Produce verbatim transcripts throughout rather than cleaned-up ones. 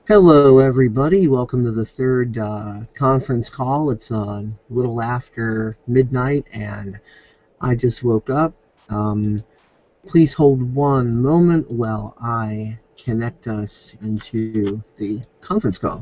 Hello, everybody. Welcome to the third uh, conference call. It's a little after midnight, and I just woke up. Um, please hold one moment while I connect us into the conference call.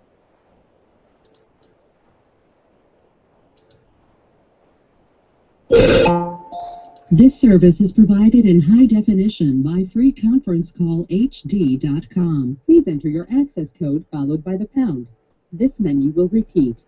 This service is provided in high definition by free conference call H D dot com. Please enter your access code followed by the pound. This menu will repeat.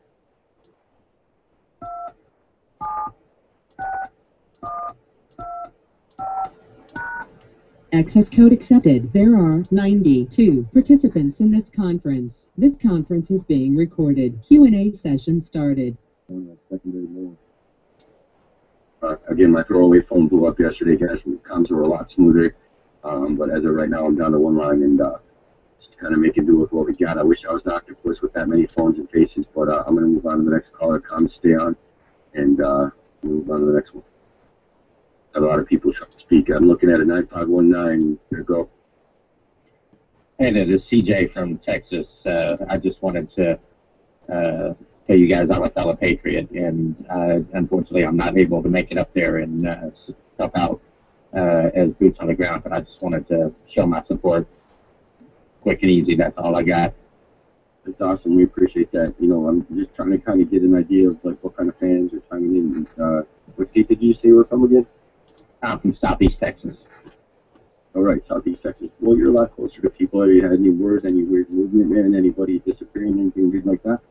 Access code accepted. There are ninety-two participants in this conference. This conference is being recorded. Q and A session started. Uh, again, my throwaway phone blew up yesterday, guys. The comms were a lot smoother, um, but as of right now, I'm down to one line and uh, just kind of making do with what we got. I wish I was an octopus with that many phones and faces, but uh, I'm going to move on to the next caller. Comms stay on, and uh, move on to the next one. A lot of people trying to speak. I'm looking at a nine five one nine. There you go. Hey, this is C J from Texas. Uh, I just wanted to uh, tell you guys I'm a fellow patriot, and uh, unfortunately I'm not able to make it up there and uh, help out uh, as boots on the ground, but I just wanted to show my support quick and easy. That's all I got. That's awesome. We appreciate that. You know, I'm just trying to kind of get an idea of like what kind of fans are chiming in. Uh, what state did you say we're from again? I'm from Southeast Texas. All right, Southeast Texas. Well, you're a lot closer to people. Have you had any word, any weird movement, man? Anybody disappearing, anything weird like that?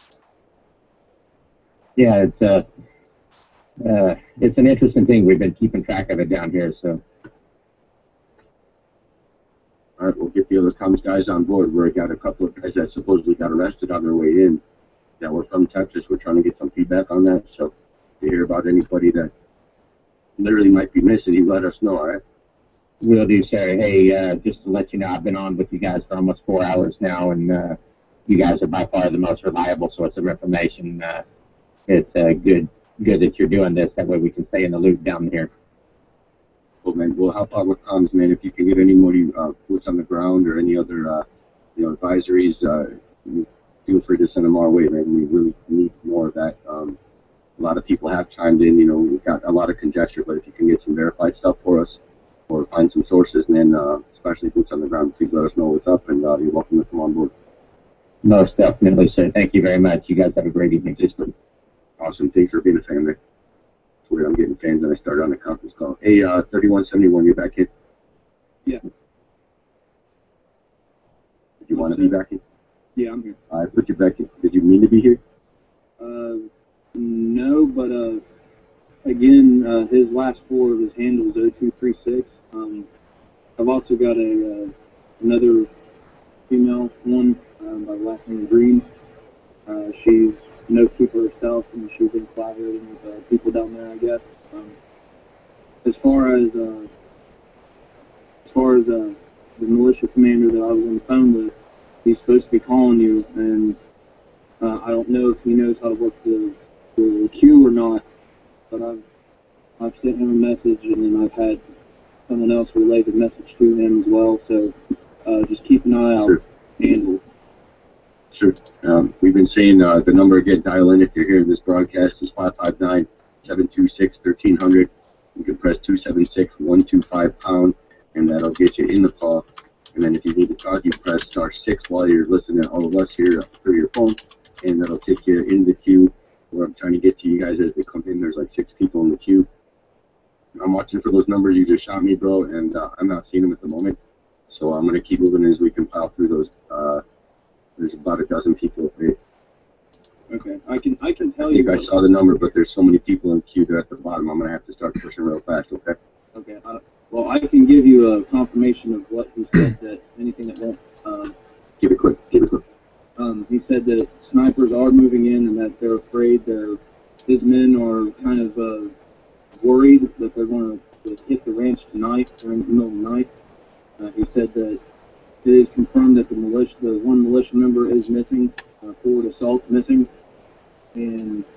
Yeah, it's uh, uh, it's an interesting thing. We've been keeping track of it down here, so. All right, we'll get the other comms guys on board. We got a couple of guys that supposedly got arrested on their way in that were from Texas. We're trying to get some feedback on that. So if you hear about anybody that literally might be missing, you let us know, all right? Will do, sir. Hey, uh, just to let you know, I've been on with you guys for almost four hours now, and uh, you guys are by far the most reliable source of information. Uh, it's uh, good good that you're doing this. That way we can stay in the loop down here. Cool, man. We'll help out with comms, man. If you can get any more uh, boots on the ground or any other uh, you know, advisories, uh, feel free to send them our way, man. We really need more of that. Um, a lot of people have chimed in. You know, we've got a lot of conjecture, but if you can get some verified stuff for us or find some sources, and then uh, especially boots on the ground, please let us know what's up, and uh, you're welcome to come on board. Most definitely, sir. Thank you very much. You guys have a great evening. Just awesome. Thanks for being a fan, man. It's weird. I'm getting fans, and I started on the conference call. Hey, uh, thirty-one seventy-one, you're back in? Yeah. Did you want to be back in? Yeah, I'm here. I put you back in. Did you mean to be here? Uh, no, but uh, again, uh, his last four of his handle is oh two three six. Um, I've also got a uh, another female one um, by the last name Green. Uh, she's no keeper herself, and she's been collaborating with uh, people down there, I guess. Um, as far as uh, as far as uh, the militia commander that I was on the phone with, he's supposed to be calling you, and uh, I don't know if he knows how to work the, the queue or not, but I've I've sent him a message, and then I've had someone else relay the message to him as well. So uh, just keep an eye out. Sure. And Sure. Um, we've been saying uh, the number again, dial in if you're hearing this broadcast is five five nine, seven two six, one three zero zero. You can press two seven six, one two five pound, and that'll get you in the call. And then if you need to talk, you press star six while you're listening to all of us here through your phone, and that'll take you in the queue where I'm trying to get to you guys as they come in. There's like six people in the queue. I'm watching for those numbers you just shot me, bro, and uh, I'm not seeing them at the moment. So I'm going to keep moving as we compile through those. Uh, there's about a dozen people. Right? okay, I can I can tell I think you. I saw the number, but there's so many people in the queue there at the bottom. I'm going to have to start pushing real fast, okay? Okay. Uh, well, I can give you a confirmation of what he said, that anything that won't. Uh, Keep it quick. Keep it quick. um, he said that snipers are moving in and that they're afraid. They're, his men are kind of uh, worried that they're going to hit the ranch tonight during the middle of the night. Uh, he said that it is confirmed that the militia, the one militia member is missing, uh, forward assault missing, and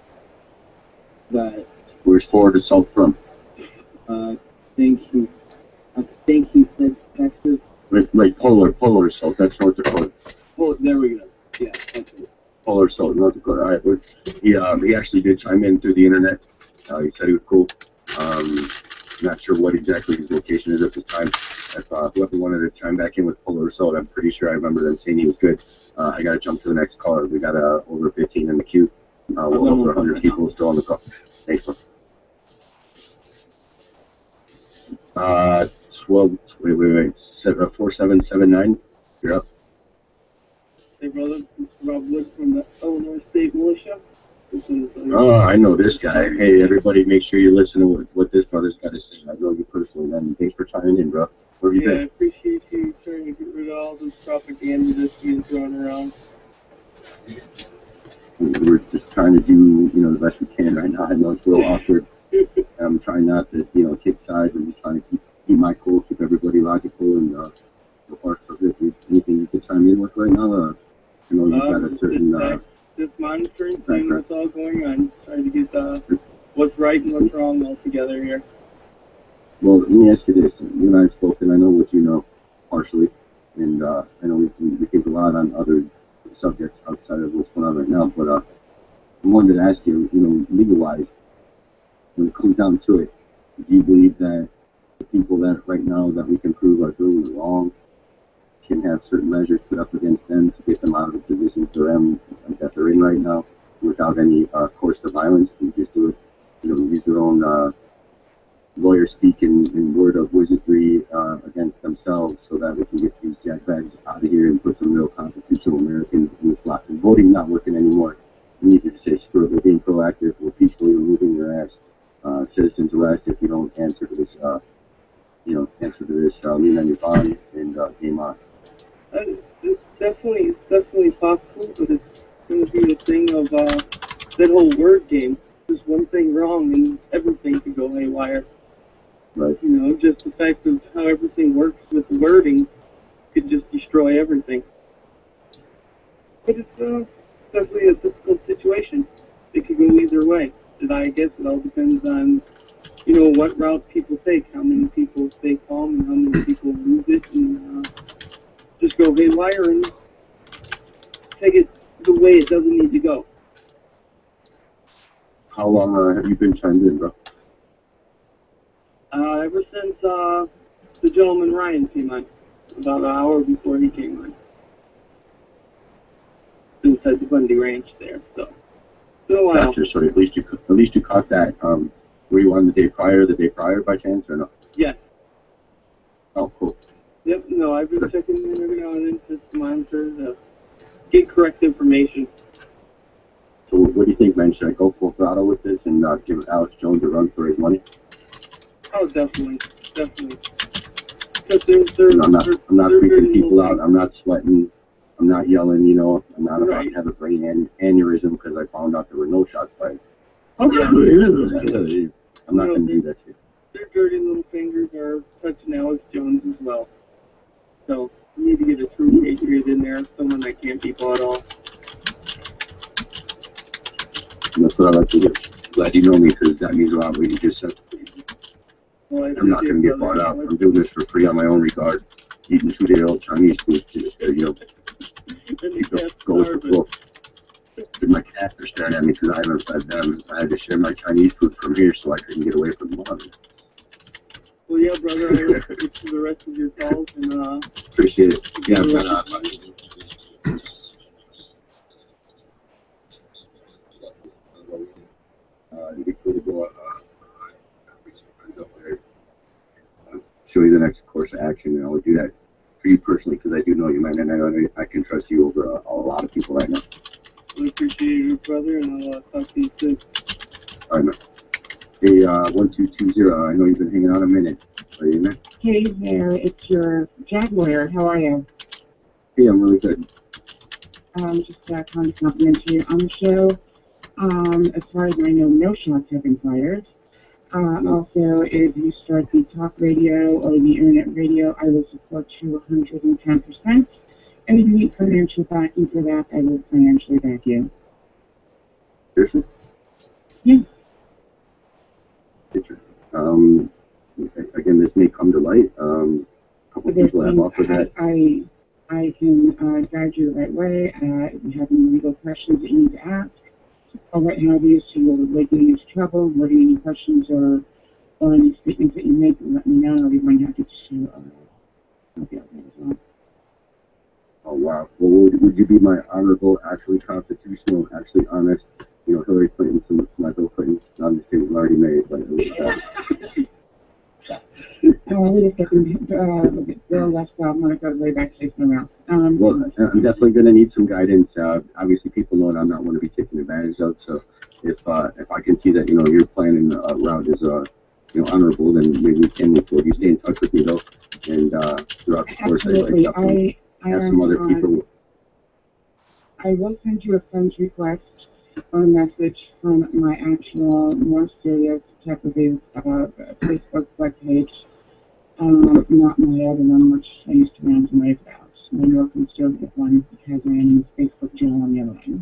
that. Where's forward assault from? Uh, I think he, I think he said Texas. Like, like polar, polar assault. That's North Dakota. Well, There we go. Yeah, that's it. Polar Salt, North Dakota. All right, we're, he, uh, he actually did chime in through the internet. Uh, he said he was cool. Um, not sure what exactly his location is at this time. If uh, whoever wanted to chime back in with Polar Salt, I'm pretty sure I remember them saying he was good. Uh, I got to jump to the next caller. We got uh, over fifteen in the queue. Uh, well, over one hundred people still on the call. Thanks, man. Uh, twelve, wait, wait, wait. Seven, uh, four seven seven nine. You're up. Hey, brother. This is Rob Wood from the Illinois State Militia. This is, uh, Oh, I know this guy. Hey, everybody, make sure you listen to what, what this brother's got to say. I know you personally, man. Thanks for chiming in, bro. What have you yeah, I been? appreciate you trying to get rid of all this propaganda that's being thrown around. We're just trying to do, you know, the best we can right now. I know it's a little awkward. I'm trying not to, you know, take sides. I'm just trying to keep, keep my cool, keep everybody logical, and uh, so far so good. Anything you could chime in with right now? Uh, you know, you've got Um, a certain. Uh, just, just monitoring, seeing what's all going on, trying to get uh, what's right and what's wrong all together here. Well, let me ask you this. You and I have spoken. I know what you know, partially, and uh, I know we, we think a lot on other subjects outside of what's going on right now. But uh, I wanted to ask you, you know, legal-wise, when it comes down to it, do you believe that the people that right now that we can prove are doing it wrong can have certain measures put up against them to get them out of the positions they're in, that they're in right now, without any uh, course of violence? We just do it, you know, use their own uh, lawyer speak in, in word of wizardry uh, against themselves, so that we can get these jackbags out of here and put some real constitutional Americans in this lot. And voting not working anymore. We need to say, screw it, we're being proactive, we're peacefully removing your ass. Uh, citizens arrest if you don't answer to this, uh, you know, answer to this, uh, lean on your bond, and uh, game on. Uh, it's definitely, it's definitely possible, but it's going to be a thing of uh, that whole word game. There's one thing wrong and everything could go haywire. Right. You know, just the fact of how everything works with the wording could just destroy everything. But it's uh, definitely a difficult situation. It could go either way. And I guess it all depends on, you know, what route people take, how many people stay calm and how many people lose it and uh, just go haywire and take it the way it doesn't need to go. How long uh, have you been chimed in, bro? Uh, ever since uh, the gentleman Ryan came on, about an hour before he came on. Inside the Bundy Ranch there, so. It's been a while. Gotcha. So at least you at least you caught that. Um, were you on the day prior, the day prior by chance, or no? Yes. Oh, cool. Yep, no, I've been checking in every now and then just to monitor to get correct information. So what do you think, man? Should I go full throttle with this and uh, give Alex Jones a run for his money? Oh, definitely, definitely. Because there's, there's, You know, I'm not, there's, I'm not there's freaking very people little- out. I'm not sweating. I'm not yelling. You know, I'm not about Right. to have a brain an- aneurysm because I found out there were no shots fired. Yeah. I'm not going to do that shit. Their dirty little fingers are touching Alex Jones as well. So, you need to get a true patriot in there, someone that can't be bought off. And that's what I like to hear. Glad you know me because that means a lot what you just said. Well, I I'm not going to get bought out. I'm doing this for free on my own regard. Eating two-day-old Chinese food just to, you know, keep the, go with the flow. And my cats are staring at me because I haven't fed them. I had to share my Chinese food from here so I couldn't get away from them. Well, yeah, brother, I look forward to the rest of your calls, and uh, Appreciate it. Yeah, but, uh, uh, it'd be cool to go, uh, up there, uh, show you the next course of action, and I would do that for you personally because I do know you, man, and I know I can trust you over uh, a lot of people right now. we appreciate you, brother, and I'll uh, talk to you soon. All right, man. Hey, uh, one two two zero. I know you've been hanging out a minute. Are you in there? Hey there, it's your JAG lawyer. How are you? Hey, I'm really good. Um, just uh, calling to compliment you on the show. Um, as far as I know, no shots have been fired. Uh, No. Also, if you start the talk radio or the internet radio, I will support you one hundred ten percent. And if you need financial backing for that, I will financially back you. Seriously? Yeah. Interesting. Um, again, this may come to light. Um, a couple of There's people have things offered that. I, I, I can uh, guide you the right way. Uh, if you have any legal questions that you need to ask, or what have you, so you'll avoid getting into trouble, avoiding any questions or, or any statements that you make, let me know. I'll be more than happy to uh, help you out there as well. Oh, wow. Well, would, would you be my honorable, actually constitutional, actually honest, you know, Hillary Clinton to my Bill Clinton? I'm just kidding, already made, but it was uh, Uh, wait a second. Uh, Bill left off. Monica way back safe and around. Um, well, I'm definitely going to need some guidance. Uh, obviously, people know that I'm not one to be taken advantage of. So, if uh, if I can see that you know your planning uh, route is uh, you know honorable, then maybe we can move forward. You stay in touch with me though, and uh, throughout the course, absolutely. I, I I, I have am, some other uh, people. I will send you a friend's request or a message from my actual more serious type of uh, Facebook web page. Um, not my other one, which I used to rant and rave about. My more conservative one, because I am Facebook jail on the other one.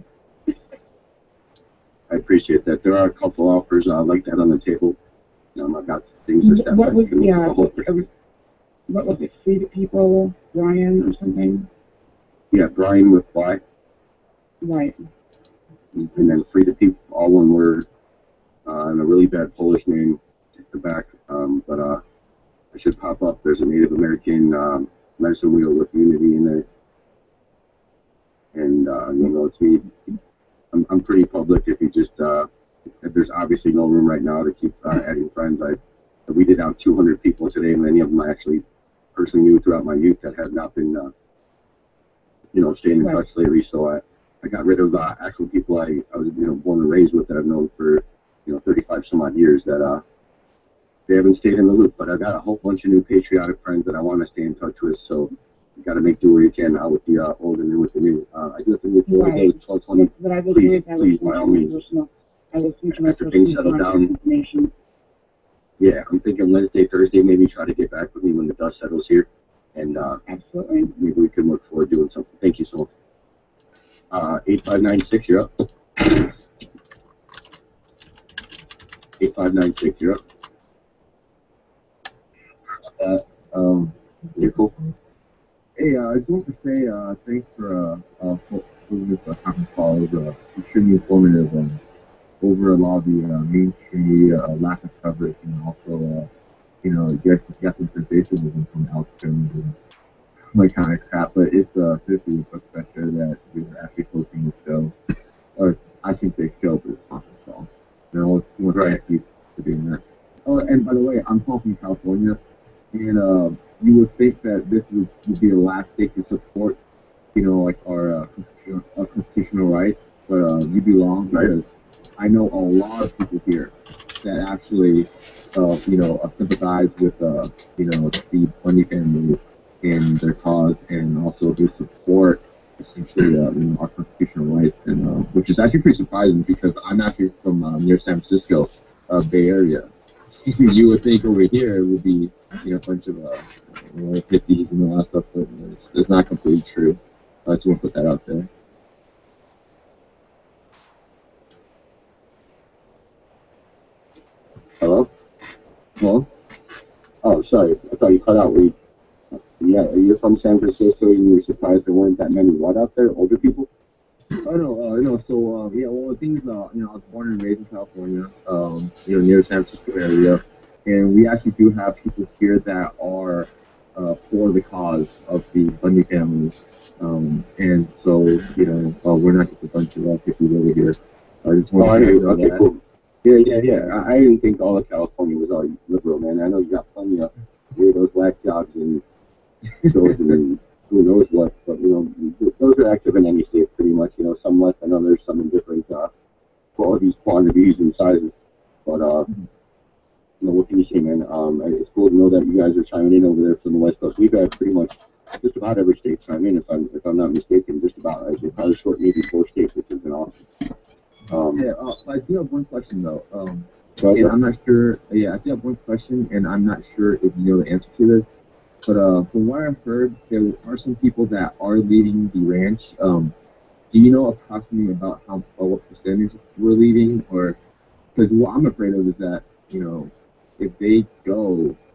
I appreciate that. There are a couple offers uh, like that on the table. Um, I've got things to step What was, back yeah, and it was, what was it, Free to People, Brian, or something? Yeah, Brian with Y. Right. And then Free to People, all one word, uh, and a really bad Polish name at the back. Um, but uh, I should pop up. There's a Native American um, medicine wheel with Unity in it. And, uh, you know, it's me. I'm, I'm pretty public if you just, uh, if there's obviously no room right now to keep uh, adding friends. I, we did out two hundred people today, and many of them I actually personally knew throughout my youth that have not been, uh, you know, staying in Right. touch lately. So I, I got rid of uh, actual people I, I was, you know, born and raised with that I've known for, you know, thirty-five some odd years that, uh, they haven't stayed in the loop. But I've got a whole bunch of new patriotic friends that I want to stay in touch with. So you got to make do what you can now with the uh, old and new with the new. Uh, I do have to move forward Right. to twelve twenty. What I will Please, do is I will please, send by all you my means. personal, I will send you my After personal things settle contact down. information. Yeah, I'm thinking Wednesday, Thursday, maybe try to get back with me when the dust settles here. And uh, Absolutely. maybe we can look forward to doing something. Thank you so much. Uh, eight five nine six, you're up. eight five nine six, you're up. Uh, um, You're cool. hey, uh, I just want to say uh, thanks for uh, uh, for, for this uh, conference call. It was uh, extremely informative and over a lot of the uh, mainstream media uh, lack of coverage, and also, uh, you know, you guys got some sensationalism from Alex Jones and like kind of crap. But it's uh, seriously a pleasure that you're actually hosting the show, or I shouldn't say show, but it's a conference call. And I want to thank you for doing that. Oh, and by the way, I'm calling from California. And uh, you would think that this would, would be the last state to support, you know, like our uh, constitutional, uh, constitutional rights, but uh, you'd be wrong because I know a lot of people here that actually, uh, you know, uh, sympathize with, uh, you know, the Bundy family and their cause, and also do support essentially, uh, you know, our constitutional rights, and uh, which is actually pretty surprising because I'm actually from uh, near San Francisco, uh, Bay Area. You would think over here it would be, you know, a bunch of uh, you know, hippies and all that stuff, but it's, it's not completely true. I just want to put that out there. Hello? Hello? Oh, sorry. I thought you cut out. We, yeah, you're from San Francisco and you were surprised there weren't that many what out there? Older people? Oh no, uh, no. So uh, yeah, well, the things, uh, you know, I was born and raised in California, um, you know, near San Francisco area, and we actually do have people here that are uh, for the cause of the Bundy family, um, and so you know, uh, we're not just a bunch of uh, people over here. I just Oh, want I to know. know Okay, that. cool. Yeah, yeah, yeah. I, I didn't think all of California was all liberal, man. I know you got plenty of weirdos, whack jobs, and shows, and who knows what. But, you know, those are active in any state, pretty much. You know, some less than others, some in different uh, qualities, quantities, and sizes. But, uh, you know, what can you say, man? Um, it's cool to know that you guys are chiming in over there from the West Coast. We've had pretty much just about every state chime in, if I'm if I'm not mistaken. Just about. They probably short maybe four states, which has been awesome. Um, Yeah, uh, I do have one question though. Um, so and I'm not sure. Yeah, I do have one question, and I'm not sure if you know the answer to this. But uh, from what I've heard, there are some people that are leaving the ranch. Um, do you know approximately about how or what percentage were leaving, or because what I'm afraid of is that you know if they go,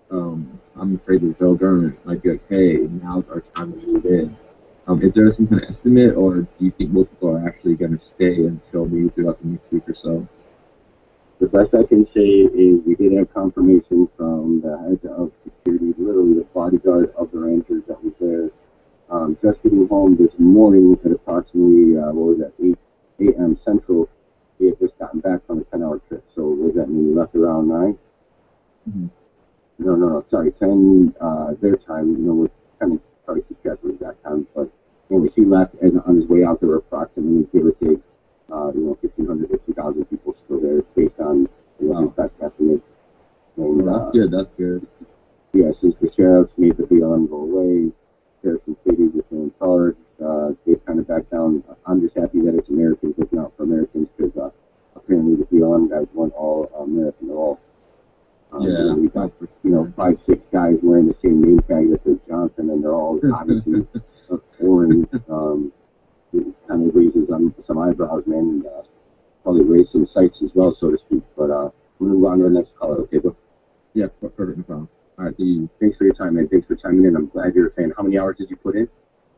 um, I'm afraid the federal government might be like, hey, now's our time to move in. Um, is there some kind of estimate, or do you think most people are actually going to stay until maybe throughout the next week or so? The best I can say is we did have confirmation from the head of security, literally the bodyguard of the Rangers that was there, um, just getting home this morning at approximately, uh, what was that, eight A M Central. He had just gotten back from a ten hour trip. So what does that mean? He left around nine? Mm-hmm. No, no, no, sorry, ten uh, their time. You know, we're kind of trying to keep track of exact time. But anyway, he left, and on his way out, there were approximately, give or take, uh, you know, fifteen hundred to two thousand people still there based on, you know, Wow. best estimate. And, Well, uh, that's good, that's good. yeah, since the sheriffs made the B L M go away, sheriffs and cities are still in charge. Uh, they've kind of backed down. I'm just happy that it's Americans looking out for Americans because uh, apparently the B L M guys weren't all uh, American at all. Um, Yeah, you know, we got, for you know, five, six guys wearing the same name tag that says Johnson, and they're all obviously uh, foreign. Um, it kind of raises um, some eyebrows, man, and uh, probably raise some sights as well, so to speak. But uh, we'll move on to the next caller, okay, bro? Yeah, perfect, no problem. All right, the, Thanks for your time, man. Thanks for chiming in. I'm glad you're a fan. How many hours did you put in?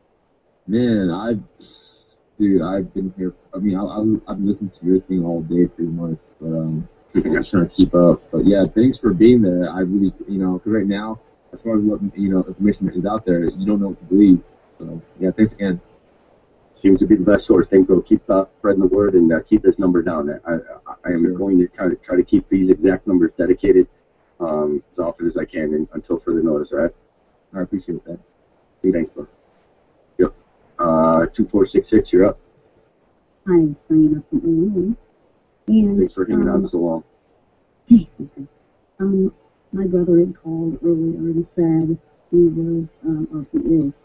man, I, dude, I've been here. I mean, I, I, I've been listening to your thing all day, pretty much, but um, I'm just trying to keep up. But yeah, thanks for being there. I really, you know, because right now, as far as what you know, information is out there, you don't know what to believe. So yeah, thanks again. Seems to be the best source. Thank you. Keep uh, spreading the word and uh, keep this number down. I, I, I am Sure. going to try to try to keep these exact numbers dedicated um, as often as I can and, until further notice. All right. I appreciate that. Thanks, bro. Yep. Uh, two four six six. You're up. Hi, I'm signing up from Illinois. And, Thanks for hanging um, on so long. okay. Um, my brother had called earlier and said he was, um, or he is,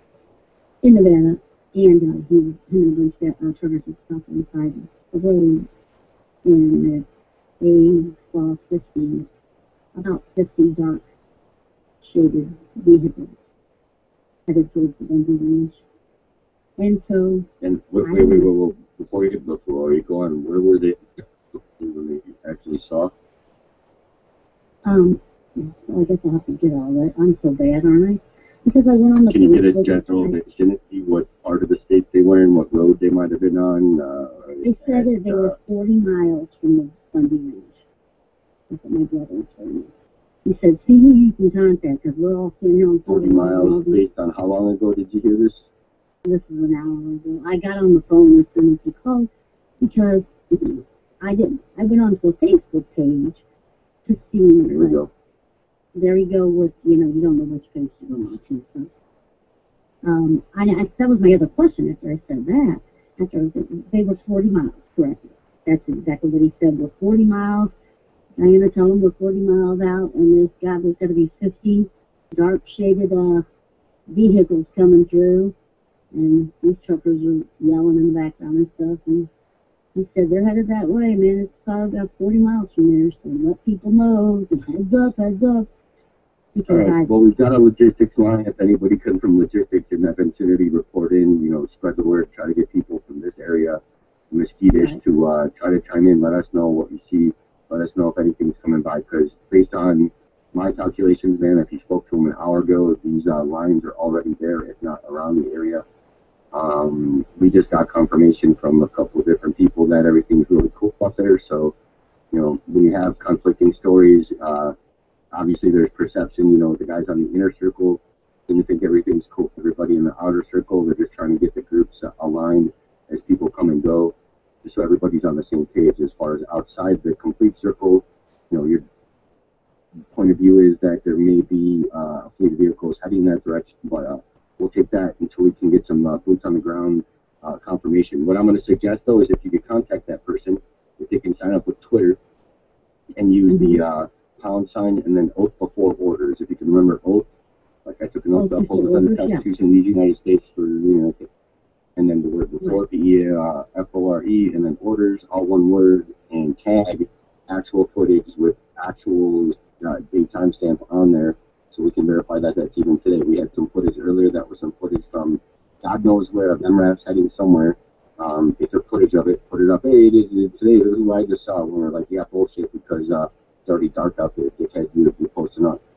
in Nevada, and uh, he was him and a bunch of uh, truckers and stuff inside the road, and they saw fifty, about fifty dark shaded vehicles headed towards the Denver range. And so, And wait, wait, wait, wait, wait. Before you before you go on, where were they when they actually saw? um, so I guess I'll have to get all that. I'm so bad, aren't I? Because I went on the Can you get a Facebook general and vicinity? What part of the state they were in? What road they might have been on? Uh, they said that they uh, were forty miles from the Bundy Range. That's what my brother told me. He said, see who you can contact, because we're all sitting here on forty miles. Based on how long ago did you hear this? This is an hour ago. I got on the phone as soon as he called because I didn't. I went onto a Facebook page to see. There we like, go. There you go with, you know, you don't know which page to go on to. So, um, I, I, that was my other question after I said that. After I was, they were forty miles, correct? That's exactly what he said. We're forty miles. I'm going to tell them we're forty miles out, and there's got, there's got to be fifty dark shaded uh, vehicles coming through. And these truckers are yelling in the background and stuff. And he said, they're headed that way, man. It's probably about forty miles from there. So let people know. Just heads up, heads up. All Because right. I, Well, we've got a logistics line. If anybody comes from logistics in that vicinity, report in. You know, spread the word. Try to get people from this area, Mesquite-ish, Right. to uh, try to chime in. Let us know what you see. Let us know if anything's coming by. Because based on my calculations, man, if you spoke to them an hour ago, these uh, lines are already there, if not around the area. Um, we just got confirmation from a couple of different people that everything's really cool up there. So, you know, we have conflicting stories. Uh, obviously, there's perception. You know, the guys on the inner circle didn't think everything's cool. Everybody in the outer circle, they're just trying to get the groups aligned as people come and go, just so everybody's on the same page. As far as outside the complete circle, you know, your point of view is that there may be uh, a fleet of vehicles heading that direction, but uh, we'll take that until we can get some uh, boots on the ground uh, confirmation. What I'm going to suggest, though, is if you could contact that person, if they can sign up with Twitter and use the uh, pound sign and then oath before orders. If you can remember oath, like I took an oath to Oath uphold before the orders, yeah. Constitution of the United States for, you know, and then the word before, P E A F O R E, and then orders, all one word, and tag actual footage with actual uh, date timestamp on there, so we can verify that that's even today. We had some footage earlier that was some footage from God knows where of M RAPs heading somewhere. Um, they took footage of it, put it up. Hey, it is, it is today. This is what I just saw. And we were like, yeah, bullshit, because uh, it's already dark out there. They had you you're posting up.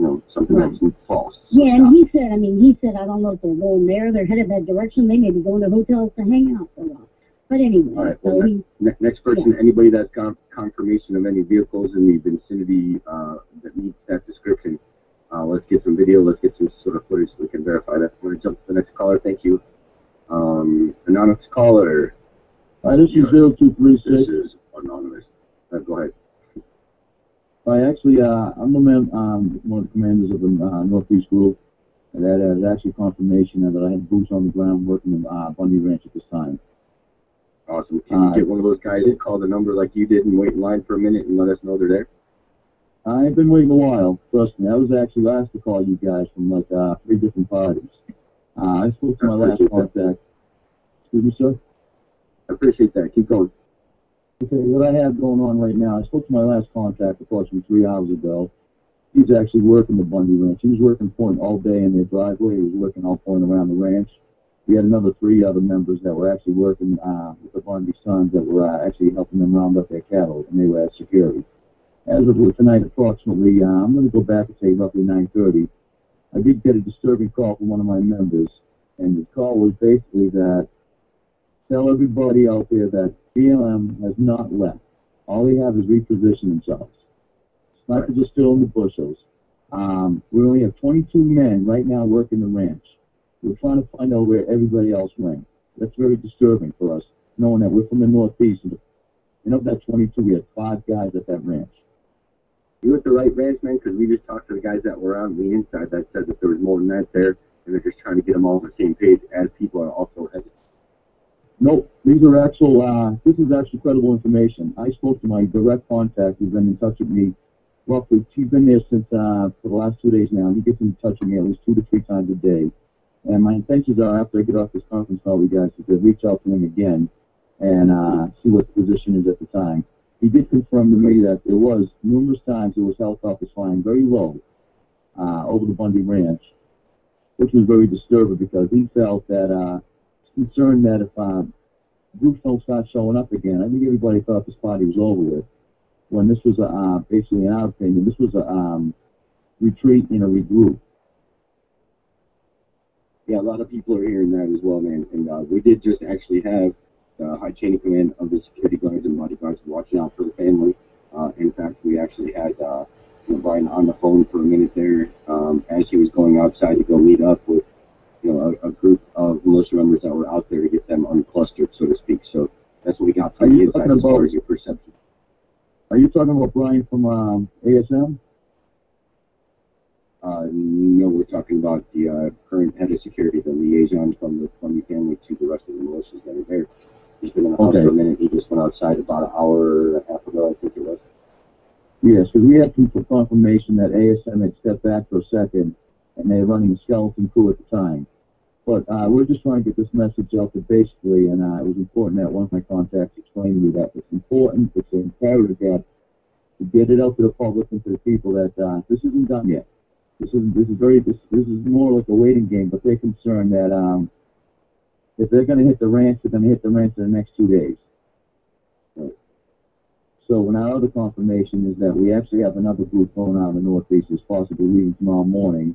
you know, something Right. that's false. Yeah, and he said, I mean, he said, I don't know if they're going there, they're headed that direction, they may be going to hotels to hang out for a while. But anyway, All right. so Well, he, ne- next person, Yeah. anybody that's got confirmation of any vehicles in the vicinity uh, that meets that description, uh, let's get some video. Let's get some sort of footage so we can verify that. I'm going to jump to the next caller. Thank you. Um, anonymous caller. Hi, this is zero two three six. This is anonymous. Uh, go ahead. I actually, uh, I'm the man, um, one of the commanders of the uh, Northeast Group, and that is actually confirmation that I have boots on the ground working in uh, Bundy Ranch at this time. Awesome. Can you Uh, get one of those guys to call the number like you did and wait in line for a minute and let us know they're there? I've been waiting a while, trust me. I was actually last to call you guys from like uh, three different parties. Uh, I spoke to my I last appreciate contact. Excuse me, sir? I appreciate that. Keep going. Okay, what I have going on right now, I spoke to my last contact approximately three hours ago. He's actually working the Bundy Ranch. He was working point all day in their driveway. He was working all point around the ranch. We had another three other members that were actually working uh, with the Bundy Sons that were uh, actually helping them round up their cattle, and they were at security. As of tonight, approximately, uh, I'm going to go back and say roughly nine thirty, I did get a disturbing call from one of my members, and the call was basically that tell everybody out there that B L M has not left. All they have is repositioned themselves. It's not to just fill in the bushels. Um, we only have twenty-two men right now working the ranch. We're trying to find out where everybody else went. That's very disturbing for us, knowing that we're from the Northeast. And of that twenty-two, we had five guys at that ranch. You at the right ranch, man, because we just talked to the guys that were on the inside that said that there was more than that there, and they're just trying to get them all on the same page as people are also hesitant. Nope, these are actual, uh, this is actually credible information. I spoke to my direct contact who's been in touch with me roughly, she's been there since, uh, for the last two days now. He gets in touch with me at least two to three times a day. And my intentions are, after I get off this conference call with you guys, is to reach out to him again and, uh, see what the position is at the time. He did confirm to me that there was numerous times there was helicopters flying very low, uh, over the Bundy Ranch, which was very disturbing because he felt that, uh, concerned that if uh, groups don't start showing up again, I think everybody thought this party was over with. When this was a, uh, basically, in our opinion, this was a um, retreat and a regroup. Yeah, a lot of people are hearing that as well, man. And uh, we did just actually have the high chain of command of the security guards and bodyguards watching out for the family. Uh, in fact, we actually had uh, you know, Brian on the phone for a minute there um, as he was going outside to go meet up with you know, a, a group of militia members that were out there to get them unclustered, so to speak. So that's what we got from the inside as far as your perception. Are you talking about Brian from um, A S M? Uh, no, we're talking about the uh, current head of security, the liaison from the Bundy family to the rest of the militias that are there. He's been in the house Okay. for a minute. He just went outside about an hour and a half ago, I think it was. Yes, because we had some confirmation that A S M had stepped back for a second, and they were running a skeleton crew at the time. But uh, we're just trying to get this message out that basically, and uh, it was important that one of my contacts explained to me that it's important, it's imperative that to get it out to the public and to the people that uh, this isn't done yet. This is this is very this this is more like a waiting game, but they're concerned that um, if they're going to hit the ranch, they're going to hit the ranch in the next two days. Right. So when our other confirmation is that we actually have another group going out in the Northeast, is possibly leaving tomorrow morning.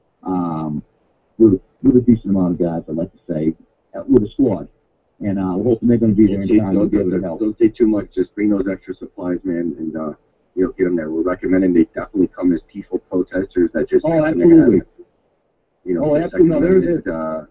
Um, with, with a decent amount of guys, I'd like to say, uh, with a squad. And uh, we're hoping they're going to be there in time to Don't, be able to don't, help. don't say too much. Just bring those extra supplies, man, and uh, you know, get them there. We're recommending they definitely come as peaceful protesters that just Oh, happen to absolutely. have, you know, Oh, the absolutely. No, Second there is- Amendment, uh,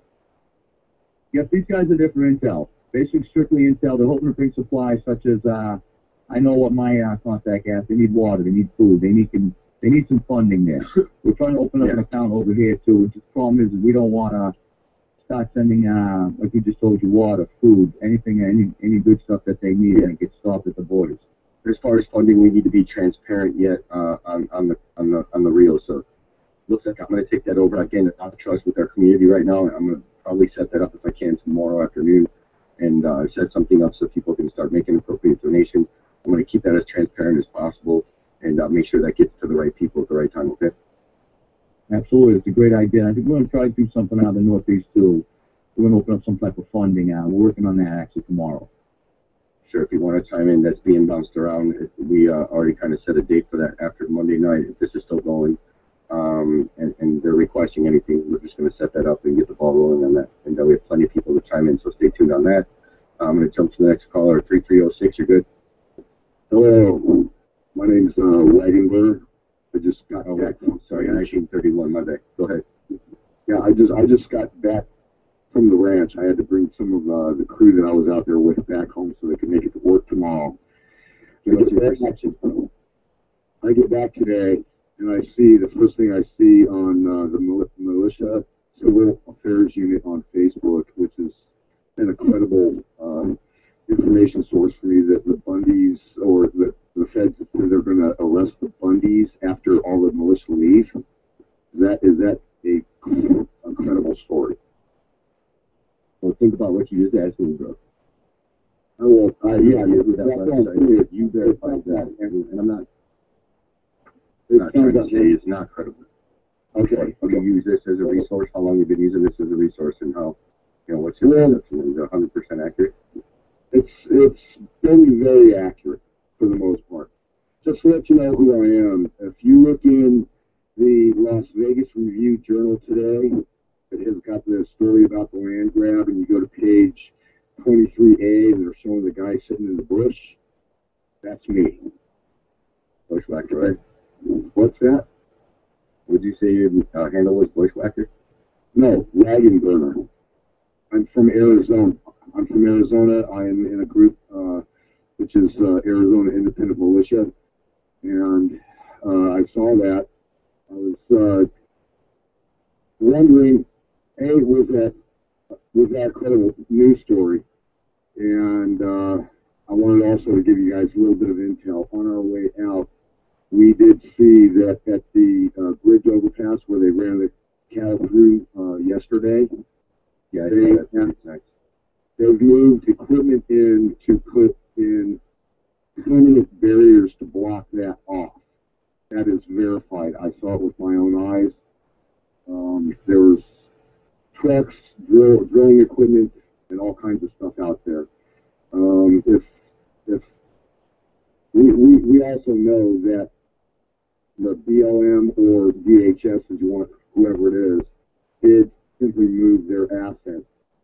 Yes, these guys are there for intel. Basically, strictly intel. They're hoping to bring supplies such as, uh, I know what my uh, contact asked. They need water. They need food. They need some, they need some funding there. We're trying to open up Yeah. an account over here, too. Which the problem is, is we don't want to start sending, uh, like we just told you, water, food, anything, any any good stuff that they need, and it gets stopped at the borders. as far as funding, we need to be transparent yet uh, on, on the on the on the real. So looks like I'm going to take that over again. Out of trust with our community right now. I'm going to probably set that up if I can tomorrow afternoon, and uh, set something up so people can start making appropriate donations. I'm going to keep that as transparent as possible and uh, make sure that gets to the right people at the right time. Okay. Absolutely, it's a great idea. I think we're going to try to do something out of the Northeast too. We're going to open up some type of funding. Uh, we're working on that actually tomorrow. Sure, if you want to chime in, that's being bounced around. We uh, already kind of set a date for that after Monday night. If this is still going, um, and, and they're requesting anything, we're just going to set that up and get the ball rolling on that. And uh, we have plenty of people to chime in, so stay tuned on that. I'm going to jump to the next caller, three three oh six. You're good. Hello, my name's uh, Wagenberg. I just got oh, back. From, sorry, nineteen thirty-one. My bad. Go ahead. Yeah, I just I just got back from the ranch. I had to bring some of uh, the crew that I was out there with back home so they could make it to work tomorrow. I get, back, I get back today, and I see the first thing I see on uh, the mil militia civil affairs unit on Facebook, which is an incredible uh, information source for me, that the Bundys or the the feds, they're going to arrest the Bundys after all the militia leave. That is that a incredible story. Well, think about what you just asked me, bro. Oh, well, uh, yeah, you, that website, you verified that, and, and I'm not, it not trying to say it's not credible. Okay, okay. You use this as a resource. How long you've been using this as a resource, and how, you know, what's your well, perception? Is it one hundred percent accurate? It's it's very very accurate for the most part. Just to let you know who I am, if you look in the Las Vegas Review Journal today, it has got the story about the land grab, and you go to page twenty-three A, and they're showing the guy sitting in the bush. That's me. Bushwhacker, right? What's that? Would you say your uh, handle was Bushwhacker? No, Wagon Burner. I'm from Arizona. I'm from Arizona. I am in a group uh, which is uh, Arizona Independent Militia, and uh, I saw that. I was uh, wondering, A, was that was that a credible news story? And uh, I wanted also to give you guys a little bit of intel. On our way out, we did see that at the uh, bridge overpass where they ran the cattle through uh, yesterday, yeah, they, that's nice. They've moved equipment in to put in permanent barriers to block that off. That is verified. I saw it with my own eyes. Um, there was trucks, drill, drilling equipment, and all kinds of stuff out there. Um, if if we, we we also know that the B L M or D H S, as you want, whoever it is, did simply move their assets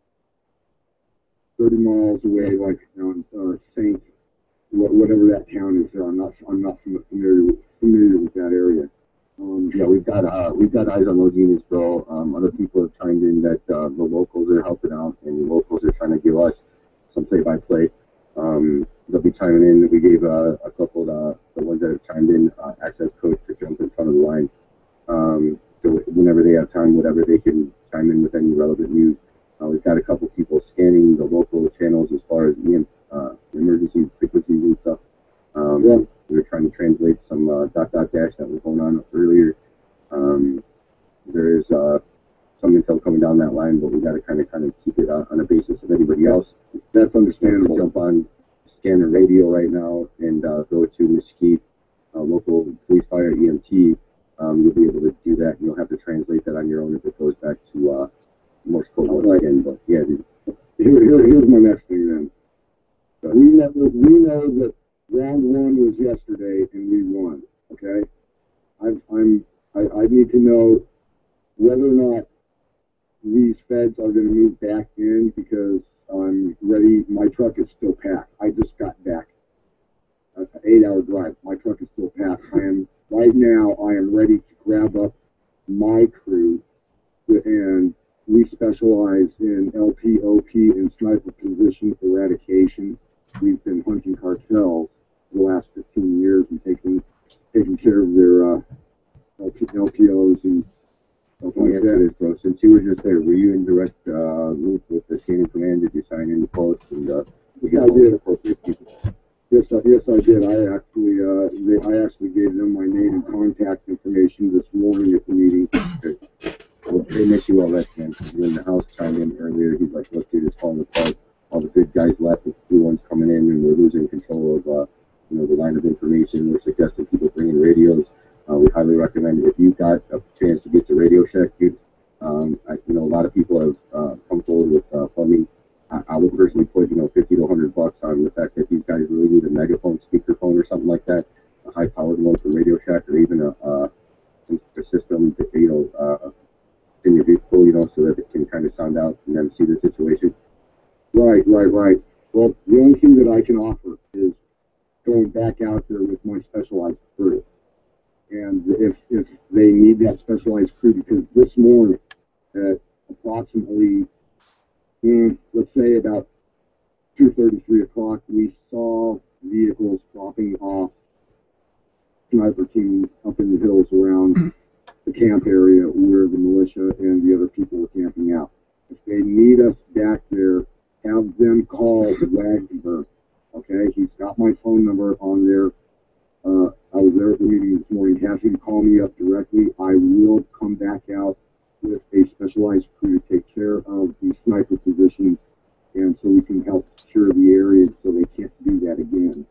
thirty miles away, like on uh, Saint, whatever that town is there. I'm not I'm not familiar familiar with that area. Um, yeah, we've got uh, we've got eyes on those units, bro. Um, other people have chimed in that uh, the locals are helping out, and the locals are trying to give us some play-by-play. Um, they'll be chiming in. We gave uh, a couple of uh, the ones that have chimed in uh, access codes to jump in front of the line. Um, so whenever they have time, whatever, they can chime in with any relevant news. Uh, we've got a couple people scanning the local channels as far as E M, uh, emergency frequencies and stuff. Um, yeah. We were trying to translate some uh, dot dot dash that was going on earlier. Um, there is uh, some intel coming down that line, but we got to kind of kind of keep it on, on a basis of anybody else. That's understandable. Jump on scanner radio right now and uh, go to Mesquite, uh, local police, fire, E M T. Um, you'll be able to do that, and you'll have to translate that on your own if it goes back to uh, Morse code once right. again. But yeah, dude. Here, here, here's my next thing then. So we know we know that round one was yesterday and we won. Okay, I've, I'm I, I need to know whether or not these feds are going to move back in, because I'm ready. My truck is still packed. I just got back. An eight-hour drive. My truck is still packed. I am right now. I am ready to grab up my crew, and we specialize in L P O P and sniper position eradication. We've been hunting cartels for the last fifteen years and taking taking care of their uh, L P Os and stuff like that. So since you were just there, were you in direct uh, loop with the chain of command? Did you sign in the post and uh, we got all the appropriate people? Yes, I, yes, I did. I actually, uh, they, I actually gave them my name and contact information this morning at the meeting. Okay. Well, they miss you all that, man. You're in the house, chimed in earlier. He's like, look, dude, it's falling apart. All the good guys left, the new ones coming in, and we're losing control of, uh, you know, the line of information. We're suggesting people bring in radios. Uh, we highly recommend it. If you've got a chance to get to Radio Shack, dude, um, I, you know, a lot of people have uh, come forward with uh, funding. I, I would personally put, you know, fifty to one hundred bucks on the fact that these guys really need a megaphone, speakerphone, or something like that, a high-powered one for Radio Shack, or even a, uh, some sort of system, that, you know, uh, in your vehicle, you know, so that it can kind of sound out and then see the situation? Right, right, right. Well, the only thing that I can offer is going back out there with my specialized crew. And if, if they need that specialized crew, because this morning at approximately, mm, let's say about two thirty, three o'clock, we saw vehicles dropping off sniper teams up in the hills around the camp area where the militia and the other people were camping out. If they need us back there, have them call Wagner. Okay, he's got my phone number on there. Uh, I was there at the meeting this morning. Have him call me up directly. I will come back out with a specialized crew to take care of the sniper position, and so we can help secure the area so they can't do that again.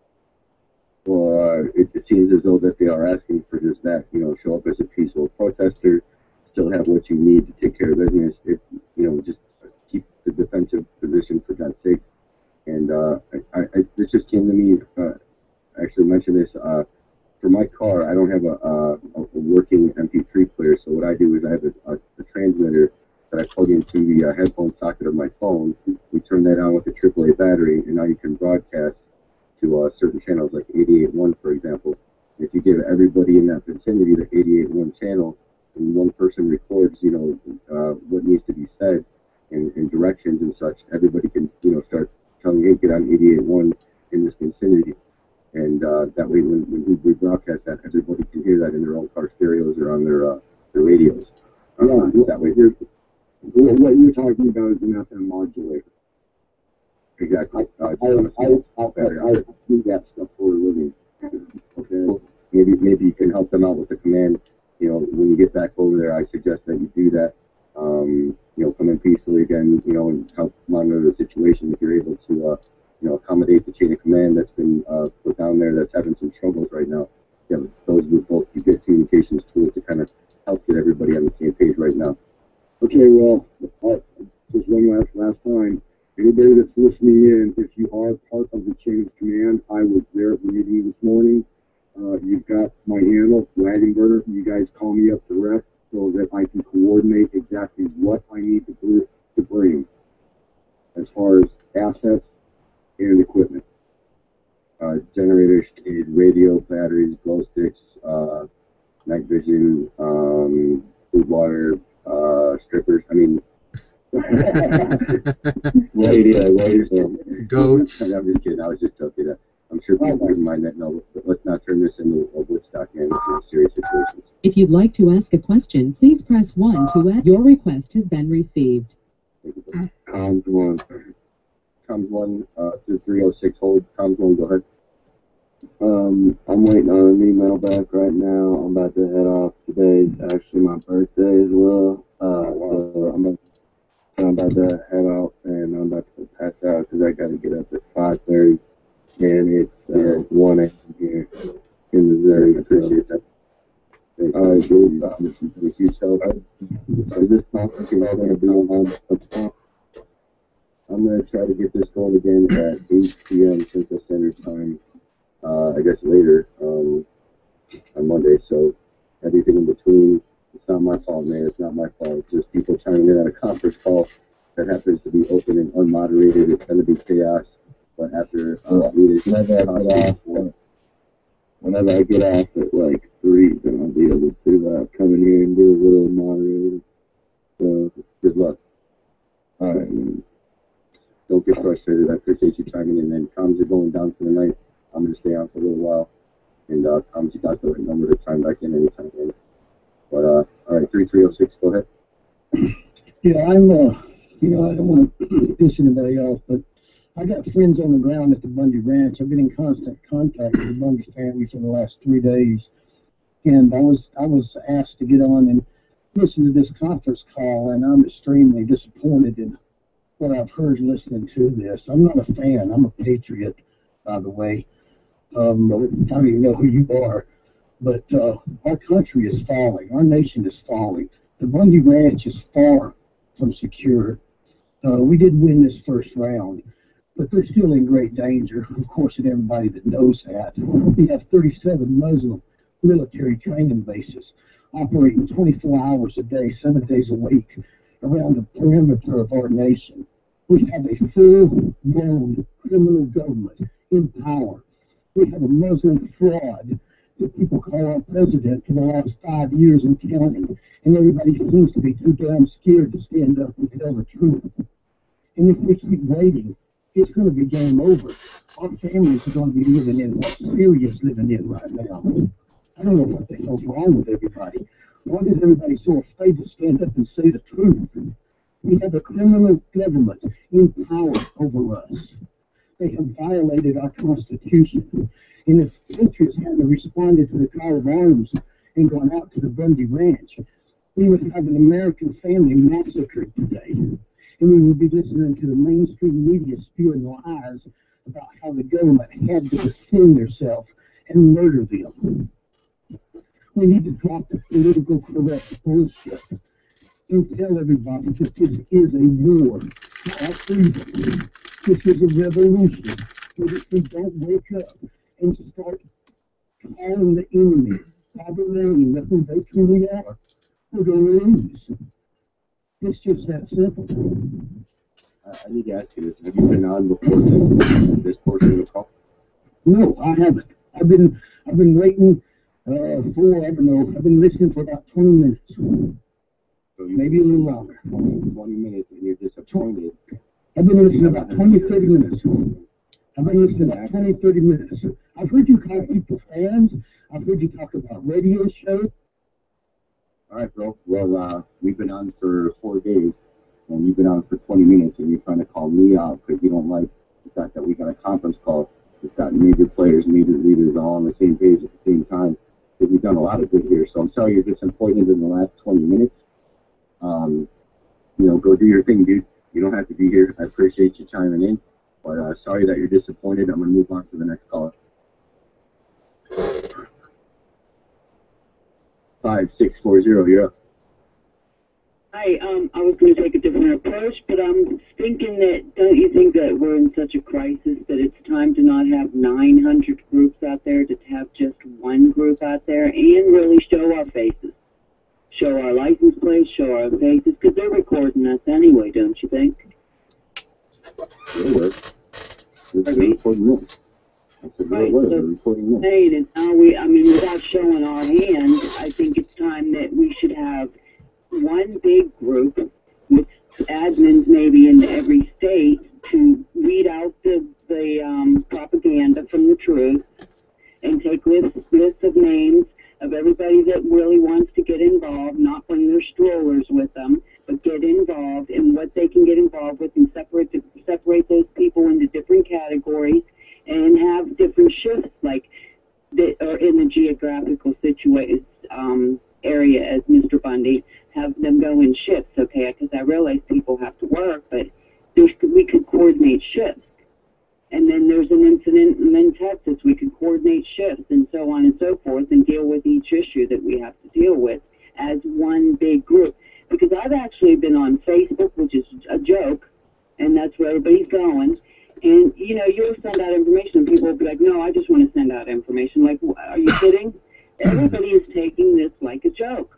Well, uh, it, it seems as though that they are asking for just that, you know, show up as a peaceful protester, still have what you need to take care of business, it, you know, just keep the defensive position for God's sake. And uh, I, I, this just came to me, uh, I actually mentioned this, uh, for my car, I don't have a, a, a working M P three player, so what I do is I have a, a, a transmitter that I plug into the uh, headphone socket of my phone. We turn that on with a triple A battery, and now you can broadcast to uh, certain channels like eighty-eight point one, for example. If you give everybody in that vicinity the eighty-eight point one channel, and one person records, you know, uh, what needs to be said and, and directions and such, everybody can, you know, start telling, hey, get on eighty-eight point one in this vicinity. And uh, that way, when, when we broadcast that, everybody can hear that in their own car stereos or on their uh, their radios. Uh, Yeah, that way, you're, what you're talking about is an F M modulator. exactly. Uh, I, I, I, I, I do that stuff for a living. Okay. Maybe maybe you can help them out with the command. You know, when you get back over there, I suggest that you do that. Um, you know, come in peacefully again. You know, and help monitor the situation. If you're able to, uh, you know, accommodate the chain of command that's been uh, put down there that's having some struggles right now. Yeah, those would both be good communications tools to kind of help get everybody on the same page right now. Okay, well, uh, just one last last time. Anybody that's listening in, if you are part of the chain of command, I was there at the meeting this morning. Uh, you've got my handle, Wagenberger. You guys call me up direct so that I can coordinate exactly what I need to, br to bring as far as assets and equipment. Uh, generators, radio, batteries, glow sticks, uh, night vision, um, food, water, uh, strippers. I mean, radio, radio, Goats. I'm just kidding. I was just joking. I'm sure people wouldn't mind that. No, but let's not turn this into a Woodstock and into serious situations. If you'd like to ask a question, please press one to add. Your request has been received. Comms one. Comms one, uh, two three oh six, hold. Comms one, go ahead. Um, I'm waiting on an email back right now. I'm about to head off. Today's actually my birthday as well. Uh, so I'm about, I'm about to head out and I'm about to pass out because I got to get up at five thirty. And it's uh, one a m here in Missouri. I appreciate that. Thank All right, dude. Thank you. So, So this conference is going to be on the I'm going to try to get this going again at eight p m Central Standard Time, uh, I guess later, um, on Monday. So everything in between, it's not my fault, man. It's not my fault. It's just people chiming in on a conference call that happens to be open and unmoderated. It's going to be chaos. But after uh, whenever I get off, whenever I get off at like three, then I'll be able to uh, come in here and do a little moderator. So good luck. All right, man. Don't get frustrated. I appreciate you chiming in. And comms are going down for the night. I'm going to stay on for a little while. And uh, comms, you got the right number to chime back in anytime. Man. But uh, all right, three three oh six. Go ahead. Yeah, I'm. Uh, you know, I don't want to diss anybody else, but I got friends on the ground at the Bundy Ranch. I've been in constant contact with the Bundy family for the last three days, and I was I was asked to get on and listen to this conference call, and I'm extremely disappointed in what I've heard listening to this. I'm not a fan. I'm a patriot, by the way. Um, I don't even know who you are, but uh, our country is falling. Our nation is falling. The Bundy Ranch is far from secure. Uh, we did win this first round, but they're still in great danger, of course, and everybody that knows that. We have thirty-seven Muslim military training bases, operating twenty-four hours a day, seven days a week, around the perimeter of our nation. We have a full-blown criminal government in power. We have a Muslim fraud that people call our president for the last five years and counting, and everybody seems to be too damn scared to stand up and tell the truth. And if we keep waiting, it's going to be game over. Our families are going to be living in what Syria's living in right now. I don't know what the hell's wrong with everybody. Why is everybody so afraid to stand up and say the truth? We have a criminal government in power over us. They have violated our Constitution. And if patriots hadn't responded to the call of arms and gone out to the Bundy Ranch, we would have an American family massacred today. And we would be listening to the mainstream media spewing lies about how the government had to defend themselves and murder them. We need to drop the political correct bullshit and tell everybody that this is a war for our freedom. This is a revolution. But if we don't wake up and start calling the enemy by the name of who they truly are, we're going to lose. It's just that simple. I, I need to ask you this. Have you been on before this, this portion of the call? No, I haven't. I've been I've been waiting uh, for, I don't know, I've been listening for about twenty minutes. So you Maybe a little longer. twenty minutes and you're disappointed. I've been listening about twenty, thirty minutes. I've been listening about twenty, thirty minutes. I've heard you call people fans. I've heard you talk about radio shows. All right, bro. Well, uh, we've been on for four days, and you've been on for twenty minutes, and you're trying to call me out because you don't like the fact that we got a conference call that's got major players, major leaders all on the same page at the same time. Because we've done a lot of good here. So I'm sorry you're disappointed in the last twenty minutes. Um, you know, go do your thing, dude. You don't have to be here. I appreciate you chiming in. But uh, sorry that you're disappointed. I'm going to move on to the next caller. Five, six, four, zero, you're up. Hi, um, I was going to take a different approach, but I'm thinking that, don't you think that we're in such a crisis that it's time to not have nine hundred groups out there, to have just one group out there and really show our faces? Show our license plates, show our faces, because they're recording us anyway, don't you think? It was. They're recording this. That's a Right, good word. so They're recording this. saying is now we, I mean, without showing our hand, I think it's time that we should have one big group with admins maybe in every state to weed out the, the um, propaganda from the truth and take lists, lists of names of everybody that really wants to get involved, not bring their strollers with them, but get involved in what they can get involved with and separate, separate those people into different categories and have different shifts, like that are in the geographical situation um, area as Mister Bundy, have them go in shifts, okay? Because I realize people have to work, but there's, we could coordinate shifts. And then there's an incident in Texas, we could coordinate shifts and so on and so forth and deal with each issue that we have to deal with as one big group. Because I've actually been on Facebook, which is a joke, and that's where everybody's going. And, you know, you'll send out information and people will be like, no, I just want to send out information. Like, are you kidding? Everybody is taking this like a joke.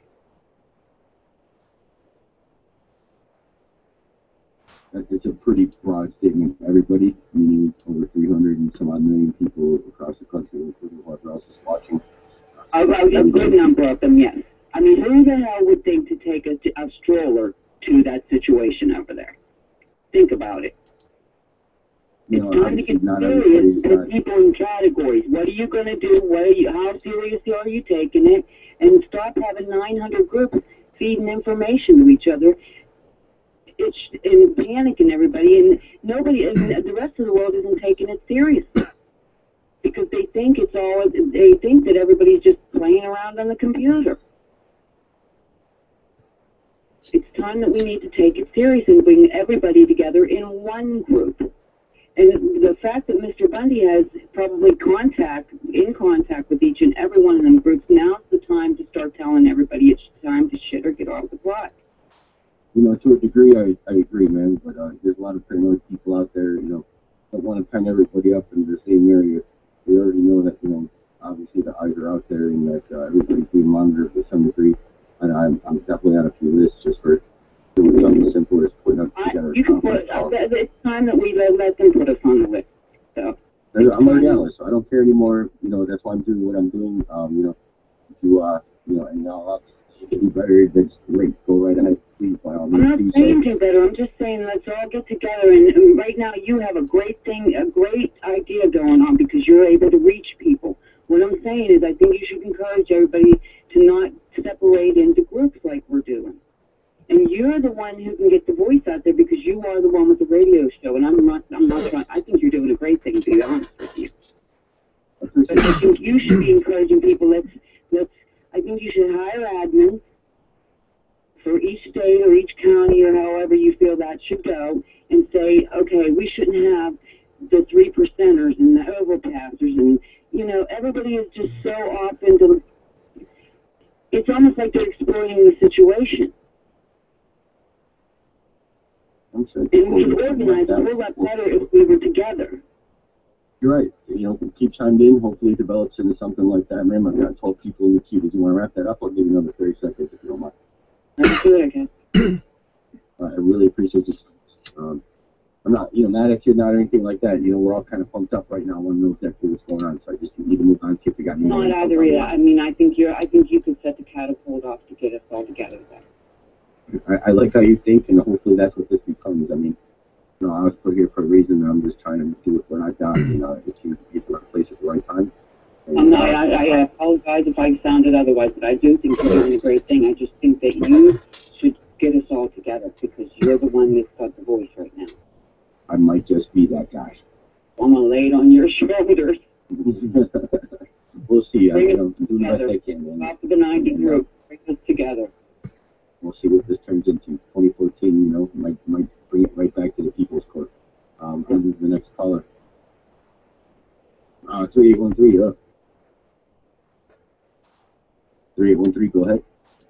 It's a pretty broad statement. Everybody, meaning over three hundred and some odd million people across the country, including whoever else is watching. A, a good number of them, yes. I mean, who the hell would think to take a, a stroller to that situation over there? Think about it. It's No, time to get not serious. everybody's Put not- people in categories. What are you going to do? What are you? How seriously are you taking it? And stop having nine hundred groups feeding information to each other. It's and panicking everybody, and nobody, and the rest of the world isn't taking it seriously because they think it's all. They think that everybody's just playing around on the computer. It's time that we need to take it serious and bring everybody together in one group. And the fact that Mister Bundy has probably contact, in contact with each and every one of them groups, now's the time to start telling everybody it's time to shit or get off the pot. You know, to a degree, I, I agree, man. But uh, there's a lot of paranoid people out there, you know, that want to pen everybody up in the same area. We already know that, you know, obviously the eyes are out there and that uh, everybody's being monitored with some degree. And I'm, I'm definitely on a few lists just for doing something simple as putting up together. You can put, uh, it's time that we let, let them put us on the list. So. I'm already on it, so I don't care anymore. You know, that's why I'm doing what I'm doing. Um, you know, if you, uh, you know, and now up, you can do better, that's great. Go right ahead, please, by all means. I'm not saying do better. I'm just saying let's all get together. And, and right now you have a great thing, a great idea going on because you're able to reach people. What I'm saying is I think you should encourage everybody to not separate into groups like we're doing. And you're the one who can get the voice out there because you are the one with the radio show. And I'm not, I'm not trying, I think you're doing a great thing, to be honest with you. But I think you should be encouraging people. Let's, let's, I think you should hire admins for each state or each county or however you feel that should go and say, okay, we shouldn't have the three percenters and the overpassers. And, you know, everybody is just so off into, it's almost like they're exploiting the situation. I'm sorry. And we organized a whole lot better if we were together. You're right. You know, keep chimed in. Hopefully it develops into something like that. Ma'am, I've got twelve people in the queue. Did you want to wrap that up? I'll give you another thirty seconds if you don't mind. That's good, I guess. uh, I really appreciate this. Um, I'm not, you know, mad at you, not or anything like that. You know, we're all kind of pumped up right now. I want to know exactly what's going on. So I just need to move on. See if we got any Not either. Yeah. I mean, I think you're. I think you could set the catapult off to get us all together. I, I like how you think, and hopefully that's what this becomes. I mean, you know, I was put here for a reason, and I'm just trying to do with what I've got. You know, it seems to be at the right place at the right time. And, I'm not, I, I apologize if I sounded otherwise, but I do think you're doing a great thing. I just think that you should get us all together because you're the one that's got the voice right now. I might just be that guy. I'm going to lay it on your shoulders. We'll see. I, Bring you know, us do the best together. I can. And, Top of the ninety group. Bring us together. We'll see what this turns into. twenty fourteen, you know, might might bring it right back to the People's Court. Um, and the next caller. Uh, three eight one three, uh. three eight one three, go ahead.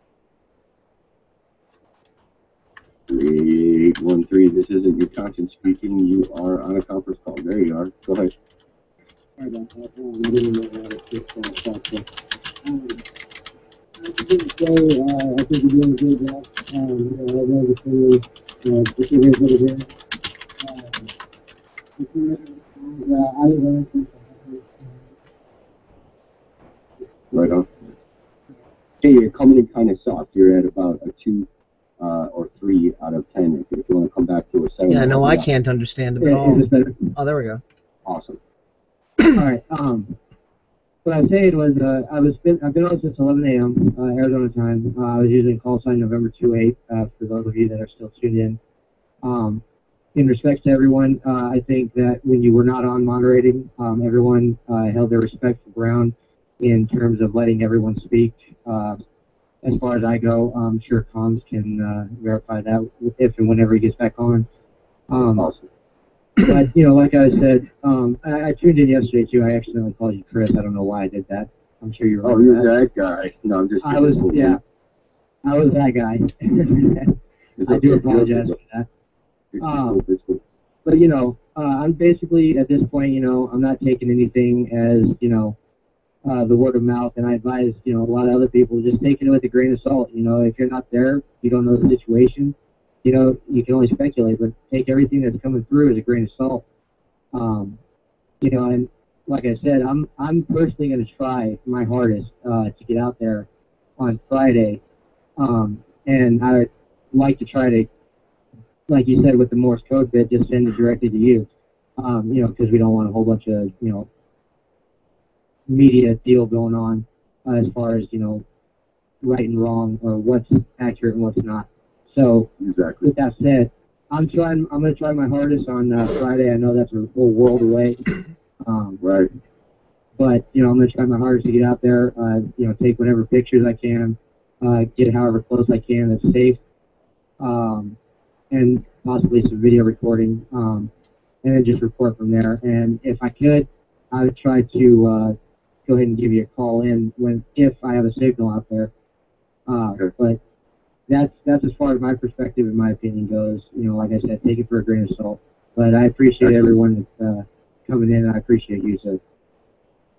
three eight one three, this isn't your conscience speaking. You are on a conference call. There you are. Go ahead. Sorry about that. Um, I didn't know how to fix that stuff. Um, I was going to say, uh, I think you're doing a good job. Um, you know, I know the thing is, uh, this is what it is. Um, uh, I learned from Right on. Hey, you're coming in kind of soft. You're at about a two uh, or three out of ten. If, if you want to come back to a seven. Yeah, no, I can't understand him at all. Oh, there we go. Awesome. All right. Um, what I was saying was, uh, I was been, I've been on since eleven A M Uh, Arizona time. Uh, I was using call sign November two eight. Uh, for those of you that are still tuned in. Um, in respect to everyone, uh, I think that when you were not on moderating, um, everyone uh, held their respectful ground in terms of letting everyone speak. Uh, as far as I go, I'm sure Comms can uh, verify that if and whenever he gets back on. Um, awesome. But, you know, like I said, um, I, I tuned in yesterday, too. I accidentally called you Chris. I don't know why I did that. I'm sure you Oh, remember you're that. that guy. No, I'm just I was, yeah. I was that guy. I do apologize for that. Um, but, you know, uh, I'm basically, at this point, you know, I'm not taking anything as, you know, uh, the word of mouth, and I advise, you know, a lot of other people just take it with a grain of salt. You know, if you're not there, you don't know the situation, you know, you can only speculate, but take everything that's coming through as a grain of salt. Um, you know, and like I said, I'm I'm personally going to try my hardest uh, to get out there on Friday, um, and I would like to try to, like you said with the Morse code bit, just send it directly to you, um, you know, because we don't want a whole bunch of, you know, media deal going on uh, as far as, you know, right and wrong or what's accurate and what's not. So exactly. With that said, I'm trying. I'm going to try my hardest on uh, Friday. I know that's a whole world away. Um, right. But you know, I'm going to try my hardest to get out there. Uh, you know, take whatever pictures I can, uh, get however close I can that's safe, um, and possibly some video recording, um, and then just report from there. And if I could, I would try to uh, go ahead and give you a call in when if I have a signal out there. Uh, okay. But that's that's as far as my perspective, in my opinion, goes. You know, like I said, take it for a grain of salt. But I appreciate everyone that's uh, coming in, and I appreciate you, sir.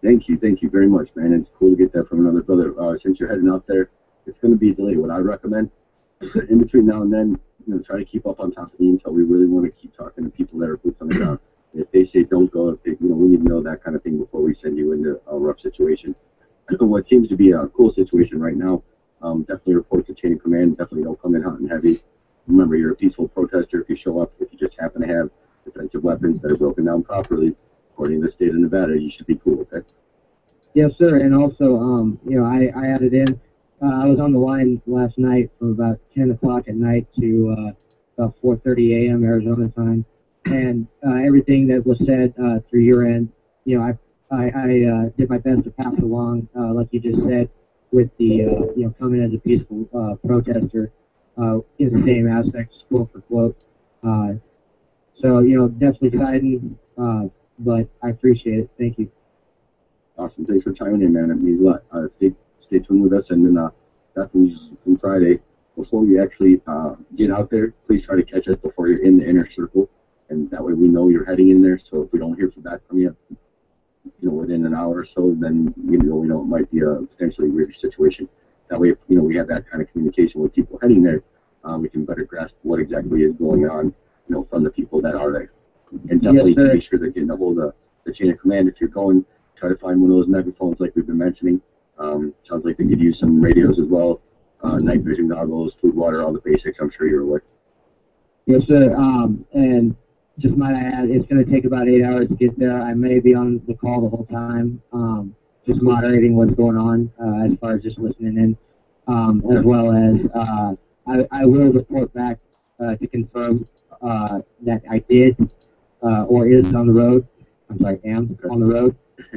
Thank you, thank you very much, man. It's cool to get that from another brother. Uh, since you're heading out there, it's going to be delayed. What I recommend, in between now and then, you know, try to keep up on top of the intel. We really want to keep talking to people that are boots on the ground. If they say don't go, if they, you know, we need to know that kind of thing before we send you into a rough situation. What seems to be a cool situation right now, um, definitely report to chain of command. Definitely don't come in hot and heavy. Remember, you're a peaceful protester. If you show up, if you just happen to have defensive weapons that are broken down properly, according to the state of Nevada, you should be cool, okay? Yes, sir. And also, um, you know, I, I added in, uh, I was on the line last night from about ten o'clock at night to uh, about four thirty a m Arizona time. And uh, everything that was said uh, through your end, you know, I I, I uh, did my best to pass along, uh, like you just said, with the, uh, you know, coming as a peaceful uh, protester uh, in the same aspects, quote for quote. Uh, so, you know, definitely siding, uh, but I appreciate it. Thank you. Awesome. Thanks for chiming in, man. It means a lot. Uh, stay, stay tuned with us, and then uh, definitely on Friday, before you actually uh, get out there, please try to catch us before you're in the inner circle, and that way we know you're heading in there. So if we don't hear from back from you, you know, within an hour or so, then you know we know it might be a potentially weird situation. That way, if you know we have that kind of communication with people heading there, uh, we can better grasp what exactly is going on, you know, from the people that are there, and definitely Yes, make sure they're getting a hold of the chain of command. If you're going, try to find one of those megaphones like we've been mentioning. Um, sounds like they could use some radios as well, uh, night vision goggles, food, water, all the basics. I'm sure you're aware. Yes, sir. Um, and just might I add, it's going to take about eight hours to get there. I may be on the call the whole time, um, just moderating what's going on uh, as far as just listening in, um, as well as uh, I, I will report back uh, to confirm uh, that I did uh, or is on the road. I'm sorry, am on the road,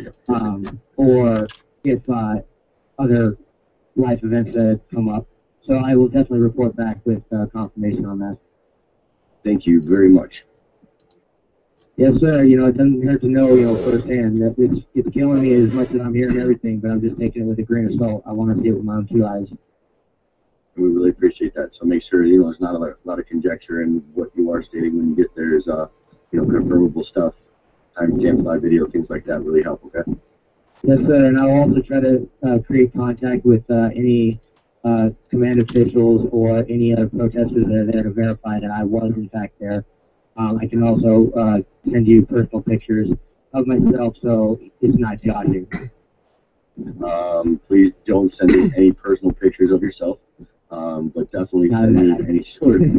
um, or if uh, other life events that come up. So I will definitely report back with uh, confirmation on that. Thank you very much. Yes, sir. You know, it doesn't hurt to know, you know, firsthand that it's it's killing me as much as I'm hearing everything, but I'm just taking it with a grain of salt. I want to see it with my own two eyes. We really appreciate that. So make sure, you know, there's not a lot, a lot of conjecture, and what you are stating when you get there is, uh, you know, confirmable stuff. Timestamps, live video, things like that really help, okay? Yes, sir. And I'll also try to uh, create contact with uh, any uh, command officials or any other protesters that are there to verify that I was, in fact, there. Um, I can also uh, send you personal pictures of myself, so it's not dodging. Um, please don't send me any personal pictures of yourself, um, but definitely send me any sort of,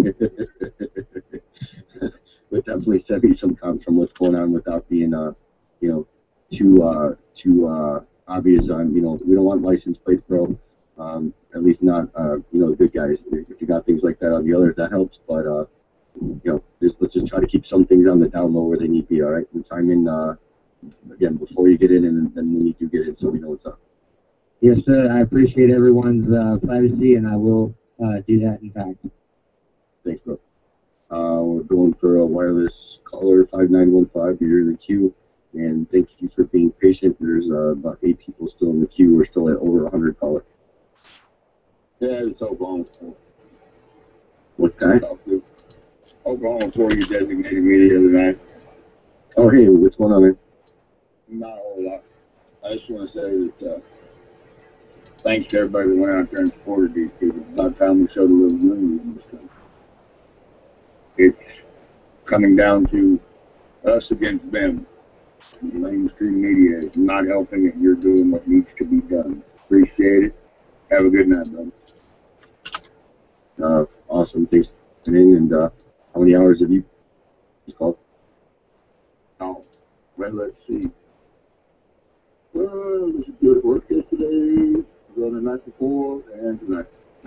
but definitely send me some comments from what's going on without being, uh, you know, too, uh, too uh, obvious on, you know, we don't want license plates, bro. Um, at least not, uh, you know, the good guys. If you got things like that on the others, that helps, but, uh, you know, just let's just try to keep some things on the down low where they need to be, all right? And time in, uh, again, before you get in, and then when you do get in, so we know what's up. Yes, sir. I appreciate everyone's uh, privacy, and I will uh, do that, in fact. Thanks, bro. Uh, we're going for a wireless caller, five nine one five. You're in the queue, and thank you for being patient. There's uh, about eight people still in the queue. We're still at over one hundred callers. Yeah, it's Oklahoma. What guy? Oklahoma for you designated me the other night. Oh, hey, what's going on, man? Not a whole lot. I just want to say that uh, thanks to everybody that went out there and supported these people. By the time we showed a little unity in this country, it's coming down to us against them. The mainstream media is not helping, and you're doing what needs to be done. Appreciate it. Have a good night, brother. Uh, awesome. Thanks for tuning in. And uh, how many hours have you called? Oh, well, let's see. Well, this is good work yesterday, the night before, and tonight.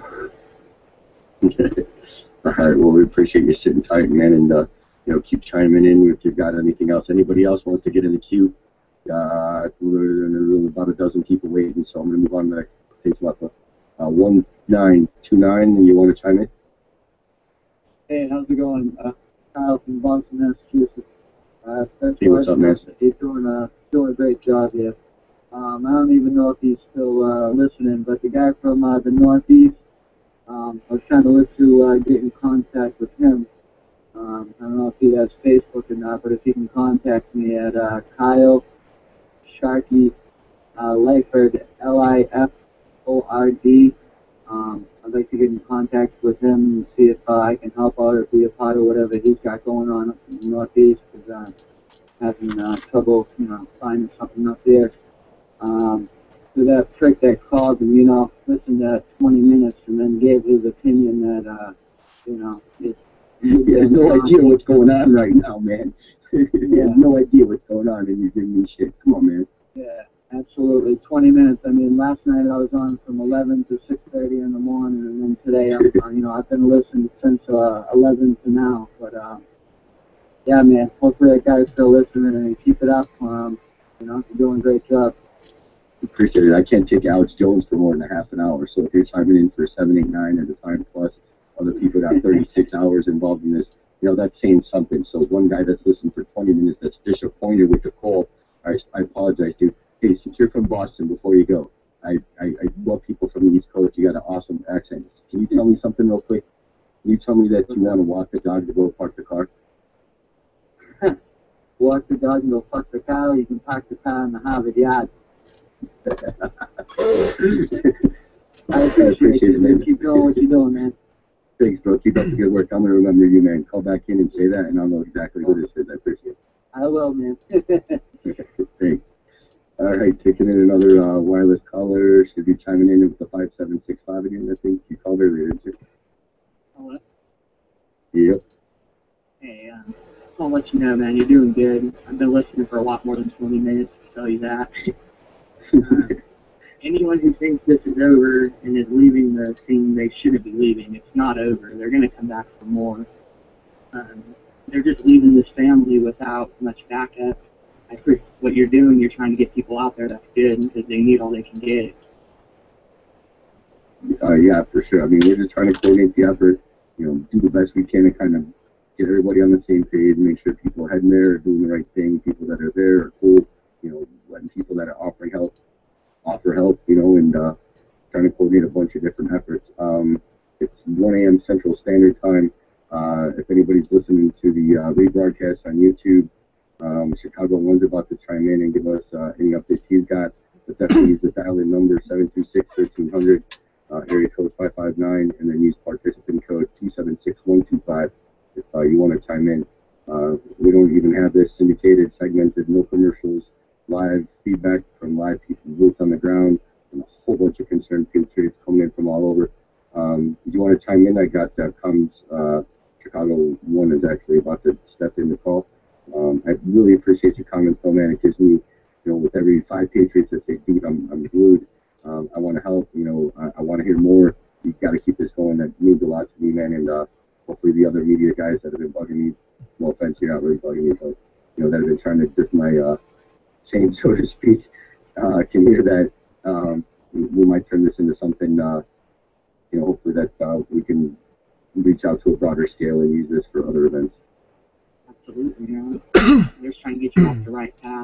All right. Well, we appreciate you sitting tight, man, and uh, you know, keep chiming in if you've got anything else. Anybody else wants to get in the queue? Uh, there's about a dozen people waiting, so I'm going to move on to things left. Uh, one nine two nine, and you want to chime in? Hey, how's it going? Uh, Kyle from Boston, Massachusetts. Uh, Hey, what's up, man? He's doing a doing a great job here. Um, I don't even know if he's still uh, listening, but the guy from uh, the Northeast, um, I was trying to look to uh, get in contact with him. Um, I don't know if he has Facebook or not, but if he can contact me at uh, Kyle Sharkey uh, Liford, L I F O R D. Um, I'd like to get in contact with him and see if uh, I can help out or be a part of whatever he's got going on up in the Northeast, because uh, having uh, trouble, you know, finding something up there. Um, so that prick that called and, you know, listened to twenty minutes and then gave his opinion that, uh, you know, it's... You have no idea what's going on right now, man. You Yeah. have no idea what's going on, and you're giving me shit. Come on, man. Yeah, absolutely. twenty minutes. I mean, last night I was on from eleven to six thirty in the morning, and then today, I'm, uh, you know, I've been listening since uh, eleven to now. But, uh, yeah, man, hopefully that guy's still listening and keep it up. Um, you know, you're doing a great job. Appreciate it. I can't take Alex Jones for more than a half an hour, so if you're chiming in for seven, eight, nine at a time plus, other people got thirty-six hours involved in this, you know, that's saying something. So one guy that's listened for twenty minutes that's disappointed with the call, I, I apologize, dude. Hey, since you're from Boston, before you go, I, I, I love people from the East Coast. You got an awesome accent. Can you tell me something real quick? Can you tell me that you want to walk the dog to go park the car? Walk the dog and go fuck the car, or you can park the car in the Harvard yard. I appreciate it, man. Keep doing what you're doing, man. Thanks, bro. Keep up the good work. I'm going to remember you, man. Call back in and say that, and I'll know exactly who this is. I appreciate it. I will, man. Thanks. All right, taking in another uh, wireless caller. Should be chiming in with the five seven six five again. I think you called earlier, didn't you? Hello? Yep. Hey, uh, I'll let you know, man. You're doing good. I've been listening for a lot more than twenty minutes, to tell you that. uh, anyone who thinks this is over and is leaving the scene, they shouldn't be leaving. It's not over. They're going to come back for more. Um, they're just leaving this family without much backup. I think what you're doing, you're trying to get people out there. That's good because they need all they can get. Uh, yeah, for sure. I mean, we're just trying to coordinate the effort, you know, do the best we can to kind of get everybody on the same page, make sure people heading there are doing the right thing, people that are there are cool, you know, letting people that are offering help offer help, you know, and uh, trying to coordinate a bunch of different efforts. Um, it's one A M Central Standard Time. Uh, if anybody's listening to the uh, rebroadcast on YouTube, um, Chicago One's about to chime in and give us uh, any updates he's got. But definitely use the dial-in number seven two six, one three zero zero, uh, area code five five nine, and then use participant code two seven six one two five if uh, you want to chime in. Uh, we don't even have this syndicated, segmented, no commercials, live feedback from live people, boots on the ground, and a whole bunch of concerned patriots coming in from all over. Um, if you want to chime in, I got that comes, uh, Chicago One is actually about to step in the call. Um, I really appreciate your comments, though, man. It gives me, you know, with every five patriots that say, dude, I'm, I'm glued. Um, I want to help, you know, I, I want to hear more. You've got to keep this going. That means a lot to me, man, and uh, hopefully the other media guys that have been bugging me, no offense, you're not really bugging me, but, you know, that have been trying to dip my uh, chain, so to speak, uh, can hear that. Um, we, we might turn this into something, uh, you know, hopefully that uh, we can reach out to a broader scale and use this for other events. Absolutely, yeah. They're just trying to get you off the right path.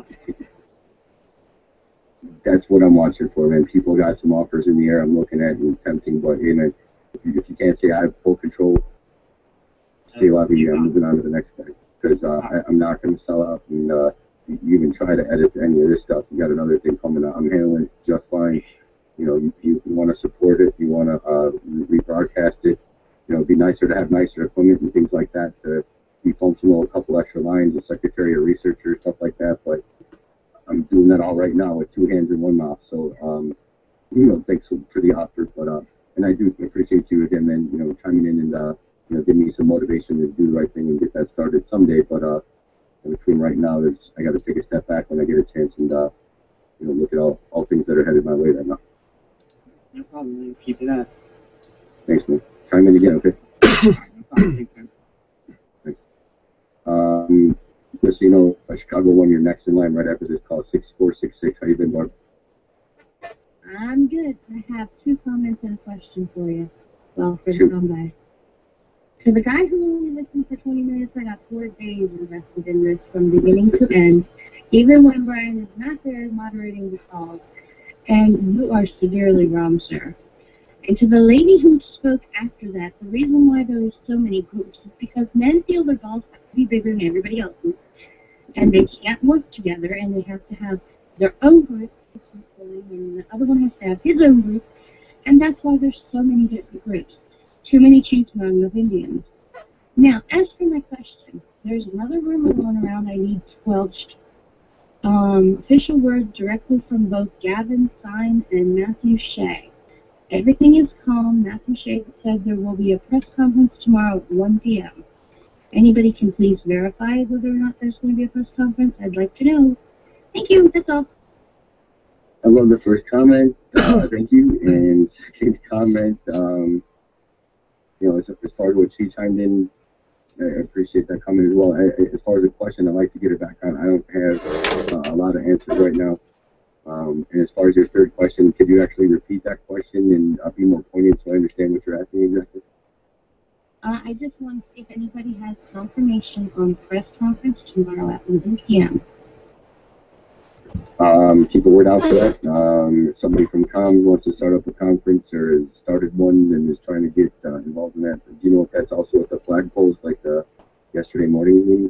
That's what I'm watching for, man. People got some offers in the air I'm looking at and tempting, but hey, man, if you, if you can't say I have full control, stay alive, and I'm moving on to the next guy. Because uh, I, I'm not going to sell out and uh, you even try to edit any of this stuff. You got another thing coming out. I'm handling it just fine. You know, you, you, you want to support it, you want to uh, rebroadcast it. You know, it'd be nicer to have nicer equipment and things like that to be functional, a couple extra lines, a secretary, a researcher, stuff like that. But I'm doing that all right now with two hands and one mouth. So, um, you know, thanks for the offer. But uh, and I do appreciate you again, man. You know, chiming in and uh, you know, give me some motivation to do the right thing and get that started someday. But uh, in between right now, there's I got to take a step back when I get a chance and uh, you know, look at all all things that are headed my way right now. No problem, man. Keep it up. Thanks, man. Chime in again, okay? No problem. Thanks, man. Thanks. Um, just so you know, uh, Chicago One, you're next in line right after this call, six four six six. How you been, Barb? I'm good. I have two comments and a question for you. Well, for the Shoot. comeback. To the guy who only listened for twenty minutes, I got four days invested in this from beginning to end, even when Brian is not there moderating the calls. And you are severely wrong, sir. And to the lady who spoke after that, the reason why there are so many groups is because men feel their balls have to be bigger than everybody else's, and they can't work together, and they have to have their own group to keep the and the other one has to have his own group, and that's why there's so many different groups. Too many chiefs, not enough Indians. Now, as for my question, there's another rumor going around I need squelched. Um, official words directly from both Gavin Stein and Matthew Shea. Everything is calm. Matthew Shea said there will be a press conference tomorrow at one p m Anybody can please verify whether or not there's going to be a press conference. I'd like to know. Thank you. That's all. I love the first comment. Uh, thank you. And second comment, um, you know, as, as far as what she chimed in, I appreciate that comment as well. I, as far as the question, I'd like to get it back on. I don't have uh, a lot of answers right now. Um, and as far as your third question, could you actually repeat that question and uh, be more poignant so I understand what you're asking exactly? Uh, I just want to see if anybody has confirmation on press conference tomorrow at one p m Um, keep a word out for that. Um, if somebody from comms wants to start up a conference or has started one and is trying to get uh, involved in that, do you know if that's also at the flagpoles like the yesterday morning meeting?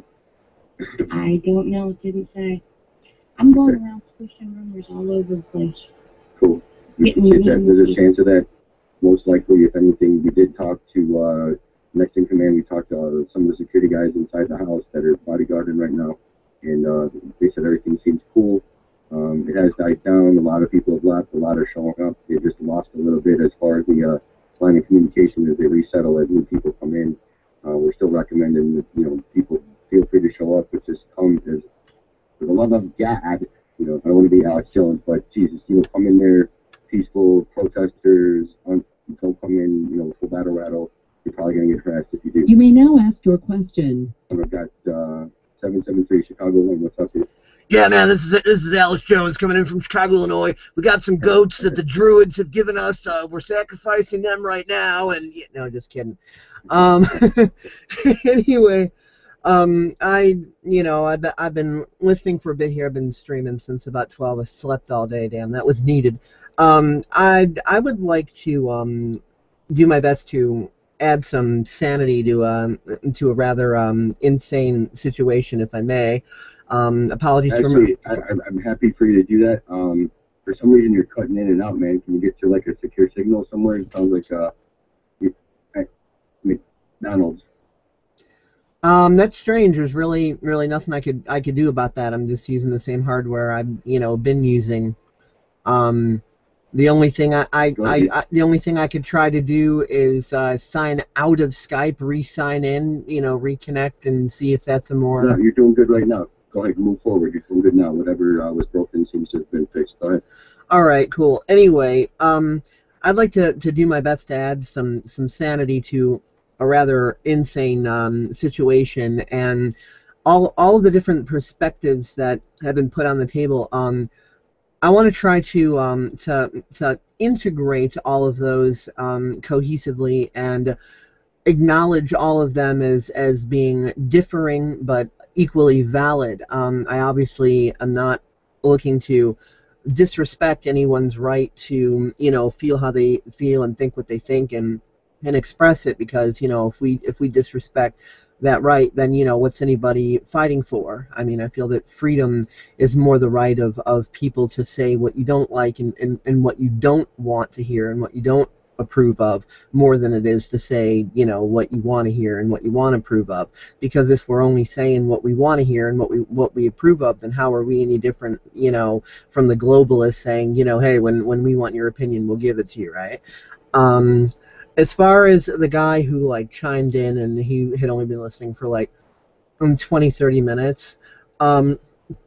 I don't know. It didn't say. I'm going Okay. around pushing rumors all over the place. Cool. Getting Is that, meetings. there's a chance of that. Most likely, if anything, we did talk to uh, next in command. We talked to uh, some of the security guys inside the house that are bodyguarding right now, and uh, they said everything seems cool. Um, it has died down. A lot of people have left. A lot are showing up. They just lost a little bit as far as the uh, line of communication as they resettle as new people come in. Uh, we're still recommending that, you know, people feel free to show up, but just come as for the love of God. You know, I don't want to be Alex Jones, but Jesus, you know, come in there peaceful protesters. Un- don't come in, you know, full battle rattle. You're probably gonna get harassed if you do. You may now ask your question. I've got uh, seven seven three Chicago one. What's up, dude? Yeah, man, this is this is Alex Jones coming in from Chicago, Illinois. We got some goats that the Druids have given us. Uh, we're sacrificing them right now, and yeah, no, just kidding. Um, anyway, um, I you know I've been, I've been listening for a bit here. I've been streaming since about twelve. I slept all day. Damn, that was needed. Um, I I would like to um do my best to add some sanity to um to a rather um insane situation, if I may. Um, apologies Actually, for. I, I'm I'm happy for you to do that. Um, for some reason, you're cutting in and out, man. Can you get to like a secure signal somewhere? It sounds like uh, you- I- McDonald's. Um, that's strange. There's really, really nothing I could I could do about that. I'm just using the same hardware I've you know been using. Um, the only thing I I, I, I the only thing I could try to do is uh, sign out of Skype, re-sign in, you know, reconnect, and see if that's a more. No, you're doing good right now. Go ahead, move forward. You're doing good now. Whatever uh, was broken seems to have been fixed. Go ahead. All right, cool. Anyway, um, I'd like to, to do my best to add some, some sanity to a rather insane um, situation, and all all the different perspectives that have been put on the table. Um, I want to try to um, to to integrate all of those um, cohesively and acknowledge all of them as as being differing but equally valid. Um, I obviously am not looking to disrespect anyone's right to you know feel how they feel and think what they think and and express it, because you know if we if we disrespect that right, then you know what's anybody fighting for? I mean, I feel that freedom is more the right of, of people to say what you don't like and, and, and what you don't want to hear and what you don't approve of, more than it is to say, you know, what you want to hear and what you want to approve of. Because if we're only saying what we want to hear and what we what we approve of, then how are we any different, you know, from the globalists saying, you know, hey, when when we want your opinion, we'll give it to you, right? Um, as far as the guy who like chimed in and he had only been listening for like twenty, thirty minutes, um,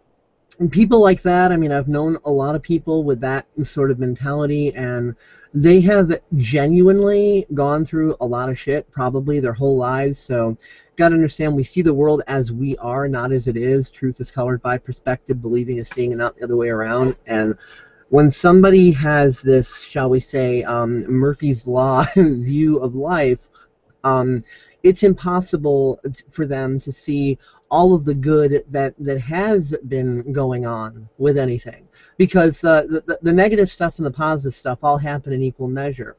people like that, I mean, I've known a lot of people with that sort of mentality, and they have genuinely gone through a lot of shit, probably their whole lives. So, gotta understand, we see the world as we are, not as it is. Truth is colored by perspective. Believing is seeing, and not the other way around. And when somebody has this, shall we say, um, Murphy's Law view of life, um, it's impossible for them to see all of the good that, that has been going on with anything, because uh, the, the negative stuff and the positive stuff all happen in equal measure.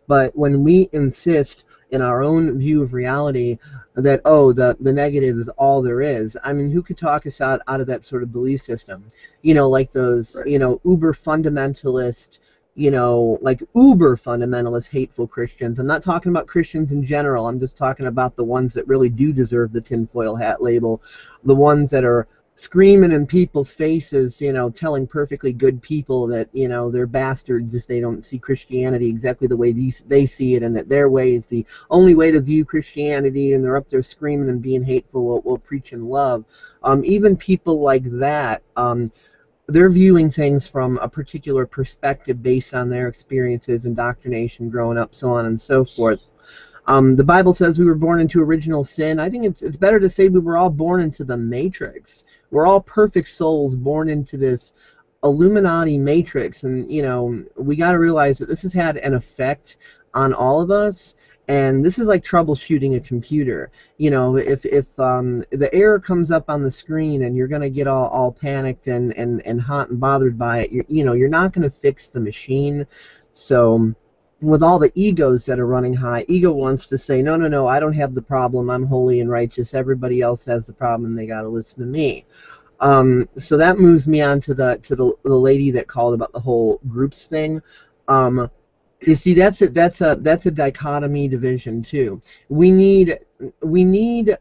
But when we insist in our own view of reality that, oh, the, the negative is all there is, I mean, who could talk us out, out of that sort of belief system? You know, like those, right. you know, uber fundamentalist, you know, like uber fundamentalist, hateful Christians. I'm not talking about Christians in general. I'm just talking about the ones that really do deserve the tinfoil hat label, the ones that are screaming in people's faces, you know, telling perfectly good people that, you know, they're bastards if they don't see Christianity exactly the way these, they see it, and that their way is the only way to view Christianity, and they're up there screaming and being hateful while, while preaching love. Um, even people like that, um, they're viewing things from a particular perspective based on their experiences, indoctrination, growing up, so on and so forth. Um, the Bible says we were born into original sin. I think it's it's better to say we were all born into the matrix. We're all perfect souls born into this Illuminati matrix, and you know we got to realize that this has had an effect on all of us. And this is like troubleshooting a computer. You know, if if um, the error comes up on the screen and you're gonna get all, all panicked and, and, and hot and bothered by it, you're, you know, you're not gonna fix the machine. So with all the egos that are running high, ego wants to say, no, no, no, I don't have the problem. I'm holy and righteous. Everybody else has the problem. They got to listen to me. Um, so that moves me on to the to the, the lady that called about the whole groups thing. Um, you see, that's a, that's a that's a dichotomy division too. We need we need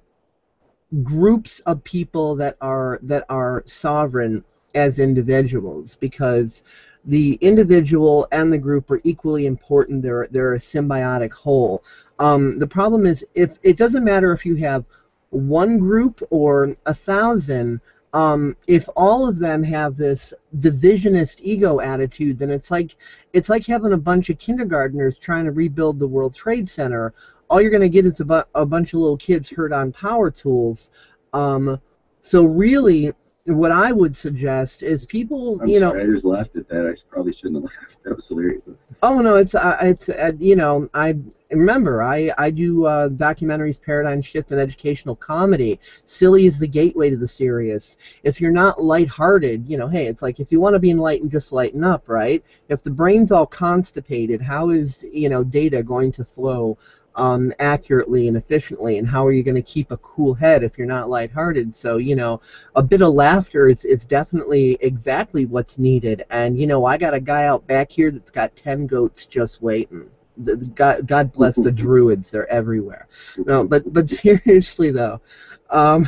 groups of people that are that are sovereign as individuals, because the individual and the group are equally important. They're they're a symbiotic whole. Um, the problem is, if it doesn't matter if you have one group or a thousand, um, if all of them have this divisionist ego attitude, then it's like it's like having a bunch of kindergartners trying to rebuild the World Trade Center. All you're going to get is a, bu a bunch of little kids hurt on power tools. Um, so really, what I would suggest is people, I'm you know. Sorry, I just laughed at that. I probably shouldn't have laughed. That was hilarious. Oh no, it's uh, it's uh, you know, I remember I I do uh, documentaries, paradigm shift, and educational comedy. Silly is the gateway to the serious. If you're not lighthearted, you know, hey, it's like if you want to be enlightened, just lighten up, right? If the brain's all constipated, how is you know data going to flow Um, accurately and efficiently, and how are you going to keep a cool head if you're not lighthearted? So, you know, a bit of laughter is, is definitely exactly what's needed. And, you know, I got a guy out back here that's got ten goats just waiting. The, the, God, God bless the druids, they're everywhere. No, but, but seriously, though, um,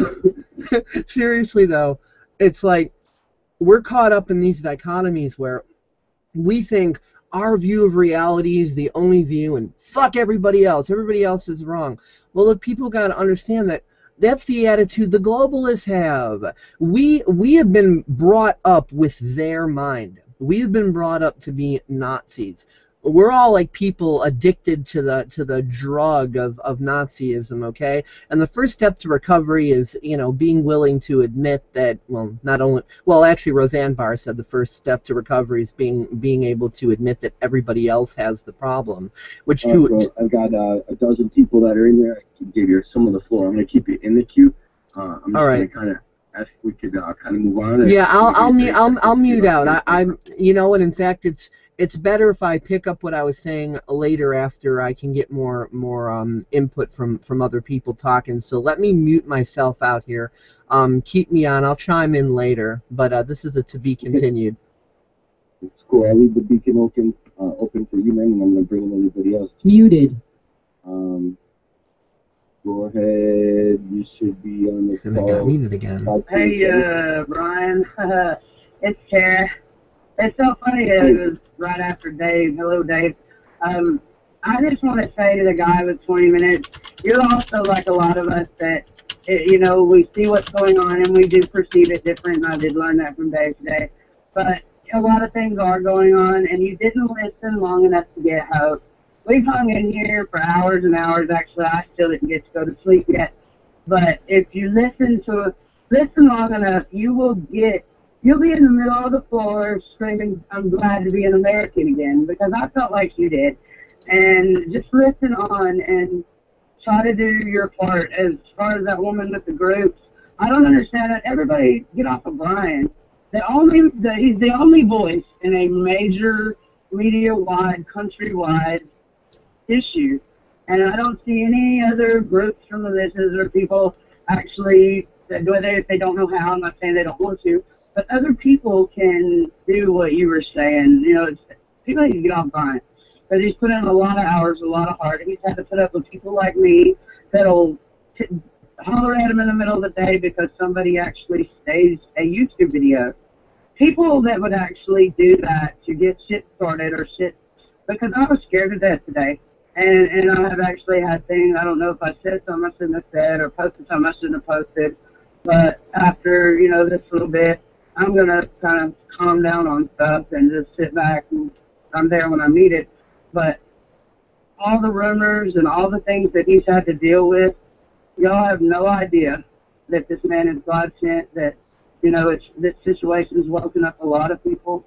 seriously, though, it's like we're caught up in these dichotomies where we think our view of reality is the only view, and fuck everybody else. Everybody else is wrong. Well, look, people got to understand that that's the attitude the globalists have. We we have been brought up with their mind. We have been brought up to be Nazis. We're all like people addicted to the to the drug of, of Nazism, okay? And the first step to recovery is, you know, being willing to admit that, well, not only, well, actually, Roseanne Barr said the first step to recovery is being being able to admit that everybody else has the problem, which Uh, to so I've got uh, a dozen people that are in there. I can give you some of the floor. I'm going to keep you in the queue. Uh, I'm just All right. going to kind of ask if we could uh, kind of move on. Yeah, I'll Maybe I'll break mute I'll it. I'll mute out. I, I'm you know what? In fact, it's it's better if I pick up what I was saying later after I can get more more um, input from from other people talking. So let me mute myself out here. Um, keep me on. I'll chime in later. But uh, this is a to be continued. It's cool. I'll leave the beacon open uh, open for you, man, and I'm going to bring in everybody else. Muted. Um, go ahead. You should be on the And I got muted again. Hey, uh, Brian. It's Tara. It's so funny that it was right after Dave. Hello, Dave. Um, I just want to say to the guy with twenty minutes, you're also like a lot of us that, it, you know, we see what's going on and we do perceive it different, and I did learn that from Dave today. But a lot of things are going on, and you didn't listen long enough to get hope. We've hung in here for hours and hours. Actually, I still didn't get to go to sleep yet. But if you listen to listen long enough, you will get, you'll be in the middle of the floor screaming, I'm glad to be an American again, because I felt like you did. And just listen on and try to do your part. As far as that woman with the groups, I don't understand it. Everybody get off of Brian. The only, the, he's the only voice in a major media-wide, country-wide issue. And I don't see any other groups from the business or people actually, whether if they don't know how, I'm not saying they don't want to, but other people can do what you were saying. You know, it's, people need to get off Brian. Because he's put in a lot of hours, a lot of heart. He's had to put up with people like me that'll t- holler at him in the middle of the day because somebody actually staged a YouTube video. People that would actually do that to get shit started or shit, because I was scared to death today. And, and I have actually had things, I don't know if I said something I shouldn't have said or posted something I shouldn't have posted. But after, you know, this little bit, I'm going to kind of calm down on stuff and just sit back and I'm there when I need it. But all the rumors and all the things that he's had to deal with, y'all have no idea that this man is God sent, that, you know, it's, this situation's woken up a lot of people.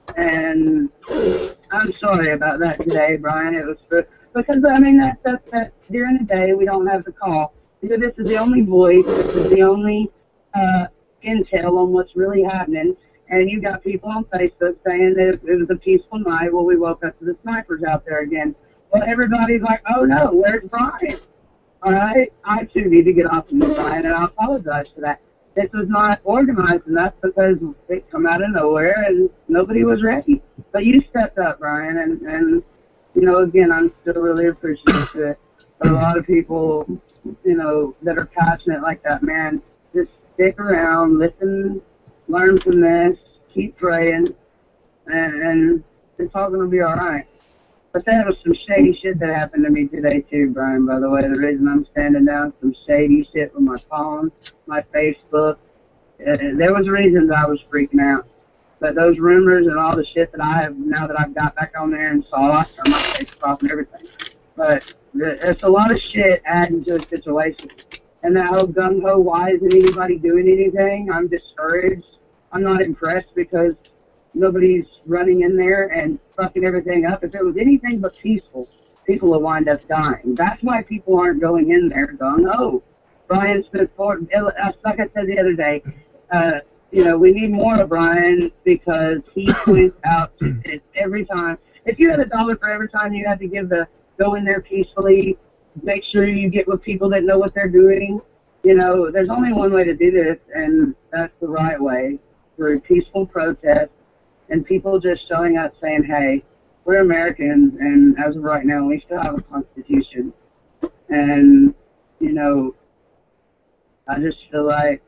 And I'm sorry about that today, Brian. It was for, because, I mean, that, that, that during the day we don't have the call. You know, this is the only voice, this is the only uh, intel on what's really happening. And you got people on Facebook saying that it was a peaceful night. Well, we woke up to the snipers out there again. Well, everybody's like, oh no, where's Brian? All right, I too need to get off of me, Brian, and I apologize for that. This was not organized enough because it come out of nowhere and nobody was ready. But you stepped up, Brian, and, and you know, again, I'm still really appreciative of it. But a lot of people, you know, that are passionate like that, man, just stick around, listen, learn from this, keep praying, and, and it's all going to be all right. But there was some shady shit that happened to me today, too, Brian, by the way. The reason I'm standing down, some shady shit with my phone, my Facebook. Uh, there was reasons I was freaking out. But those rumors and all the shit that I have, now that I've got back on there and saw, I turned my Facebook off and everything. But there's a lot of shit adding to a situation. And that whole gung-ho, why isn't anybody doing anything? I'm discouraged. I'm not impressed because nobody's running in there and fucking everything up. If it was anything but peaceful, people will wind up dying. That's why people aren't going in there gung-ho. Brian spent four, like I said the other day, uh, you know, we need more of Brian because he points out it every time. If you had a dollar for every time you had to give the go in there peacefully, make sure you get with people that know what they're doing. You know, there's only one way to do this, and that's the right way, through peaceful protest and people just showing up saying, hey, we're Americans, and as of right now, we still have a constitution. And, you know, I just feel like,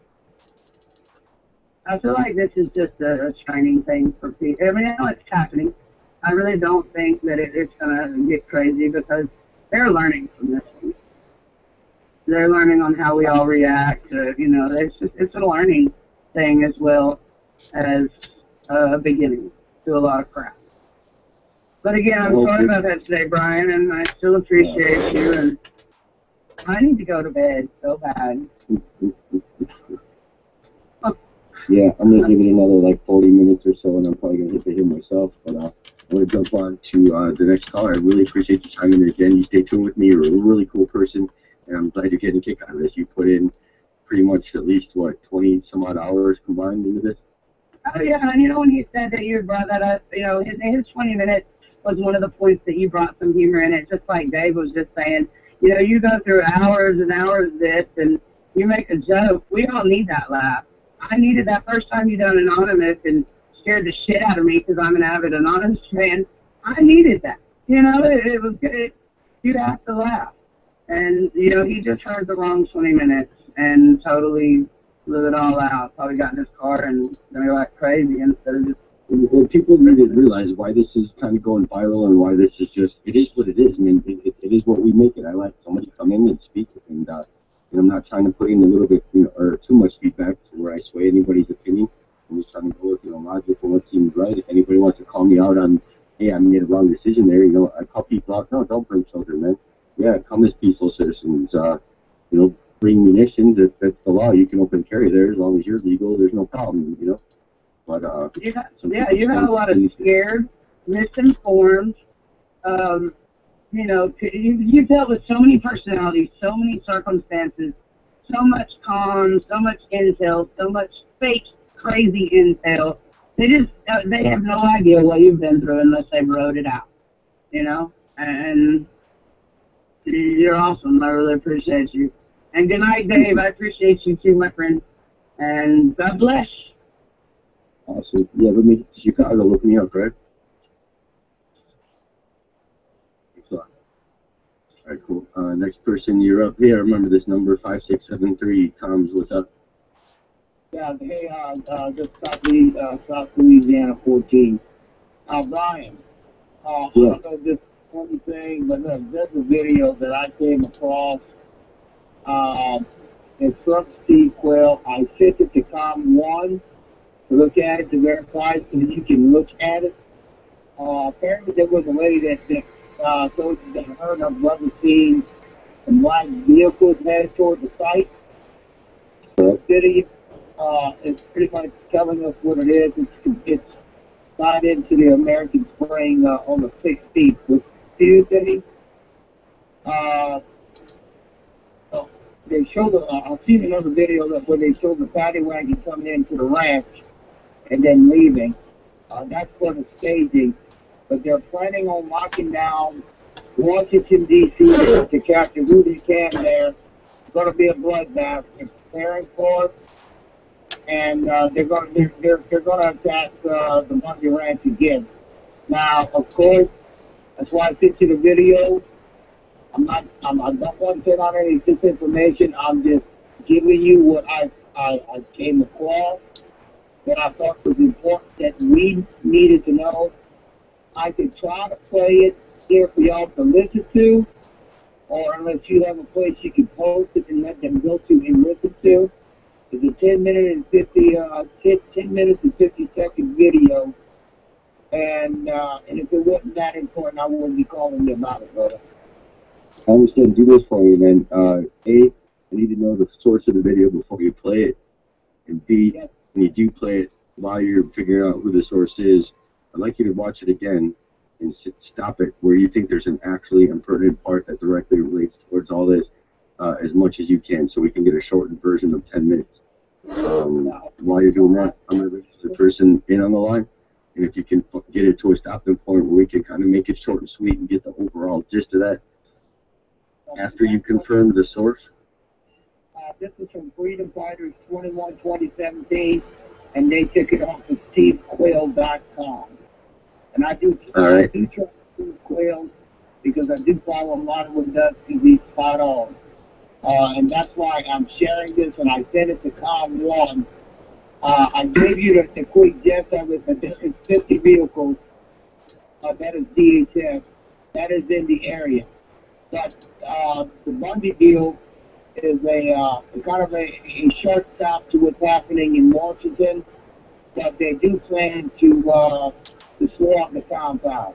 I feel like this is just a, a training thing for people. I mean, I know it's happening. I really don't think that it, it's going to get crazy because they're learning from this one. They're learning on how we all react to, you know, it's just, it's a learning thing as well as a beginning to a lot of crap. But again, I'm sorry about that today, Brian, and I still appreciate you, and I need to go to bed so bad. Yeah, I'm going to give it another like forty minutes or so, and I'm probably going to hit the hill myself. But uh, I'm going to jump on to uh, the next caller. I really appreciate you chiming in again. You stay tuned with me. You're a really cool person, and I'm glad you're getting a kick out of this. You put in pretty much at least, what, twenty some odd hours combined into this? Oh, yeah, and you know when he said that you brought that up, you know, his, his twenty minutes was one of the points that you brought some humor in it, just like Dave was just saying. You know, you go through hours and hours of this, and you make a joke. We all need that laugh. I needed that first time you done Anonymous and scared the shit out of me because I'm an avid Anonymous fan. I needed that. You know, it, it was good. You have to laugh. And, you know, he just heard the wrong twenty minutes and totally blew it all out. Probably got in his car and going to go like crazy instead of just... Well, people need to realize why this is kind of going viral and why this is just, it is what it is. I mean, it, it is what we make it. I like somebody to come in and speak, and, uh, and I'm not trying to put in a little bit, you know, or too much feedback to where I sway anybody's opinion. I'm just trying to go with, you know, logic and what seems right. If anybody wants to call me out on, hey, I made a wrong decision there, you know, I call people out. No, don't bring children, man. Yeah, come as peaceful citizens. Uh, you know, bring munitions. If that's the law, you can open carry there as long as you're legal. There's no problem, you know. But uh, you have, yeah, you have a lot of scared, misinformed. Um, you know, you you've dealt with so many personalities, so many circumstances, so much con, so much intel, so much fake, crazy intel. They just uh, they have no idea what you've been through unless they wrote it out. You know, and You're awesome. I really appreciate you. And good night, Dave. I appreciate you too, my friend. And God bless. Awesome. You ever meet Chicago? Look me up, right? All right, cool. Uh, next person, you're up here. Remember this number, five six seven three. Tom's, what's up? Yeah, hey, uh, uh, just South, Louis, uh, South Louisiana fourteen. Uh, Brian, uh, Yeah. I don't know this one thing, but look, there's a video that I came across. Um, it's from Steve Quayle. I sent it to Com one to look at it, to verify it, so that you can look at it. Uh, apparently there was a lady that, that uh, told you that her and her brother seen some black vehicles headed toward the site. The city uh, is pretty much telling us what it is. It's, it's tied into the American Spring uh, on the sixteenth with Steel City. Uh, so they showed, the, uh, I've seen another video that where they showed the paddy wagon coming into the ranch and then leaving. Uh, that's for the staging. But they're planning on locking down Washington, D C to, to capture who they can there. It's going to be a bloodbath. They're preparing for it. And uh, they're going they're, they're, they're going to attack uh, the Bundy Ranch again. Now, of course, that's why I sent you the video. I'm not, I'm, I don't want to send out any disinformation. I'm just giving you what I, I, I came across that I thought was important that we needed to know. I could try to play it here for y'all to listen to, or unless you have a place you can post it and let them go to and listen to. It's a ten minute and fifty, uh, ten, ten minutes and fifty second video. And, uh, and if it wasn't that important, I wouldn't be calling you about it, brother. I understand. Do this for you, then. Uh, A, I need to know the source of the video before you play it. And B, yes. When you do play it, while you're figuring out who the source is, I'd like you to watch it again and sit, stop it where you think there's an actually impertinent part that directly relates towards all this uh, as much as you can, so we can get a shortened version of ten minutes. Um, while you're doing that, I'm going to register the person in on the line, and if you can get it to a stopping point where we can kind of make it short and sweet and get the overall gist of that. After you confirm the source? Uh, this is from Freedom Fighters twenty-one twenty seventeen, and they took it off of steve quayle dot com. And I do, All right. I do trust Steve Quayle because I do follow a lot of what he does because he's spot on. Uh, and that's why I'm sharing this, and I sent it to Com one. Uh, I gave you the, the quick gist of it, but this is fifty vehicles. Uh, that is D H S. That is in the area. But uh, the Bundy deal is a uh, kind of a, a short stop to what's happening in Washington. But they do plan to uh, to slow up the compound.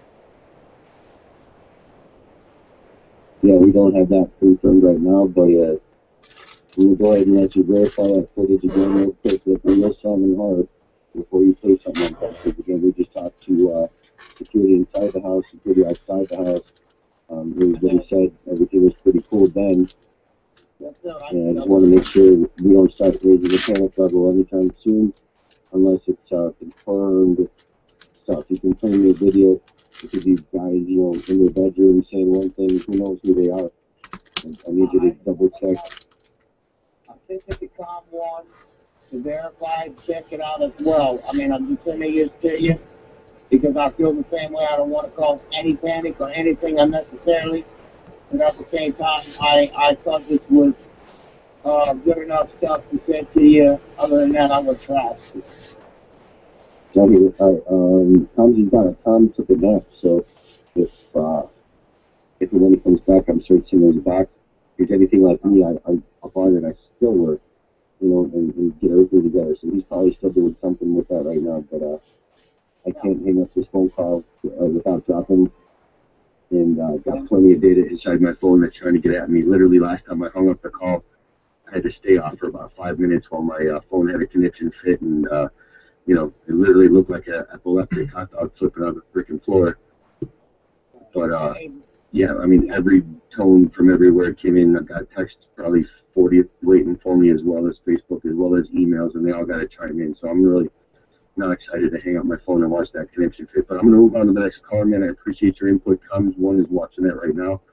Yeah, we don't have that confirmed right now, but uh, we'll go ahead and let you verify that footage again real quick with real sounding hard before you play something like that. Because again, we just talked to uh, security inside the house, security outside the house. Um, everybody said everything was pretty cool then. And I just want to make sure we don't start raising the panic level anytime soon, unless it's uh, confirmed stuff. You can play me a video because these guys, you know, in their bedroom saying one thing, who knows who they are. And I need you to double check. I sent it to Com one to verify, check it out as well. I mean, I'm just sending it to you because I feel the same way. I don't want to cause any panic or anything unnecessarily. But at the same time, I, I thought this was uh, good enough stuff to send to you. Other than that, I would trash it. All right, um, Tom's got it. Tom took a nap, so if uh, if and when he comes back, I'm searching his back. If he's anything like me, I, I, I'll find that I still work, you know, and, and get everything together. So he's probably still doing something with that right now, but uh, I can't hang up this phone call uh, without dropping. And uh, got plenty of data inside my phone that's trying to get at me. Literally, last time I hung up the call, I had to stay off for about five minutes while my uh, phone had a connection fit, and uh, you know, it literally looked like an epileptic hot dog flipping on the freaking floor. But uh, yeah, I mean, every tone from everywhere came in. I got text probably forty waiting for me, as well as Facebook, as well as emails, and they all got to chime in. So I'm really not excited to hang up my phone and watch that connection fit. But I'm going to move on to the next caller, man. I appreciate your input. Comes one is watching that right now.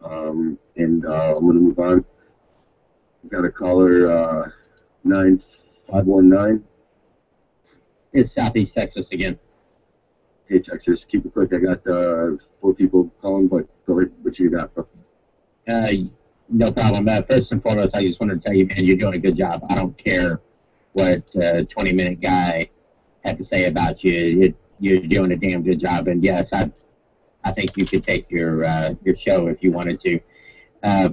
Um, and uh, I'm going to move on. We've got a caller, uh, nine five one nine. It's Southeast Texas again. Hey, Texas, keep it quick. I got uh, four people calling, but go ahead. What you got? Uh, no problem. Uh, first and foremost, I just wanted to tell you, man, you're doing a good job. I don't care what uh, twenty-minute guy had to say about you. It, you're doing a damn good job. And yes, I, I think you could take your uh, your show if you wanted to. Uh,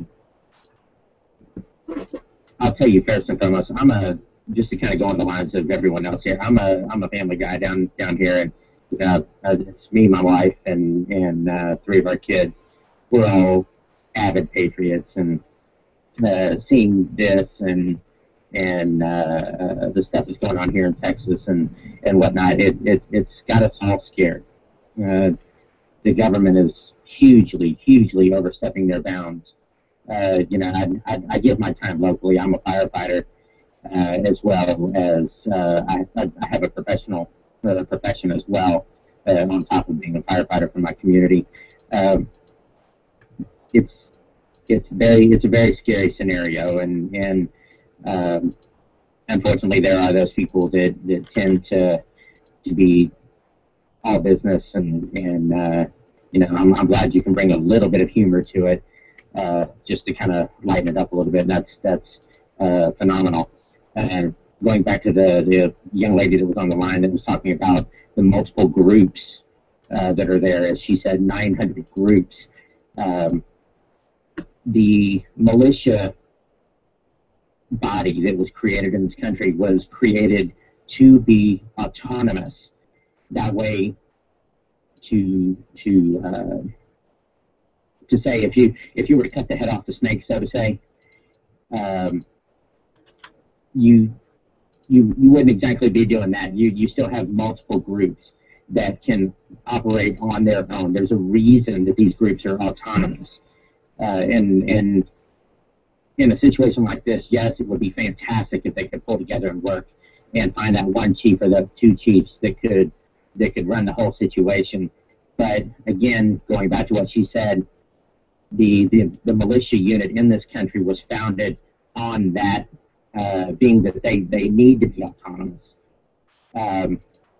I'll tell you first and foremost, I'm a just to kind of go on the lines of everyone else here. I'm a I'm a family guy down down here, and uh, it's me, my wife, and and uh, three of our kids. We're all avid patriots, and uh, seeing this and and uh, uh, the stuff that's going on here in Texas and and whatnot, it, it it's got us all scared. Uh, the government is hugely, hugely overstepping their bounds. Uh, you know, I, I, I give my time locally. I'm a firefighter, uh, as well as uh, I, I have a professional uh, profession as well, uh, on top of being a firefighter for my community. Um, it's it's very it's a very scary scenario, and and um, unfortunately there are those people that, that tend to to be all business, and and uh, you know, I'm I'm glad you can bring a little bit of humor to it, uh, just to kind of lighten it up a little bit. And that's that's uh, phenomenal. And going back to the the young lady that was on the line that was talking about the multiple groups uh, that are there, as she said, nine hundred groups. Um, the militia body that was created in this country was created to be autonomous. That way, to to uh, to say if you if you were to cut the head off the snake, so to say, um, you you you wouldn't exactly be doing that. You you still have multiple groups that can operate on their own. There's a reason that these groups are autonomous. Uh, and and in a situation like this, yes, it would be fantastic if they could pull together and work and find that one chief or the two chiefs that could that could run the whole situation. But again, going back to what she said, the the, the militia unit in this country was founded on that, uh, being that they, they need to be autonomous. Um,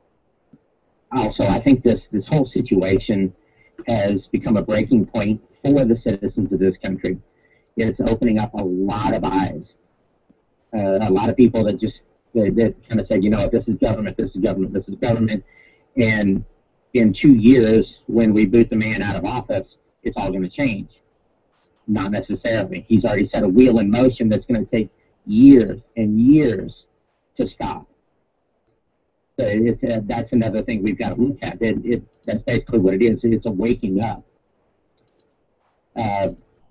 also, I think this, this whole situation has become a breaking point for the citizens of this country. It's opening up a lot of eyes. Uh, a lot of people that just that, that kind of say, you know, this is government, this is government, this is government. And in two years, when we boot the man out of office, it's all going to change. Not necessarily. He's already set a wheel in motion that's going to take years and years to stop. So it's, uh, that's another thing we've got to look at. It, it, that's basically what it is. It's a waking up. Uh,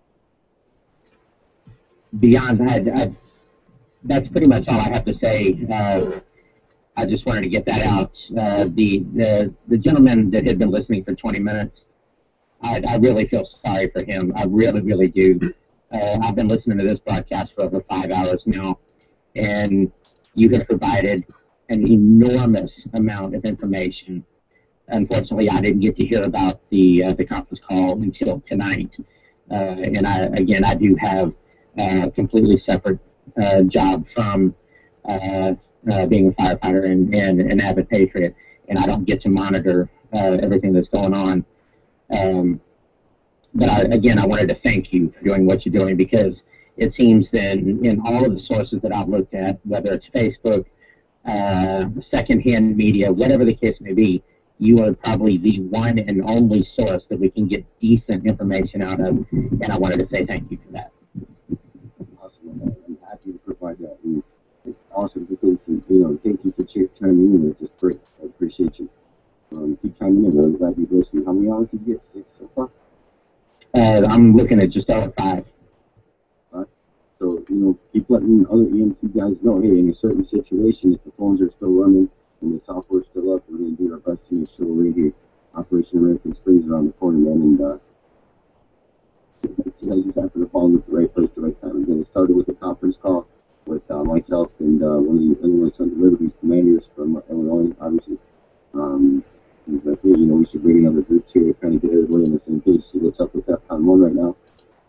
beyond that, I, that's pretty much all I have to say. Uh, I just wanted to get that out. Uh, the, the the gentleman that had been listening for twenty minutes, I, I really feel sorry for him. I really, really do. Uh, I've been listening to this broadcast for over five hours now, and you have provided an enormous amount of information. Unfortunately, I didn't get to hear about the uh, the conference call until tonight. Uh, and I, again, I do have a completely separate uh, job from uh, uh, being a firefighter and, and an avid patriot, and I don't get to monitor uh, everything that's going on. Um, but I, again, I wanted to thank you for doing what you're doing, because it seems that in, in all of the sources that I've looked at, whether it's Facebook, uh, secondhand media, whatever the case may be, you are probably the one and only source that we can get decent information out of, and I wanted to say thank you for that. Awesome. I'm happy to provide that. And it's awesome because, you know, thank you for chiming in. It's just great. I appreciate you. Um, keep chiming in. I'm glad you're listening. How many hours did you get? Six so far? Uh, I'm looking at just over five. Uh, so, you know, keep letting other E M T guys know, hey, in a certain situation, if the phones are still running and the software's still up, we're going to do our best to make sure we're right here. Operation American Springs around the corner, man, and uh, you guys just have to follow at the right place, the right time. And then it started with a conference call with uh, myself and uh, one of the Illinois Sons of Liberty's commanders from Illinois, obviously. Um, he's like, hey, you know, we should bring another group here to kind of get everybody on the same page, see what's up with DEFCON one right now.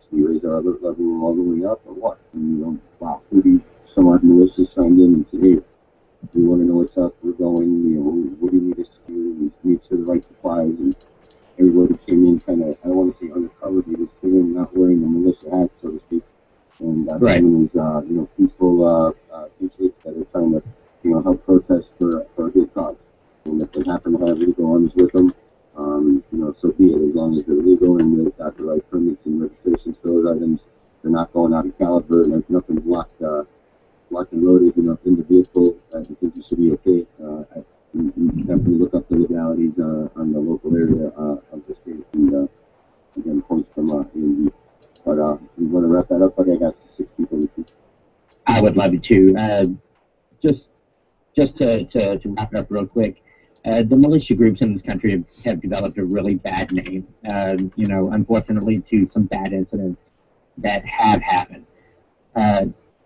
uh, alert level all the way up, or what? And, you know, wow, maybe someone, Melissa signed in and said, hey, we want to know what's up, we're going, you know, what do you need us to do? We need to the right supplies, and everybody came in kind of, I don't want to say undercover, they just came in not wearing the militia hat, so to speak. And uh, right. these, uh, you know, peaceful uh, uh, patriots that are trying to, you know, help protest for, for a good cause. And if they happen to have legal arms with them, um, you know, so be it. As long as they're legal and they've got the right permits and registrations for those items, they're not going out of caliber, and nothing's locked, uh, locked and loaded, you know, in the vehicle. I think you should be okay. Uh, I, you, you definitely look up the legalities uh, on the local area uh, of the state, and uh, again, points from uh, A and B. But uh, you want to wrap that up? Okay, I got six people with you. I would love you to. Uh, just just to, to, to wrap it up real quick, uh, the militia groups in this country have, have developed a really bad name, uh, you know, unfortunately, to some bad incidents that have happened. Uh,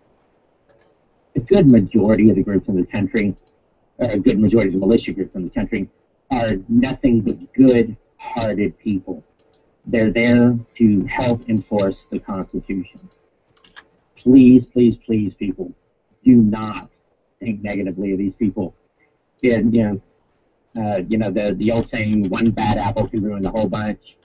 a good majority of the groups in the country, or a good majority of the militia groups in the country, are nothing but good-hearted people. They're there to help enforce the Constitution. Please, please, please, people, do not think negatively of these people. Yeah, you know, uh, you know the the old saying, "One bad apple can ruin the whole bunch."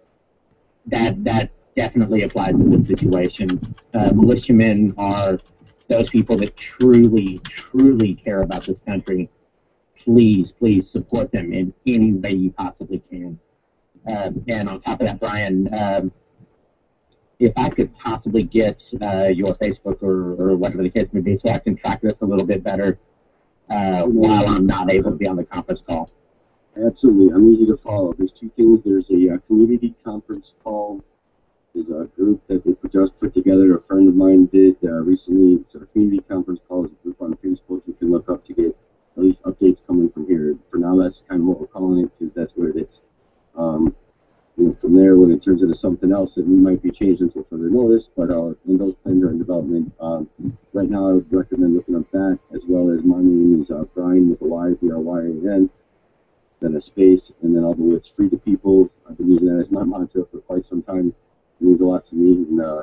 That that definitely applies to this situation. Uh, militiamen are those people that truly, truly care about this country. Please, please support them in any way you possibly can. Uh, and on top of that, Brian, um, if I could possibly get uh, your Facebook or, or whatever the case may be, so I can track this a little bit better uh, while I'm not able to be on the conference call. Absolutely. I'm easy to follow. There's two things. There's a uh, community conference call. There's a group that they just put together. A friend of mine did uh, recently. So a community conference call is a group on Facebook you can look up to get at least updates coming from here. For now, that's kind of what we're calling it, because that's what it is. Um, you know, from there, when it turns into something else, it might be changed until further notice, but uh, when those plans are in development, um, right now I would recommend looking up that, as well as my name is uh, Brian with a Y, B R Y A N, then a space, and then although it's free to people, I've been using that as my mantra for quite some time. It means a lot to me, and uh,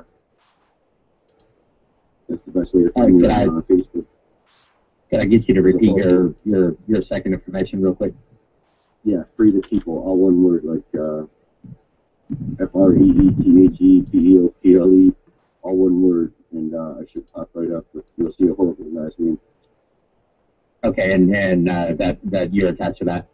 that's the best way to find me on Facebook. Can I get you to repeat your, your, your second information real quick? Yeah, free to people, all one word, like uh, F R E E T H E P E O P L E, all one word, and uh, I should pop right up. You'll see a whole of the last name. Okay, and, and uh, that, that you're attached to that?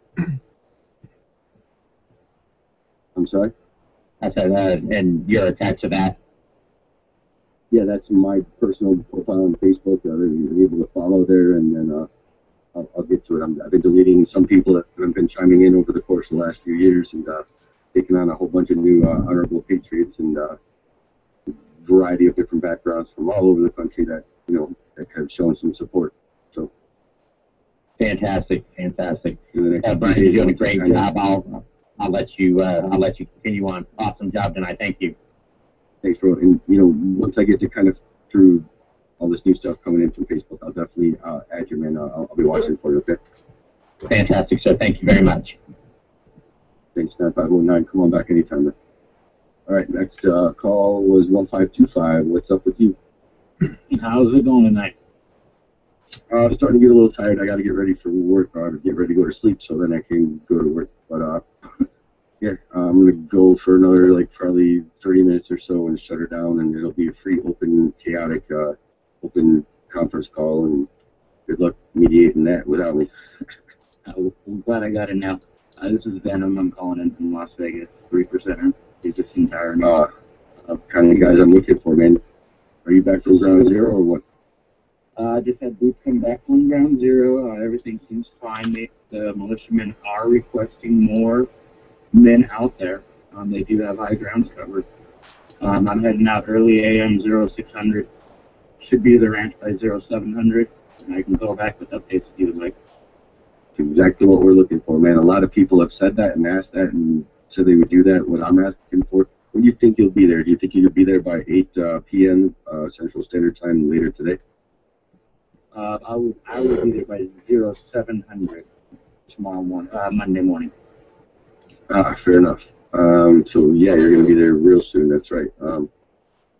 I'm sorry? I said, uh, and you're attached to that? Yeah, that's my personal profile on Facebook. Uh, you're able to follow there, and then uh, I'll, I'll get to it. I'm, I've been deleting some people that have been chiming in over the course of the last few years, and uh, taking on a whole bunch of new uh, honorable patriots and uh, a variety of different backgrounds from all over the country that, you know, that have shown some support. So fantastic, fantastic. Uh, Brian, you're doing a great job. I'll I'll let you uh, I'll let you continue on. Awesome job tonight. Thank you. Thanks, bro. And you know, once I get to kind of through all this new stuff coming in from Facebook, I'll definitely uh, add you, man. I'll, I'll be watching for you. Okay. Fantastic, sir. Thank you very much. Thanks, nine five one nine. Come on back anytime, man. All right, next uh, call was one five two five. What's up with you? How's it going tonight? Uh, starting to get a little tired. I got to get ready for work, or get ready to go to sleep, so then I can go to work. But uh, yeah, I'm gonna go for another like probably thirty minutes or so and shut her down, and it'll be a free, open, chaotic, uh, open conference call. And good luck mediating that without me. I'm glad I got it now. Uh, this is Venom. I'm calling in from Las Vegas, three percenter. Is this entire name? Uh, uh, kind of guys I'm looking for, man. Are you back from ground zero or what? I uh, just had boots come back from ground zero. Uh, everything seems fine. They, the militiamen are requesting more men out there. Um, they do have high grounds covered. Um, I'm heading out early A M zero six hundred. Should be to the ranch by zero seven hundred, and I can go back with updates if you would like. That's exactly what we're looking for, man. A lot of people have said that and asked that and said they would do that. What I'm asking for, when do you think you'll be there? Do you think you'll be there by eight uh, p m Uh, Central Standard Time later today? Uh, I will I will be there by zero seven hundred tomorrow morning, uh, Monday morning. Ah, fair enough. Um, so yeah, you're gonna be there real soon. That's right. Um,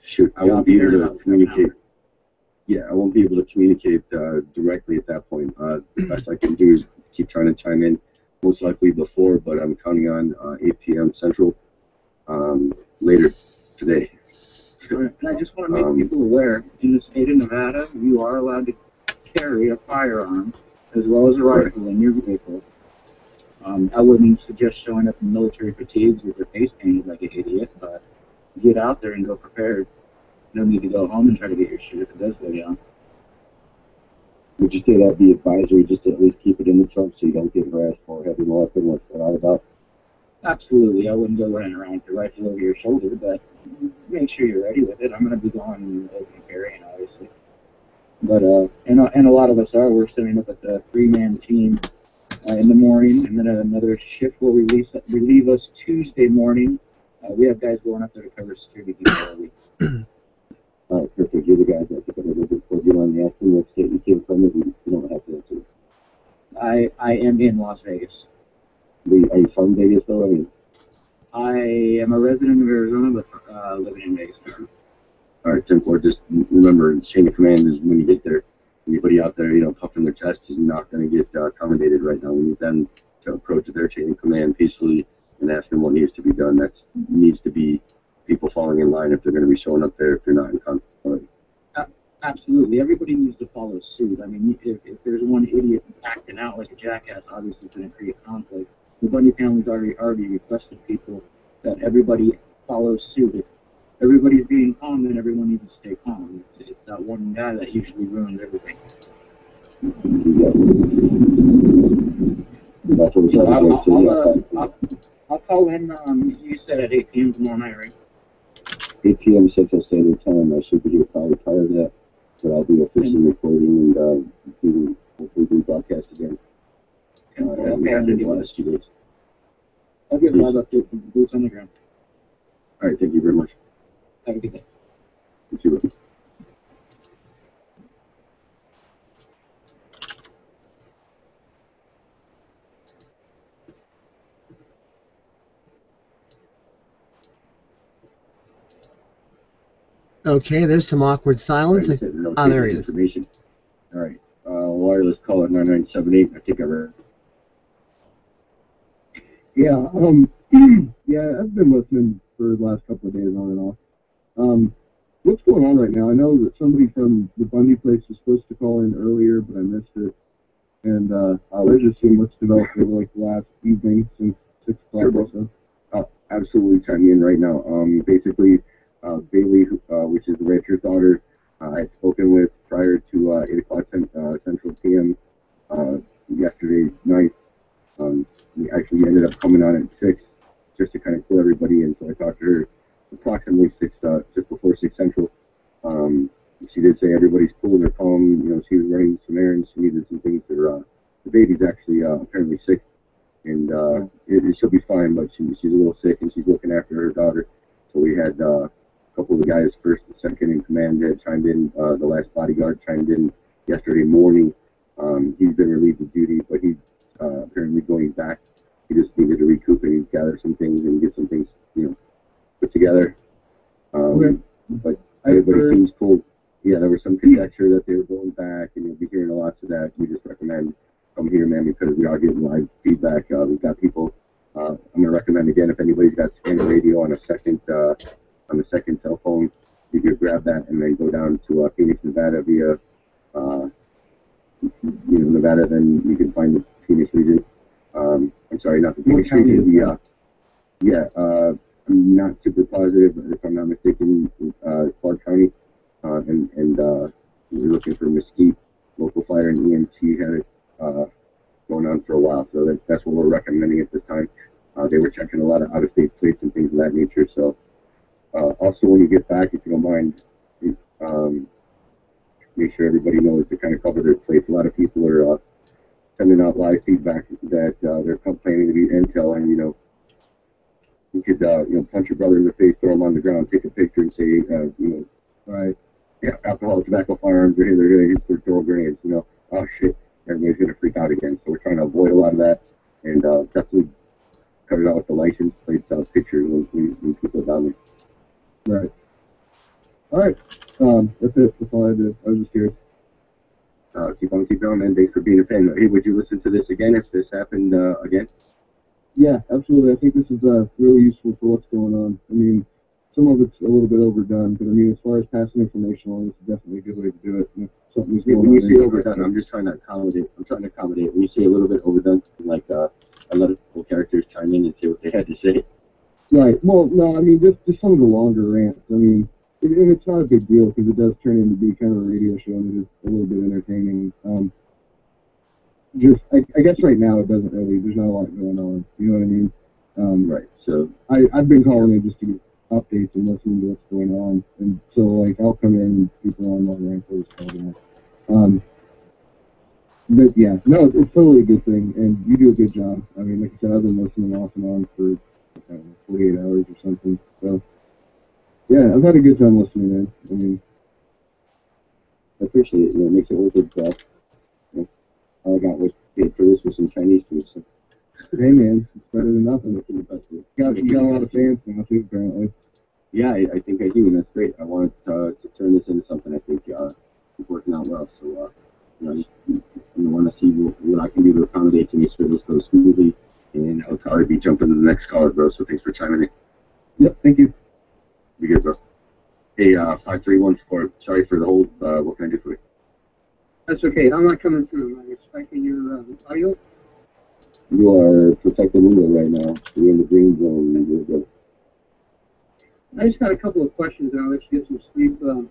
shoot, I won't be able to communicate. Yeah, I won't be able to communicate uh, directly at that point. Uh, the best I can do is keep trying to chime in, most likely before, but I'm counting on uh, eight P M Central um, later today. Sure. And I just want to make Um, people aware, in the state of Nevada, you are allowed to carry a firearm as well as a rifle in your vehicle. Um, I wouldn't suggest showing up in military fatigues with your face painted like an idiot, but get out there and go prepared. No need to go home and try to get your shit if it does go down. Would you say that'd be advisory just to at least keep it in the trunk so you don't get harassed for having a weapon once they're out about? Absolutely. I wouldn't go running around with your rifle over your shoulder, but make sure you're ready with it. I'm going to be going open carrying, obviously. But, uh, and, uh, and a lot of us are. We're setting up a three-man team uh, in the morning, and then another shift will release, relieve us Tuesday morning. Uh, we have guys going up there to cover security detail all week. All right, perfect. You're the guys that took a little bit for you on the asking what state you came from, and you don't have to answer. I, I am in Las Vegas. We, are you from Vegas, though? I mean, I am a resident of Arizona, but uh, living in Vegas. All right, ten four, just remember, chain of command is when you get there. Anybody out there, you know, puffing their chest is not going to get uh, accommodated right now. We need them to approach their chain of command peacefully and ask them what needs to be done. That needs to be people falling in line if they're going to be showing up there if they're not in conflict already. Uh, absolutely. Everybody needs to follow suit. I mean, if, if there's one idiot acting out like a jackass, obviously it's going to create conflict. The Bundy family's already, already requested people that everybody follow suit. If everybody's being calm, then everyone needs to stay calm. It's, it's that one guy that usually ruins everything. That's what we're So trying I'll, to do. I'll, uh, I'll, I'll call in, um, you said at eight P M tomorrow night, right? eight P M Central Standard Time. I should be here probably prior to that, but I'll be officially recording and uh, do, hopefully do broadcast again. Uh, Okay, uh, I'll in give the last few days. I'll give Bob update from boots on the ground. All right, thank you very much. Have a good day. Thank you. Okay, there's some awkward silence. All right, no Ah, there he is. information. All right, uh, wireless call at nine nine seven eight. I think I read. Yeah, um, yeah, I've been listening for the last couple of days on and off. Um, what's going on right now? I know that somebody from the Bundy place was supposed to call in earlier, but I missed it. And uh, I was just seeing what's developed over like the last evening since six o'clock or so. Uh, absolutely chiming in right now. Um, basically, uh, Bailey, uh, which is the rancher's daughter, uh, I had spoken with prior to uh, eight o'clock uh, Central P M uh, yesterday night. Um, we actually ended up coming on at six just to kind of clear everybody in. So I talked to her approximately six, uh, just before six Central. Um, she did say everybody's cool, they're calm. You know, she was running some errands. She needed some things. For, uh, the baby's actually uh, apparently sick, and uh, it, she'll be fine. But she, she's a little sick, and she's looking after her daughter. So we had uh, a couple of the guys, first and second in command, that chimed in. Uh, the last bodyguard chimed in yesterday morning. Um, he's been relieved of duty, but he's uh, apparently going back. He just needed to recoup and gather some things and get some things, you know, put together. Um, Okay. But everybody seems cool. Yeah, there was some conjecture that they were going back, and you'll be hearing a lot of that. We just recommend come here, man, because we are getting live feedback. Uh, we've got people. Uh, I'm going to recommend again, if anybody's got scanner radio on a second uh, on the second cell phone, you could grab that and then go down to uh, Phoenix, Nevada via uh, you know Nevada. Then you can find the Phoenix region. Um, I'm sorry, not the Phoenix region. The uh, yeah, uh, I'm not super positive, but if I'm not mistaken, uh, Clark County. Uh, and and uh, we were looking for Mesquite. Local fire and E M T had it uh, going on for a while, so that, that's what we're recommending at this time. Uh, they were checking a lot of out-of-state plates and things of that nature. So uh, also, when you get back, if you don't mind, um, make sure everybody knows to kind of cover their plates. A lot of people are uh, sending out live feedback that uh, they're complaining to be intel, and you know, you could uh, you know punch your brother in the face, throw him on the ground, take a picture, and say uh, you know. Right. Yeah, alcohol, tobacco, firearms, they're, they're going to throw grenades, you know. Oh, shit, everybody's going to freak out again. So we're trying to avoid a lot of that and uh, definitely cut it out with the license plate uh, pictures when, when, when people are down there. Right. All right. Um, that's it. That's all I did. I was just curious. Uh, keep on, keep going, man. Thanks for being a fan. Hey, would you listen to this again if this happened uh, again? Yeah, absolutely. I think this is uh, really useful for what's going on. I mean, some of it's a little bit overdone, but I mean, as far as passing information on, this is definitely a good way to do it. And if something's Yeah, going when you on, say then- overdone, I'm just trying to accommodate. I'm trying to accommodate. When you say a little bit overdone, like uh, I let the characters chime in and say what they had to say. Right. Well, no, I mean, just, just some of the longer rants. I mean, it, and it's not a big deal because it does turn into be kind of a radio show and it is a little bit entertaining. Um, just, I, I guess right now it doesn't really, there's not a lot going on. You know what I mean? Um, right. So I, I've been calling in just to get updates and listening to what's going on. And so, like, I'll come in and people on long rants always call in. Um, but yeah, no, it's, it's totally a good thing, and you do a good job. I mean, like I said, I've been listening off and on for I don't know, forty-eight hours or something. So, yeah, I've had a good time listening in. I mean, I appreciate it. You know, it makes it worth it. Uh, you know, all I got was paid for this with some Chinese food. So. Hey man, it's better than nothing. You got, you got a lot of fans now too, apparently. Yeah, I, I think I do, and that's great. I wanted uh, to turn this into something I think uh, is working out well. So, uh, you know, I just you know, want to see what, what I can do to accommodate to make sure this goes smoothly. And I'll probably be jumping to the next caller, bro. So thanks for chiming in. Yep, thank you. Be good, bro. Hey, uh, five three one four. Sorry for the hold. Uh, what can I do for you? That's okay. I'm not coming through. I'm expecting your um, audio. You are protected window right now. You're in the green zone. You're good. I just got a couple of questions and I'll let you get some sleep. Um,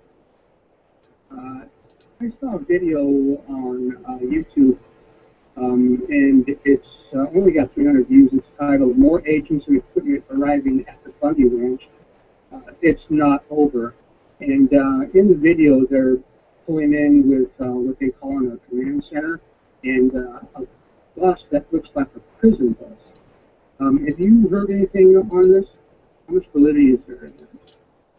uh, I saw a video on uh, YouTube, um, and it's uh, only got three hundred views. It's titled "More Agents and Equipment Arriving at the Bundy Ranch." Uh, it's not over. And uh, in the video, they're pulling in with uh, what they call a command center and uh, a bus that looks like a prison bus. Um, have you heard anything on this? How much validity is there in this?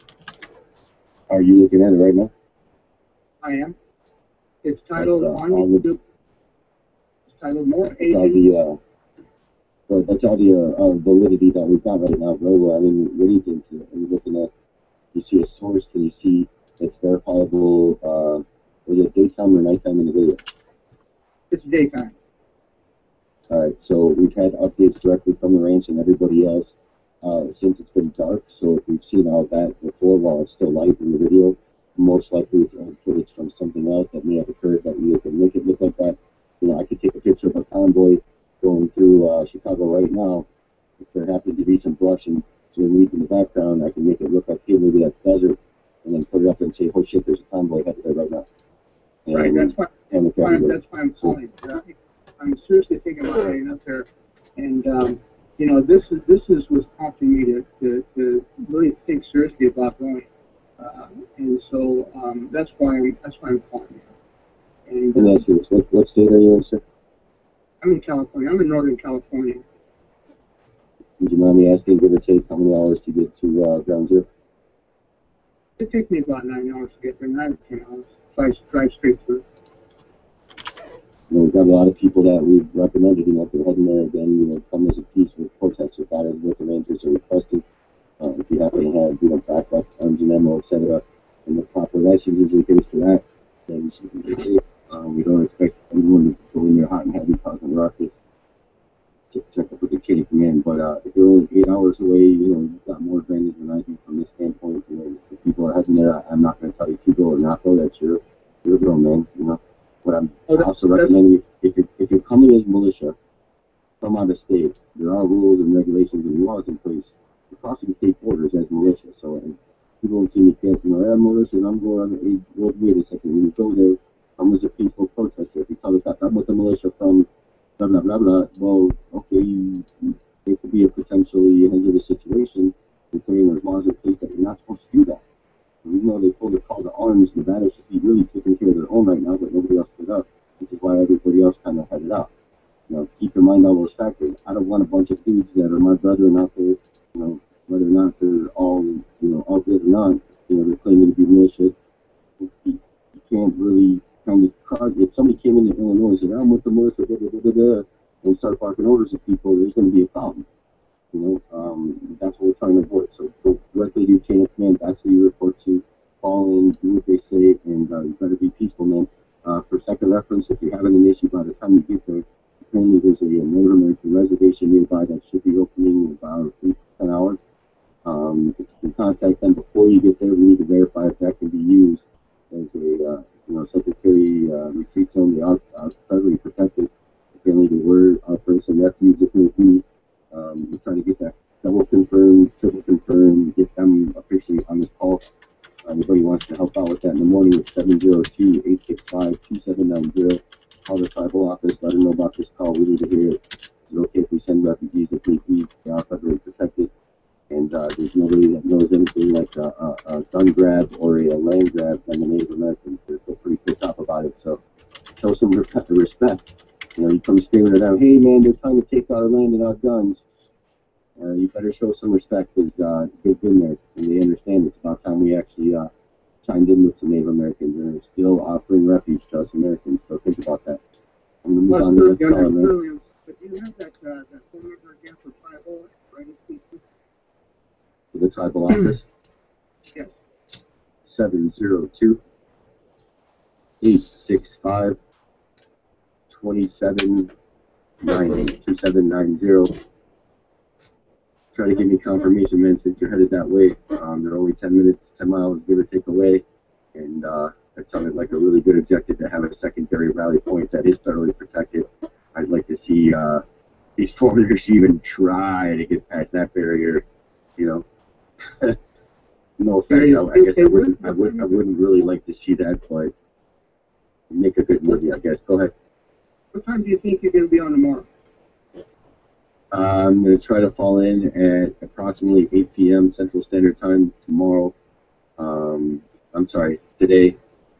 Are you looking at it right now? I am. It's titled That's, uh, on all the- YouTube. It's titled More That's all Agents. the, uh, well, that's all the uh, uh, validity that we've got right now, bro. I mean, what do you think? Are you looking at, you see a source, can you see it's verifiable, uh, is it daytime or nighttime in the video? It's daytime. Alright, so we've had updates directly from the ranch and everybody else uh, since it's been dark. So if we've seen all that before while it's still light in the video, most likely it's old footage from something else that may have occurred that we can make it look like that. You know, I could take a picture of a convoy going through uh, Chicago right now. If there happens to be some brush and some weeds in the background, I can make it look like, hey, maybe that's desert, and then put it up and say, oh shit, there's a convoy headed there right now. And, Right, that's why, and it's why everywhere. that's why I'm calling. Uh, I'm seriously thinking about getting up there, and um, you know, this is this is what's prompting me to, to, to really think seriously about going, uh, and so um, that's why I'm that's why I'm calling you. And Let me uh, ask you this, what, what state are you in, sir? I'm in California. I'm in Northern California. Would you mind me asking, give or take, how many hours to get to uh, ground zero? It takes me about nine hours to get there, nine or ten hours. So I drive straight through. You know, we've got a lot of people that we've recommended, you know, if they're heading there again, you know, come as a piece with protest if that is what the Rangers are requesting. Uh, if you happen to have, you know, backup arms and ammo, et cetera, and the proper license usually pays for that, then you should be okay. Um, we don't expect anyone to go in there hot and heavy causing rockets to check up with the chain of command. But uh, if you're only eight hours away, you know, you've got more advantage than I do from this standpoint. You know, if people are heading there, I, I'm not going to tell you to go or not go. That's your, your girl, man, you know. But I'm Oh, that- also recommending if you're, if you're coming as militia from out of state, there are rules and regulations and laws in place for crossing state borders as militia. So and people don't see me can't, you know, hey, I'm militia and I'm going on the age. Well, wait a second. When you go there, come as a peaceful protester. If you tell us that I'm with the militia from blah, blah, blah, blah, well, okay, you, you, it could be a potentially hazardous situation considering there's laws in place that you're not supposed to do that. Even though they pulled a call to arms, Nevada should be really taking care of their own right now, but nobody else stood up, which is why everybody else kind of headed out. You know, keep in mind all those factors. I don't want a bunch of dudes that are my brethren out there, you know, whether or not they're all, you know, all good or not, you know, they're claiming to be militia. You, you can't really kind of cause, if somebody came into Illinois and said, I'm with the militia, da, da, da, da, da, and start barking orders at people, there's going to be a problem. You know, um, that's what we're trying to avoid. So go directly to your chain of command. That's who you report to. Call reference, if you're having an issue by the time you get there, apparently there's a Native American reservation nearby that should be opening in about eight to ten hours. Um, if you can contact them before you get there, we need to verify if that can be used as a uh, you know secretary uh, retreat zone. They are uh, federally protected. Apparently, they were uh, for some refuge if need be. Um, we're trying to get that double confirmed, triple confirmed, get them officially on this call. Uh, anybody wants to help out with that in the morning, it's seven zero two, eight six five, two seven nine zero. Call the tribal office, let them know about this call. We need to hear it. Is it okay if we send refugees if need be? They are federally protected. And uh, there's nobody that knows anything like a, a, a gun grab or a land grab than the Native Americans. They're still pretty pissed off about it. So show some respect. You know, you come screaming around, hey man, they're trying to take our land and our guns. Uh, you better show some respect because uh, they've been there and they understand it's about time we actually uh, chimed in with some Native Americans and are still offering refuge to us Americans. So think about that. I'm going to move on to the next caller, man. But do you have that, uh, that phone number again for tribal? Right? For the tribal office? Yes. seven zero two, eight six five, two seven nine eight, two seven nine zero. Try to give me confirmation, man, since you're headed that way. Um, they're only ten minutes, ten miles, give or take away. And uh, that sounded like a really good objective to have a secondary rally point that is federally protected. I'd like to see uh, these foreigners even try to get past that barrier, you know. No offense, I, I guess I wouldn't, I wouldn't, I wouldn't really like to see that, but make a good movie, I guess. Go ahead. What time do you think you're going to be on tomorrow? Uh, I'm going to try to fall in at approximately eight P M Central Standard Time tomorrow. Um, I'm sorry, today.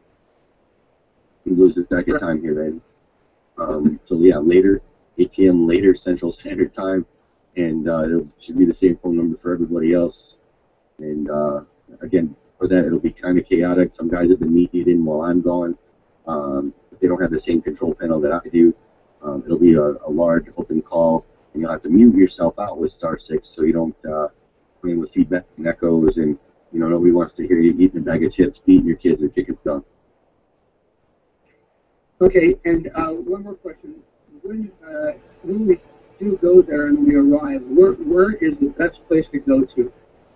We lose the second time here, man. Um, so yeah, later, eight P M later Central Standard Time, and uh, it should be the same phone number for everybody else. And uh, again, for that, it'll be kind of chaotic. Some guys have been meeting in while I'm gone. Um, but they don't have the same control panel that I do. Um, it'll be a, a large open call, and you'll have to mute yourself out with star six so you don't uh, play with feedback and echoes, and you know nobody wants to hear you eating a bag of chips, beating your kids, or kicking stuff. Okay, and uh, one more question. When uh, when we do go there and we arrive, where where is the best place to go to?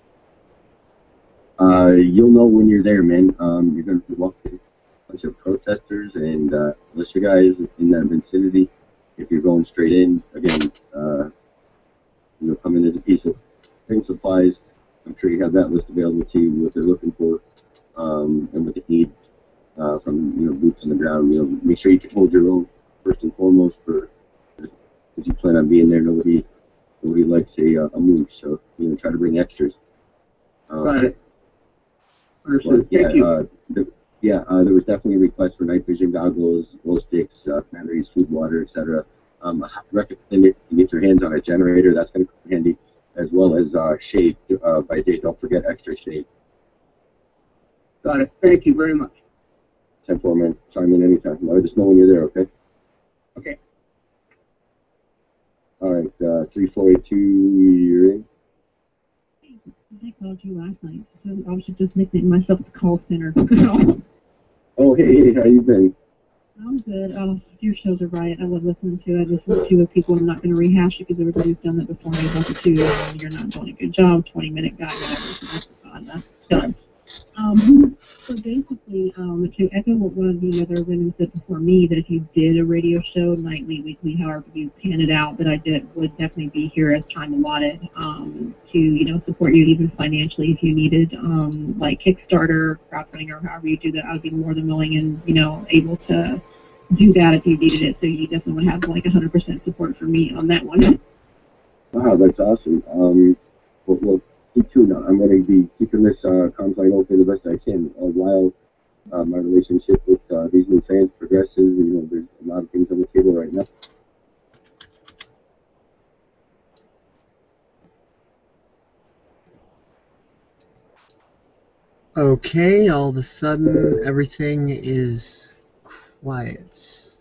Uh, you'll know when you're there, man. Um, you're going to walk through a bunch of protesters, and uh, unless you guys in that vicinity, if you're going straight in, again, uh, you know, come in as a piece of thing supplies. I'm sure you have that list available to you, what they're looking for, um, and what they need uh, from, you know, boots on the ground. You know, make sure you can hold your own first and foremost, for because you plan on being there. Nobody, nobody likes a, uh, a moose, so you know, try to bring extras. Um, Got it. But, yeah, uh, the, yeah, uh, there was definitely a request for night vision goggles, glow sticks, uh, batteries, food, water, et cetera. Um, I recommend it you get your hands on a generator. That's going to come handy, as well as uh, shade uh, by day. Don't forget extra shade. Got it. Thank you very much. ten four, man. Chime in anytime. Let us know when you're there, okay? Okay. All right, uh, three four eight two, you're in. I called you last night, so I was just nicknaming myself the call center. Oh, hey, hey, how you been? I'm good. Oh, your shows are right. I love listening to it. I listen to it. People, I'm not going to rehash it because everybody's done that before me about the two. And you're not doing a good job. twenty minute guy, whatever. So that's fine. That's done. Um, so basically, um, to echo what one of the other women said before me, that if you did a radio show, nightly, weekly, however you pan it out, that I did would definitely be here as time allotted um, to, you know, support you even financially if you needed, um, like Kickstarter, crowdfunding, or however you do that. I would be more than willing and, you know, able to do that if you needed it. So you definitely would have like one hundred percent support for me on that one. Wow, that's awesome. Um, well, well keep tuned. I'm going to be keeping this uh, comms line open the best I can uh, while uh, my relationship with uh, these new fans progresses. You know, there's a lot of things on the table right now. Okay, all of a sudden everything is quiet.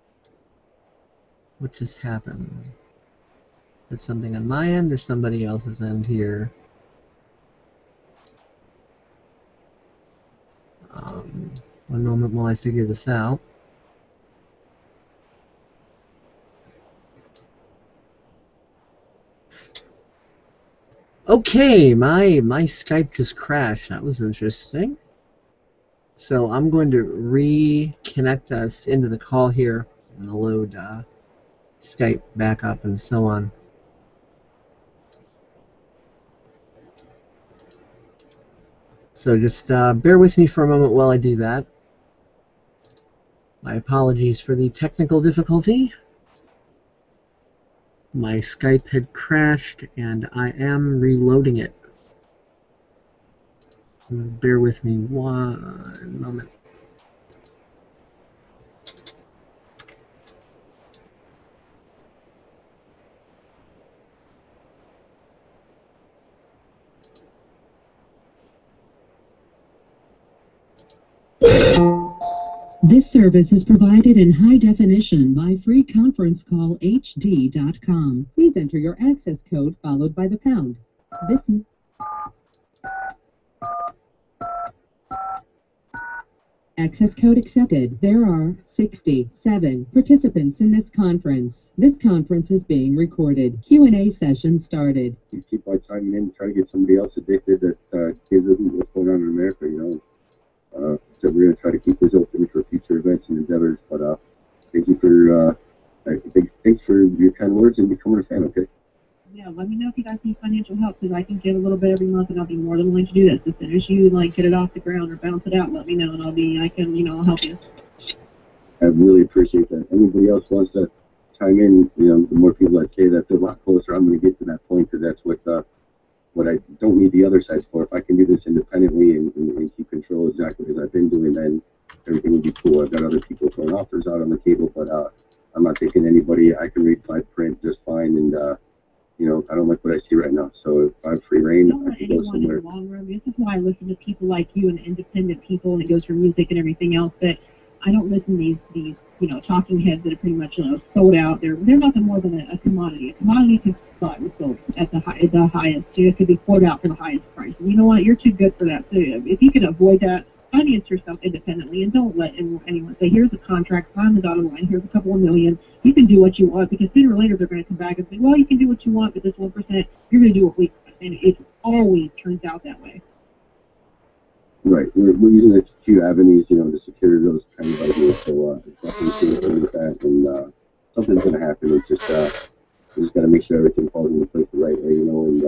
What just happened? Is it something on my end or somebody else's end here? Um, one moment while I figure this out. Okay, my my Skype just crashed. That was interesting. So I'm going to reconnect us into the call here and load uh, Skype back up and so on. So just uh, bear with me for a moment while I do that. My apologies for the technical difficulty. My Skype had crashed and I am reloading it. So bear with me one moment. This service is provided in high definition by free conference call H D dot com. Please enter your access code followed by the pound. This access code accepted. There are sixty-seven participants in this conference. This conference is being recorded. Q and A session started. You keep on chiming in, try to get somebody else addicted that uh, gives us what's going on in America, you know. Uh, so we're going to try to keep this open for future events and endeavors. But uh, thank you for uh, I think, thanks for your kind words and becoming a fan. Okay. Yeah, let me know if you guys need financial help, because I can give a little bit every month, and I'll be more than willing to do this. As soon as you like get it off the ground or bounce it out, let me know, and I'll be I can you know I'll help you. I really appreciate that. Anybody else wants to chime in? You know, the more people that say that, they're a lot closer. I'm going to get to that point, because that's what uh, what I don't need the other sides for. If I can do this independently and, and, and keep control exactly as I've been doing, then everything will be cool. I've got other people throwing offers out on the table, but uh, I'm not taking anybody. I can read fine print just fine, and uh, you know, I don't like what I see right now. So if I have free reign, I can go somewhere. In the long run, this is why I listen to people like you and independent people, and it goes for music and everything else. That I don't listen to these these you know talking heads that are pretty much you know, sold out. They're they're nothing more than a, a commodity. A commodity can buy and sold at the high, the highest. It could be poured out for the highest price. And you know what? You're too good for that too. If you can avoid that, finance yourself independently, and don't let anyone say, "Here's a contract, sign the dotted line. Here's a couple of million. You can do what you want," because sooner or later they're going to come back and say, "Well, you can do what you want, but this one percent, you're going to do what we." And it always turns out that way. Right. We're, we're using the few avenues, you know, to secure those kind of ideas. So uh, definitely stay with that, and uh, something's going to happen. It's just uh, we just got to make sure everything falls into place the right way, you know. And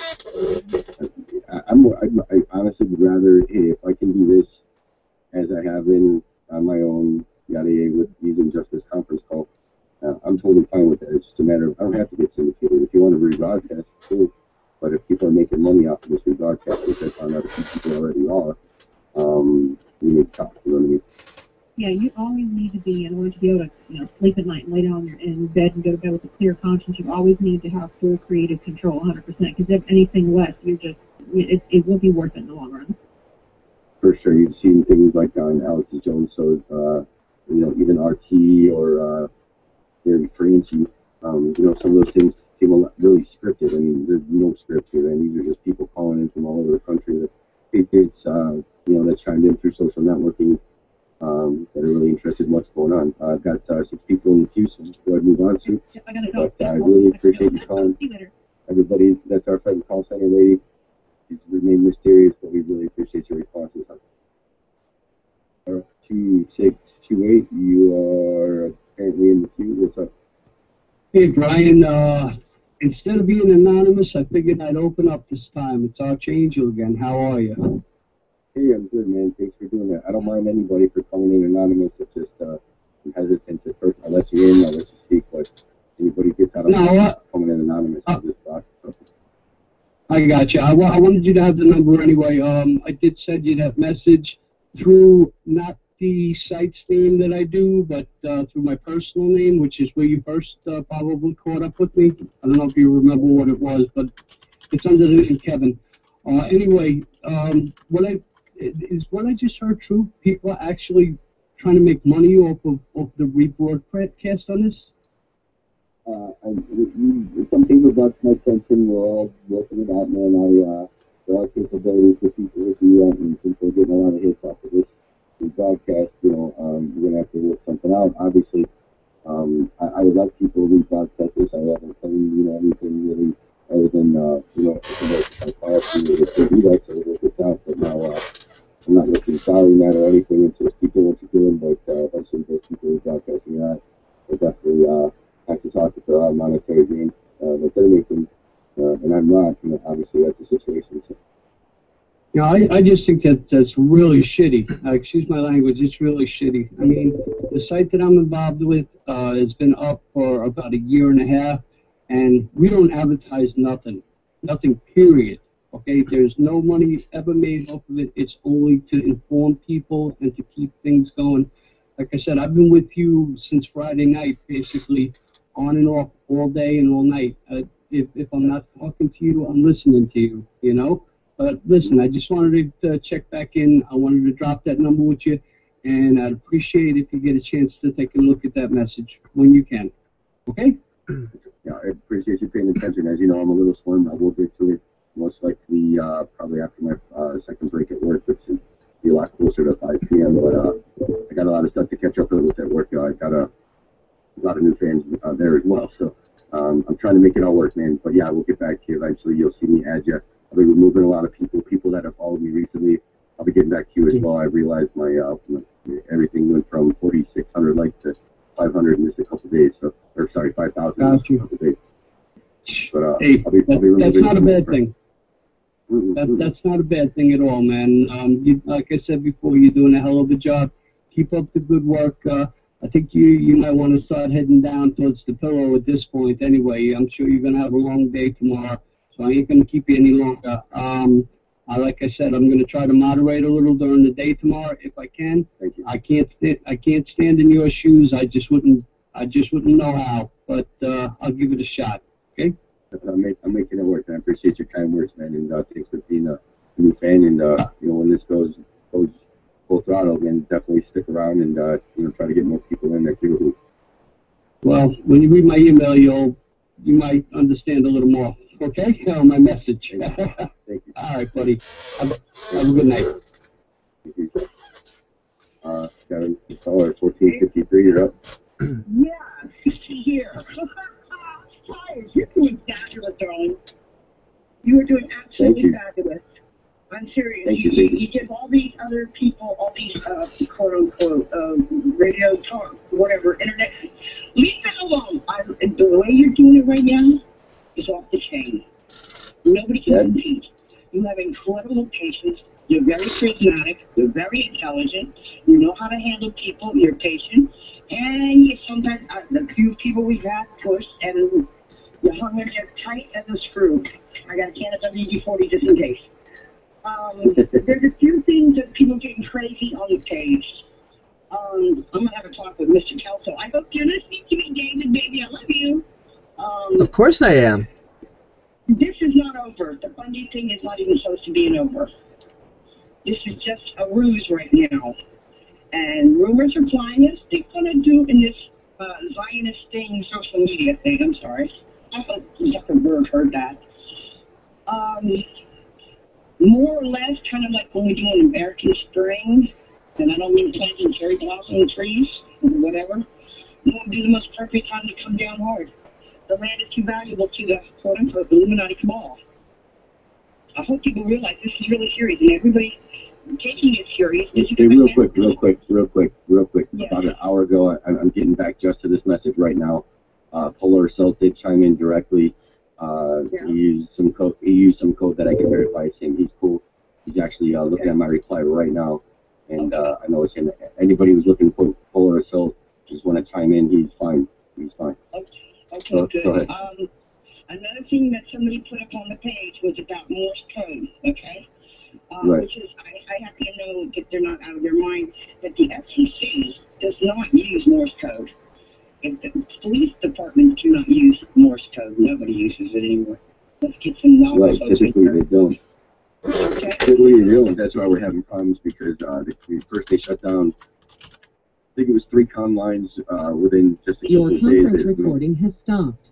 uh, I, I'm, I, I honestly would rather, hey, if I can do this as I have been on my own, yada yada, with using just this conference call, uh, I'm totally fine with that. It's just a matter of I don't have to get syndicated. If you want to rebroadcast, cool. But if people are making money off of this rebroadcast, which I found out a few people already are, um, we need to talk. You know what I mean? Yeah, you always need to be, in order to be able to, you know, sleep at night and lay down in, in bed and go to bed with a clear conscience, you always need to have full creative control, one hundred percent. Because if anything less, you're just, it, it won't be worth it in the long run. For sure, you've seen things like on Alex Jones, so uh, you know, even R T or uh, Gary Franchi, um, you know, some of those things seem a lot really scripted, and there's no script here, and these are just people calling in from all over the country that think it's, uh, you know, that chimed in through social networking, um, that are really interested in what's going on. Uh, I've got uh, six people in the queue, so just go ahead and move on to. I gotta go. But uh, I really appreciate you calling. Everybody, that's our friend call center lady. She's remained mysterious, but we really appreciate your responses. Uh, two six two eight, you are apparently in the queue. What's up? Hey, Brian, uh, instead of being anonymous, I figured I'd open up this time. It's Archangel again. How are you? Hey, I'm good, man. Thanks for doing that. I don't mind anybody for coming in anonymous. It's just, uh, I'm hesitant at first. I'll let you in, I'll let you speak, but anybody gets out of no, uh, coming in anonymous, uh, just uh, I got you. I, I wanted you to have the number anyway. Um, I did send you that message through not the site's name that I do, but uh, through my personal name, which is where you first uh, probably caught up with me. I don't know if you remember what it was, but it's under the name Kevin. Uh, anyway, um, what I is what I just heard true. People are actually trying to make money off of, of the rebroadcast on this. Uh, I, you, some people got my attention. We're all working it out, man. I, uh, there are capabilities for people with you, and people are getting a lot of hits off of this. The broadcast, you know, um, you're gonna have to work something out. Obviously, um, I, I would like people to rebroadcast this. I haven't claimed, you know, anything really other than, uh, you know, kind of policy to do that, so we'll work it out. But now, uh, I'm not looking following that or anything, and just keep doing what you're doing. But uh, eventually, those people who are broadcasting that will definitely uh, have to talk if there are monetary gains uh, that they're making, uh, and I'm not. You know, obviously, that's the situation. So. You know, I, I just think that that's really shitty. Uh, excuse my language, it's really shitty. I mean, the site that I'm involved with uh, has been up for about a year and a half, and we don't advertise nothing. Nothing, period. Okay, there's no money ever made off of it. It's only to inform people and to keep things going. Like I said, I've been with you since Friday night, basically, on and off all day and all night. Uh, if, if I'm not talking to you, I'm listening to you, you know? But listen, I just wanted to uh, check back in. I wanted to drop that number with you, and I'd appreciate if you get a chance to take a look at that message when you can. Okay? Yeah, I appreciate you paying attention. As you know, I'm a little slim. I will get to it most likely uh, probably after my uh, second break at work, which should be a lot closer to five P M But uh, I got a lot of stuff to catch up with at work. Uh, I got a, a lot of new fans uh, there as well, so um, I'm trying to make it all work, man. But yeah, we'll get back to you eventually. You'll see me add you. I'll be removing a lot of people, people that have followed me recently. I'll be getting back to you as well. I realized my, uh, my everything went from forty-six hundred likes to five hundred in just a couple of days. So, or sorry, five thousand in just a couple of days. But uh, hey, I'll be, that, I'll be that's not a bad friends. thing. That, that's not a bad thing at all, man. Um, you, like I said before, you're doing a hell of a job. Keep up the good work. Uh, I think you you might want to start heading down towards the pillow at this point anyway. I'm sure you're going to have a long day tomorrow, so I ain't going to keep you any longer. Um, uh, like I said, I'm going to try to moderate a little during the day tomorrow if I can. Thank you. I can't st- I can't stand in your shoes. I just wouldn't I just wouldn't know how, but uh, I'll give it a shot. Okay. I'm, make, I'm making it work, and I appreciate your kind words, man. And uh, thanks for being a new fan. And uh, you know, when this goes goes full throttle, then definitely stick around and uh, you know, try to get more people in there too. Well, when you read my email, you'll you might understand a little more. Okay, uh, my message. Thank you. All right, buddy. Have, have a good night. Uh, got a caller fourteen fifty-three. You're up. Yeah, sixty here. Hi, you're doing fabulous, darling. You are doing absolutely you. fabulous. I'm serious. Thank you, you, you, thank you give all these other people, all these uh, quote unquote uh, radio talk, whatever, internet. Leave it alone. I, the way you're doing it right now is off the chain. Nobody can compete. You have incredible patience. You're very charismatic. You're very intelligent. You know how to handle people. You're patient. And you sometimes, uh, the few people we've had pushed, and you hung in there tight as a screw. I got a can of W D forty just in case. Um, there's a few things that people getting crazy on the page. Um, I'm going to have a talk with Mister Kelso. I hope you're listening to me, David, baby. I love you. Um, Of course I am. This is not over. The Bundy thing is not even supposed to be an over. This is just a ruse right now. And rumors are flying us. They're going to do in this uh, Zionist thing, social media thing. I'm sorry. I hope Zuckerberg heard that. Um, more or less, kind of like when we do an American Spring, and I don't mean planting cherry blossom trees or whatever. It would be the most perfect time to come down hard. The land is too valuable to the quote-unquote Illuminati cabal. I hope people realize this is really serious, and everybody taking it serious. This Hey, is real quick, real quick, real quick, real quick. Yes. About an hour ago, I, I'm getting back just to this message right now. Uh, Polar Assault did chime in directly. Uh, Yeah. He used some code. He used some code that I can verify. Saying he's cool. He's actually uh, looking at my reply right now, and uh, I know it's him. Anybody who's looking for Polar Assault, just want to chime in. He's fine. He's fine. Okay, Go- good. go ahead. Um, another thing that somebody put up on the page was about Morse code, okay? Uh, Right. Which is, I, I happen to know that they're not out of their mind, that the F C C does not use Morse code. If the police departments do not use Morse code, nobody uses it anymore. Let's get some knowledge. Right. Typically they don't. Typically they don't. That's why we're having problems because uh, the, first they shut down. I think it was three comm lines uh, within just a Your couple of days. conference They- recording has stopped.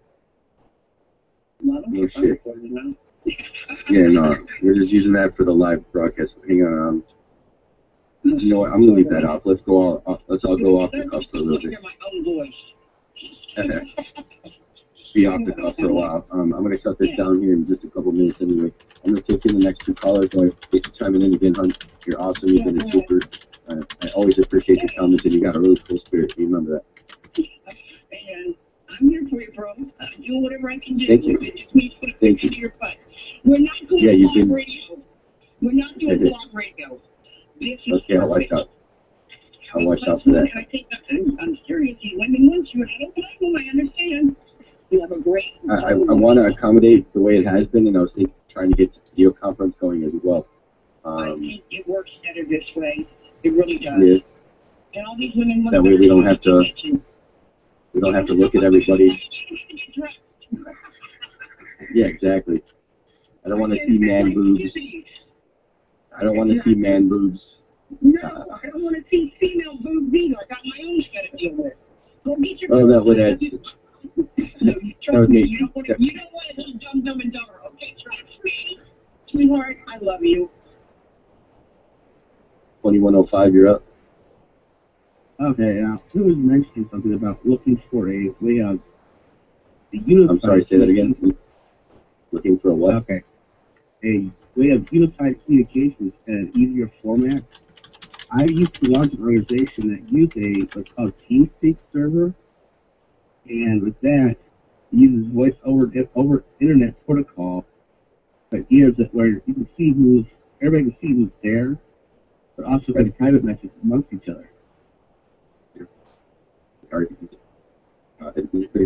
No shit. Yeah, no, we're just using that for the live broadcast. Hang on. Um, you know what? I'm gonna leave that off. Let's go all. Off, let's all go off the cuff for a little bit. Hear my own voice. be off the call for a while. Um, I'm going to shut this down here in just a couple minutes anyway. I'm going to take in the next two callers. So if you chiming in again, Hunt, you're awesome. You've been a super. Uh, I always appreciate your comments, and you got a really cool spirit. Remember that. And I'm here for you, bro. I'm doing whatever I can do. Thank you. It just means put a Thank picture to you. your butt. We're not doing Yeah, you've blog been- radio. We're not doing Okay. blog radio. This is Okay, I'll watch perfect. out. I'll watch out for that. I think that I'm, I'm serious. You women want you, and I don't blame them. I understand. You have a great. I, I, I want to accommodate the way it has been, and I was thinking, trying to get video conference going as well. I Um, think it works better this way. It really does. yeah, And all these women want that way we don't have to we don't have to look at everybody. Yeah, exactly. I don't want to see man boobs. I don't want to see man boobs. No, I don't want to see female boobs either. I got my own shit to deal with. Go get your. Oh, that would add. No, you trust me. You don't want to. You don't want a little dumb, dumb, and dumber. Okay, trust me, sweetheart. I love you. twenty-one oh five, you're up. Okay, now, who was mentioning something about looking for a way of a unified... I'm sorry, say that again. Looking for a what? Okay. A way of unified communications in an easier format. I used to launch an organization that used a what's called TeamSpeak server, and with that, it uses voice over over internet protocol, but gives it where you can see who's everybody can see who's there, but also can private messages amongst each other. Uh, administrative.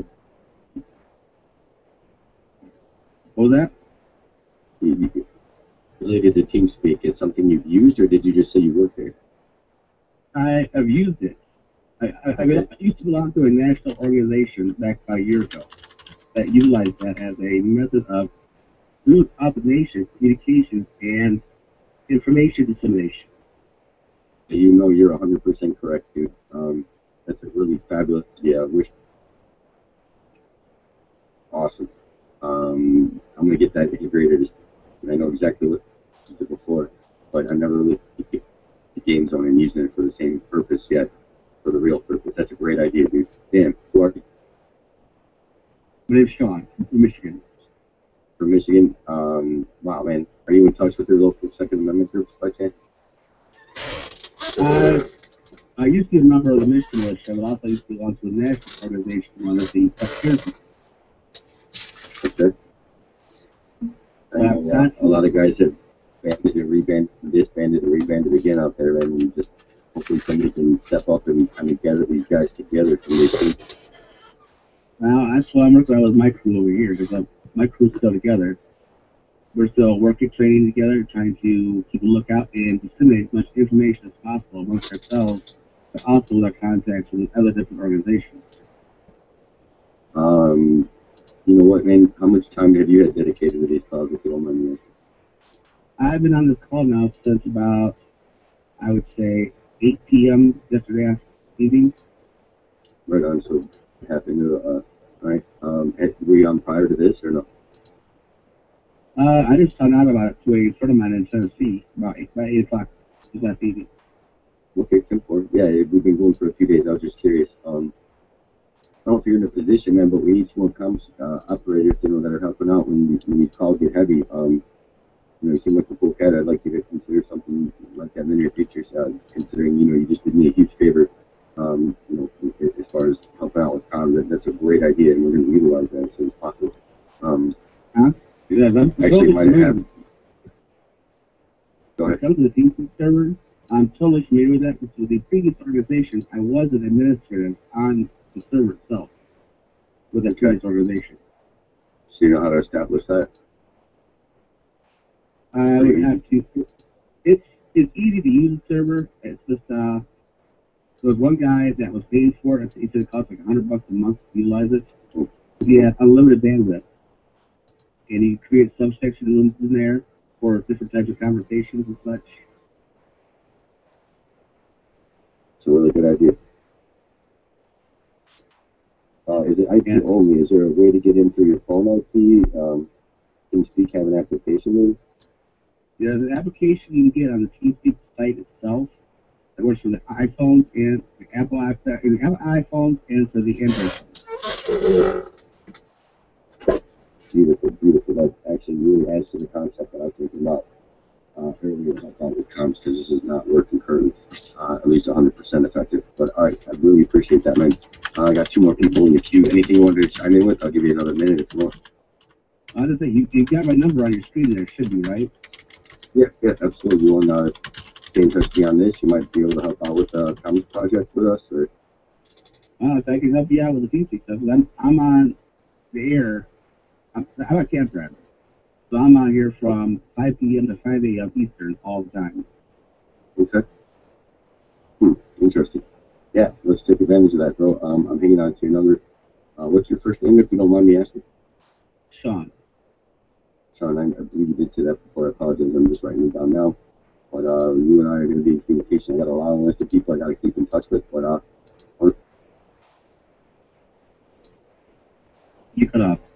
What was that? You- you- Related to TeamSpeak, it's something you've used, or did you just say you work there? I have used it. I, I, I, mean, I used to belong to a national organization back about a year ago that utilized that as a method of group combination, communication, and information dissemination. You know you're one hundred percent correct, dude. Um, that's a really fabulous, yeah, wish. Awesome. Um, I'm going to get that integrated. I know exactly what you did before, but I never really put the game zone and using it for the same purpose yet, for the real purpose. That's a great idea, dude. Damn, who are you? My name's Sean from Michigan. From Michigan. Um, wow, man. Are you in touch with your local Second Amendment groups by chance? Uh, I used to be a member of the Michigan militia, but also used to belong to a national organization known as the Security. Okay. I know, uh, a lot of guys have banded and rebanded and disbanded and rebanded again out there, and just hopefully somebody can step up and kind of gather these guys together from their team. Well, that's why I'm working out with my crew over here, because my crew's still together. We're still working, training together, trying to keep a lookout and disseminate as much information as possible amongst ourselves, but also with our contacts with other different organizations. Um, you know what, man? How much time have you had dedicated to these calls, if you don't mind me asking? I've been on this call now since about, I would say, eight p m yesterday evening. Right on, so half into, uh, right. Um, had- were you on prior to this, or no? Uh, I just found out about it through a friend of mine in Tennessee about eight, about eight o'clock this last evening. Okay, ten four. Yeah, we've been going for a few days. I was just curious. Um, I don't know if you're in a position, man, but we need some more comms uh, operators, you know, that are helping out when, we, when these calls get heavy. Um, you know, you seem like a cool cat. I'd like you to consider something like that in the near future, uh, considering, you know, you just did me a huge favor, um, you know, as far as helping out with comms. That, that's a great idea, and we're going to utilize that as soon as possible. Um, huh? Yeah, that's actually, might have. Go ahead. When it comes to the TeamSpeak server, I'm totally familiar with that. With the previous organization, I was an administrator on the server itself with that previous organization. So you know how to establish that? I would have to. It's it's easy to use the server. It's just uh, there was one guy that was paying for it. He said it cost like a hundred bucks a month to utilize it. He had unlimited bandwidth, and he created subsection rooms in there for different types of conversations and such. It's a really good idea. Uh, is it I P only? Is there a way to get in through your phone I P? Um, can TeamSpeak have an application maybe? Yeah, the application you can get on the TeamSpeak site itself that works for the iPhones and the Apple iPhone, the Apple iPhones and for the Android phones. beautiful, beautiful. That actually really adds to the concept that I was thinking about uh, earlier when I thought with comms, because this is not working currently, uh, at least one hundred percent effective. But all right, I really appreciate that, man. Uh, I got two more people in the queue. Anything you wanted to chime in with? I'll give you another minute if you want. I just think you, you got my number on your screen there, should be, right? Yeah, yeah, absolutely. You want to stay in touch with me on this? You might be able to help out with the comms project with us, or Uh, if I can help you out with the P C stuff, 'cause I'm, I'm on the air. I'm, I'm a camp driver. So I'm on here from five P M to five A M Eastern all the time. okay. Hmm, interesting. Yeah, let's take advantage of that, bro. Um, I'm hanging on to your number. Uh, what's your first name, if you don't mind me asking? Sean. Sean, I, I believe you did say that before. I apologize. I'm just writing it down now. But uh, you and I are going to be in communication. I got a long list of people I got to keep in touch with. But uh, You cut off.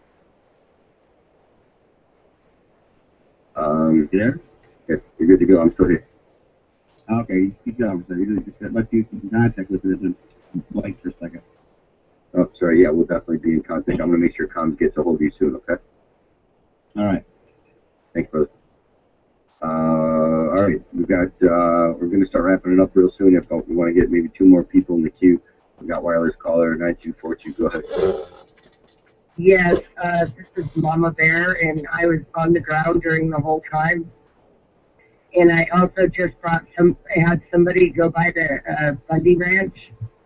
um, You there? yeah, you're good to go. I'm still here. Okay, you cut off. So you just let you keep in contact with it and blank for a second. Oh, sorry. Yeah, we'll definitely be in contact. I'm going to make sure comms gets a hold of you soon. Okay. All right. Thanks, brother. Uh, all right, we've got. Uh, we're going to start wrapping it up real soon. If we want to get maybe two more people in the queue, we got wireless caller nine two four two. Go ahead. Yes, uh, this is Mama Bear, and I was on the ground during the whole time. And I also just brought some, I had somebody go by the uh, Bundy Ranch.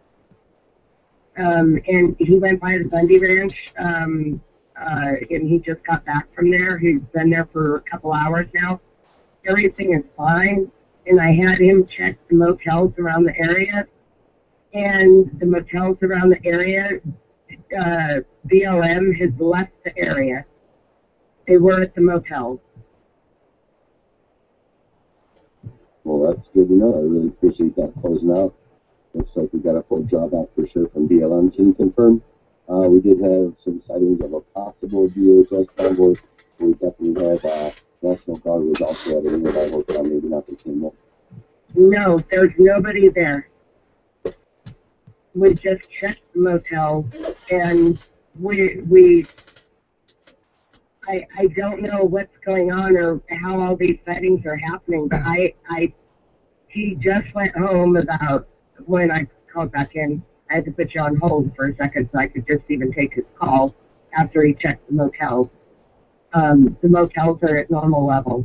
Um, and he went by the Bundy Ranch, um, uh, and he just got back from there. He's been there for a couple hours now. Everything is fine. And I had him check the motels around the area. And the motels around the area, uh, B L M has left the area. They were at the motels. Well, that's good to know. I really appreciate that closing out. Looks like we got a full job out for sure from B L M. Can you confirm? Uh, we did have some sightings of a possible D H S convoy. We definitely had uh, National Guard was also at a nearby hotel, maybe not the same one. No, there's nobody there. We just checked the motel, and we we. I I don't know what's going on or how all these sightings are happening, but I I he just went home about when I called back in. I had to put you on hold for a second so I could just even take his call after he checked the motels. Um, the motels are at normal levels.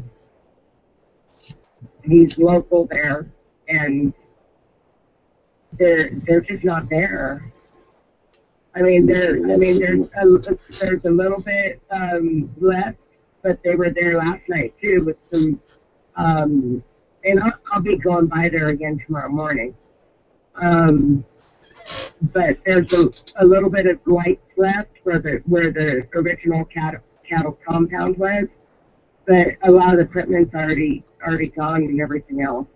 He's local there, and they're they're just not there. I mean, there. I mean, there's a, there's a little bit um, left, but they were there last night too with some. Um, and I'll, I'll be going by there again tomorrow morning. Um, but there's a, a little bit of lights left where the where the original cattle cattle compound was, but a lot of the equipment's already already gone and everything else.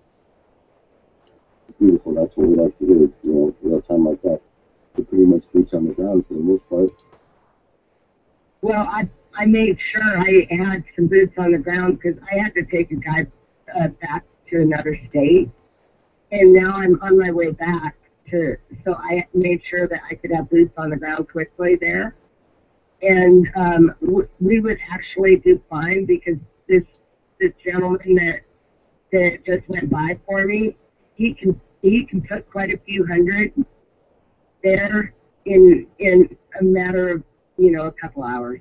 Beautiful. That's what we like to do. You know, real time like that. We pretty much boots on the ground for the most part. Well, I I made sure I had some boots on the ground because I had to take a guy uh, back to another state, and now I'm on my way back to. So I made sure that I could have boots on the ground quickly there, and um, w- we would actually do fine because this this gentleman that that just went by for me, he can he can put quite a few hundred there in in a matter of, you know, a couple hours.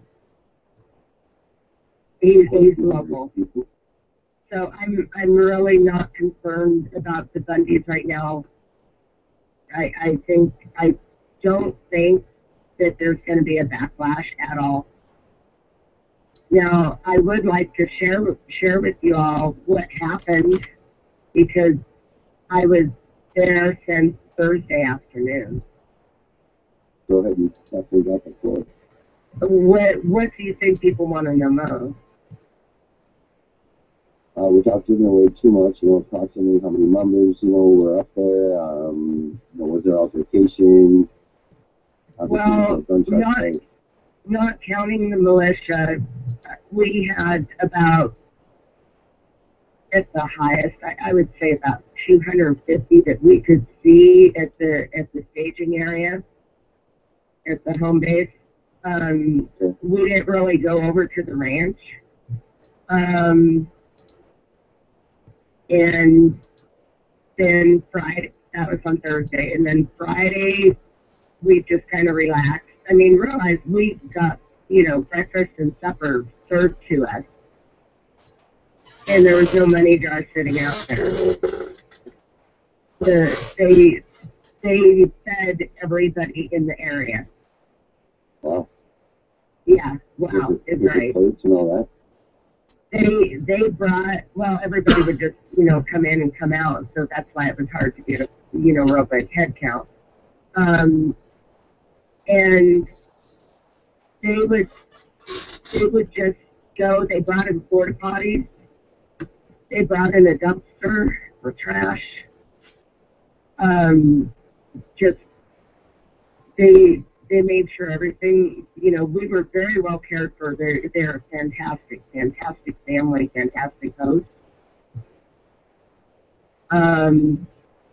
He's he's local. So I'm I'm really not concerned about the Bundys right now. I I think I don't think that there's going to be a backlash at all. Now I would like to share share with you all what happened because I was there since Thursday afternoon. Go ahead and definitely got the floor. What what do you think people want to know most? Uh, without giving away too much, you know, approximately how many members, you know, were up there, um, you know, was there altercation? Well, not, not counting the militia, we had about, at the highest, I, I would say about two hundred fifty that we could see at the at the staging area, at the home base. Um, we didn't really go over to the ranch. Um, and then Friday, that was on Thursday, and then Friday, we just kind of relaxed. I mean, realized we got, you know, breakfast and supper served to us, and there was no money jar sitting out there. The, they, they fed everybody in the area. Wow. Yeah, wow, With the, it's with the right. plates and all that. They they brought, well, everybody would just, you know, come in and come out, so that's why it was hard to get a, you know, real big head count. Um, and they would, they would just go, they brought in porta potties, they brought in a dumpster for trash, um, just, they, they made sure everything, you know, we were very well cared for. They're, they're a fantastic, fantastic family, fantastic host. Um,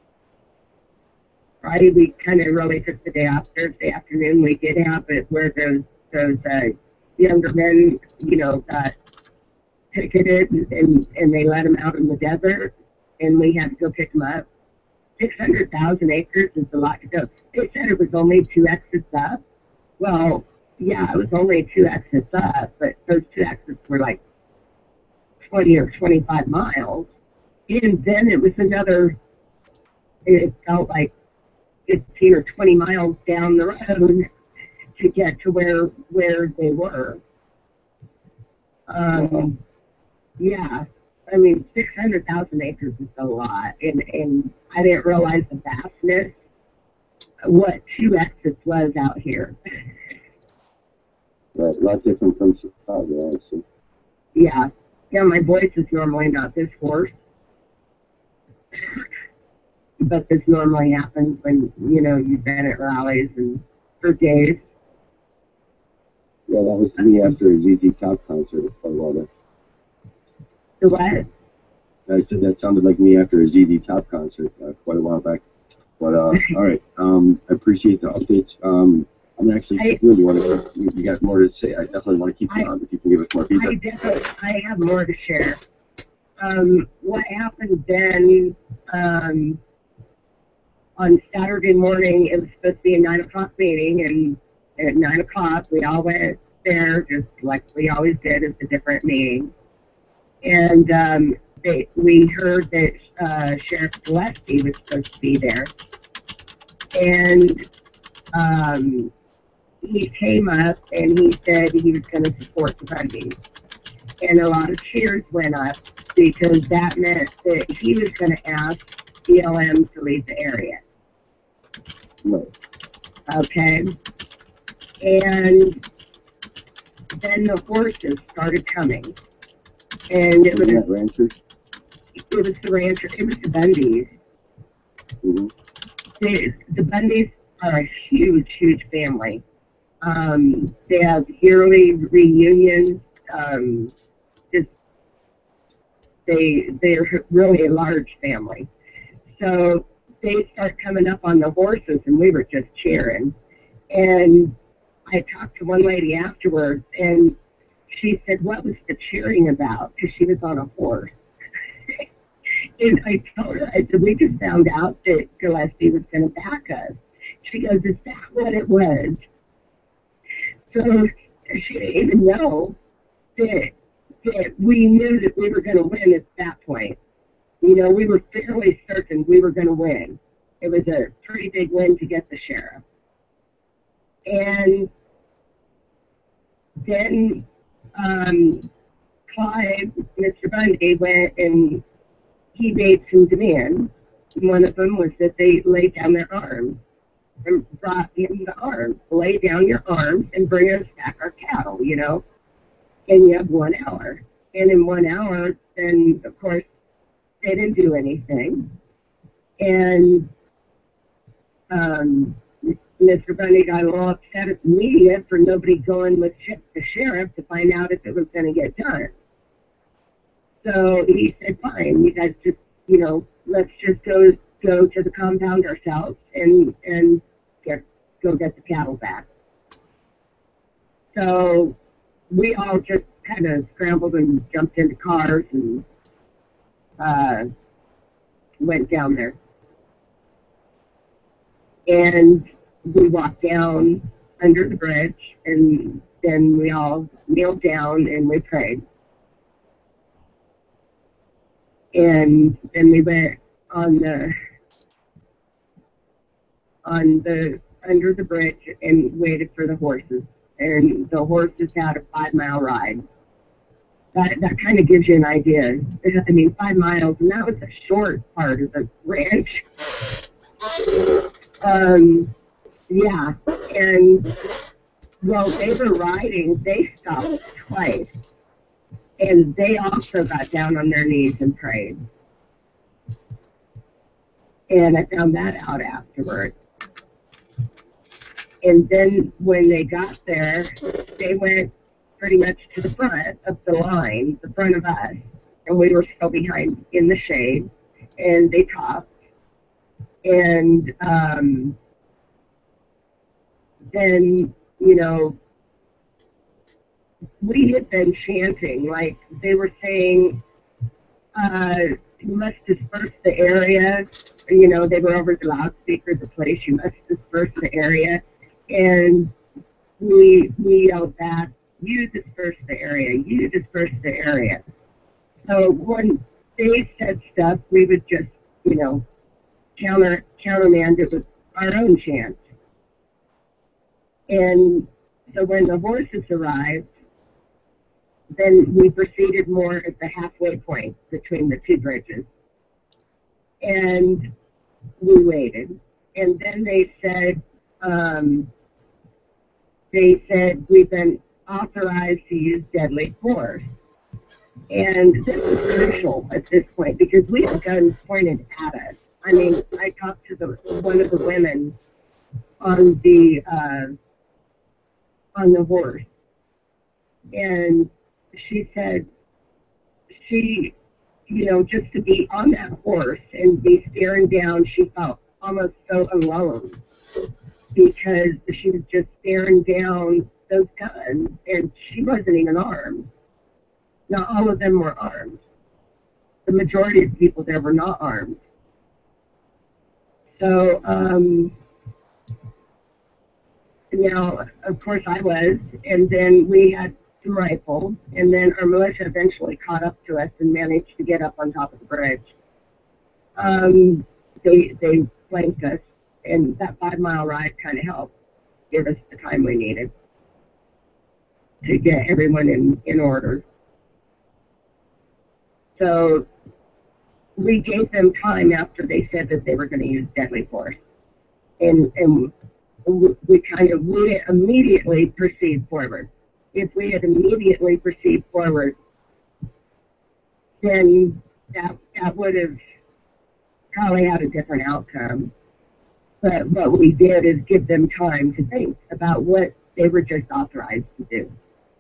Friday, we kind of really took the day off. Thursday afternoon, we did have it where those, those uh, younger men, you know, got ticketed and, and they let them out in the desert, and we had to go pick them up. six hundred thousand acres is a lot to go. They said it was only two exits up. Well, yeah, it was only two exits up, but those two exits were like twenty or twenty-five miles. And then it was another, it felt like fifteen or twenty miles down the road to get to where where they were. Um, yeah. I mean, six hundred thousand acres is a lot, and, and I didn't realize the vastness of what two exits was out here. Right, a lot different from Chicago, I see. Yeah, yeah, my voice is normally not this hoarse, but this normally happens when, you know, you've been at rallies and for days. Yeah, that was me after a Z Z Top concert for a while there. The what? I said that sounded like me after a Z Z Top concert uh, quite a while back. But, uh, all right, um, I appreciate the updates. Um, I'm actually, I really want to, you, you got more to say. I definitely want to keep you on if you can give us more I feedback. definitely, I have more to share. Um, what happened then, um, on Saturday morning, it was supposed to be a nine o'clock meeting, and at nine o'clock, we all went there, just like we always did. It's a different meeting. And um, they, we heard that uh, Sheriff Gillespie was supposed to be there. And um, he came up and he said he was going to support the Bundys. And a lot of cheers went up because that meant that he was going to ask B L M to leave the area. Right. Okay. And then the horses started coming. And it was, that ranchers? it was the rancher, it was the Bundys. Mm-hmm. The, the Bundys are a huge, huge family. Um, they have yearly reunions. Um, just, they, they're really a large family. So they start coming up on the horses, and we were just cheering. And I talked to one lady afterwards, and she said, what was the cheering about? Because she was on a horse. And I told her, I said, we just found out that Gillespie was going to back us. She goes, is that what it was? So she didn't even know that, that we knew that we were going to win at that point. You know, we were fairly certain we were going to win. It was a pretty big win to get the sheriff. And then um, Clive, Mister Bundy, went and he made some demands. One of them was that they lay down their arms and brought him the arms. Lay down your arms and bring us back our cattle, you know. And you have one hour. And in one hour, then, of course, they didn't do anything. And um, Mister Bundy got a little upset at the media for nobody going with the sheriff to find out if it was going to get done. So he said, fine, you guys just, you know, let's just go go to the compound ourselves and and get go get the cattle back. So we all just kind of scrambled and jumped into cars and uh, went down there. And we walked down under the bridge, and then we all kneeled down and we prayed. And then we went on the on the under the bridge and waited for the horses. And the horses had a five mile ride. That that kind of gives you an idea. I mean, five miles, and that was a short part of the ranch. Um, yeah, and while they were riding, they stopped twice. And they also got down on their knees and prayed. And I found that out afterwards. And then when they got there, they went pretty much to the front of the line, the front of us. And we were still behind in the shade. And they talked. And um, then, you know, we had been chanting, like they were saying, uh, you must disperse the area. You know, they were over the loudspeaker of the place, you must disperse the area. And we, we yelled back, you disperse the area, you disperse the area. So when they said stuff, we would just, you know, counter, countermand it with our own chants. And so when the horses arrived, then we proceeded more at the halfway point between the two bridges. And we waited. And then they said, um, they said, we've been authorized to use deadly force. And this is crucial at this point because we have guns pointed at us. I mean, I talked to the one of the women on the uh, on the horse, and she said she, you know, just to be on that horse and be staring down, she felt almost so alone because she was just staring down those guns and she wasn't even armed. Not all of them were armed. The majority of people there were not armed. So, um, now, of course I was, and then we had some rifles, and then our militia eventually caught up to us and managed to get up on top of the bridge. Um, they, they flanked us, and that five-mile ride kind of helped give us the time we needed to get everyone in, in order. So we gave them time after they said that they were going to use deadly force. And, and we kind of we immediately proceed forward. If we had immediately proceeded forward, then that, that would have probably had a different outcome. But what we did is give them time to think about what they were just authorized to do.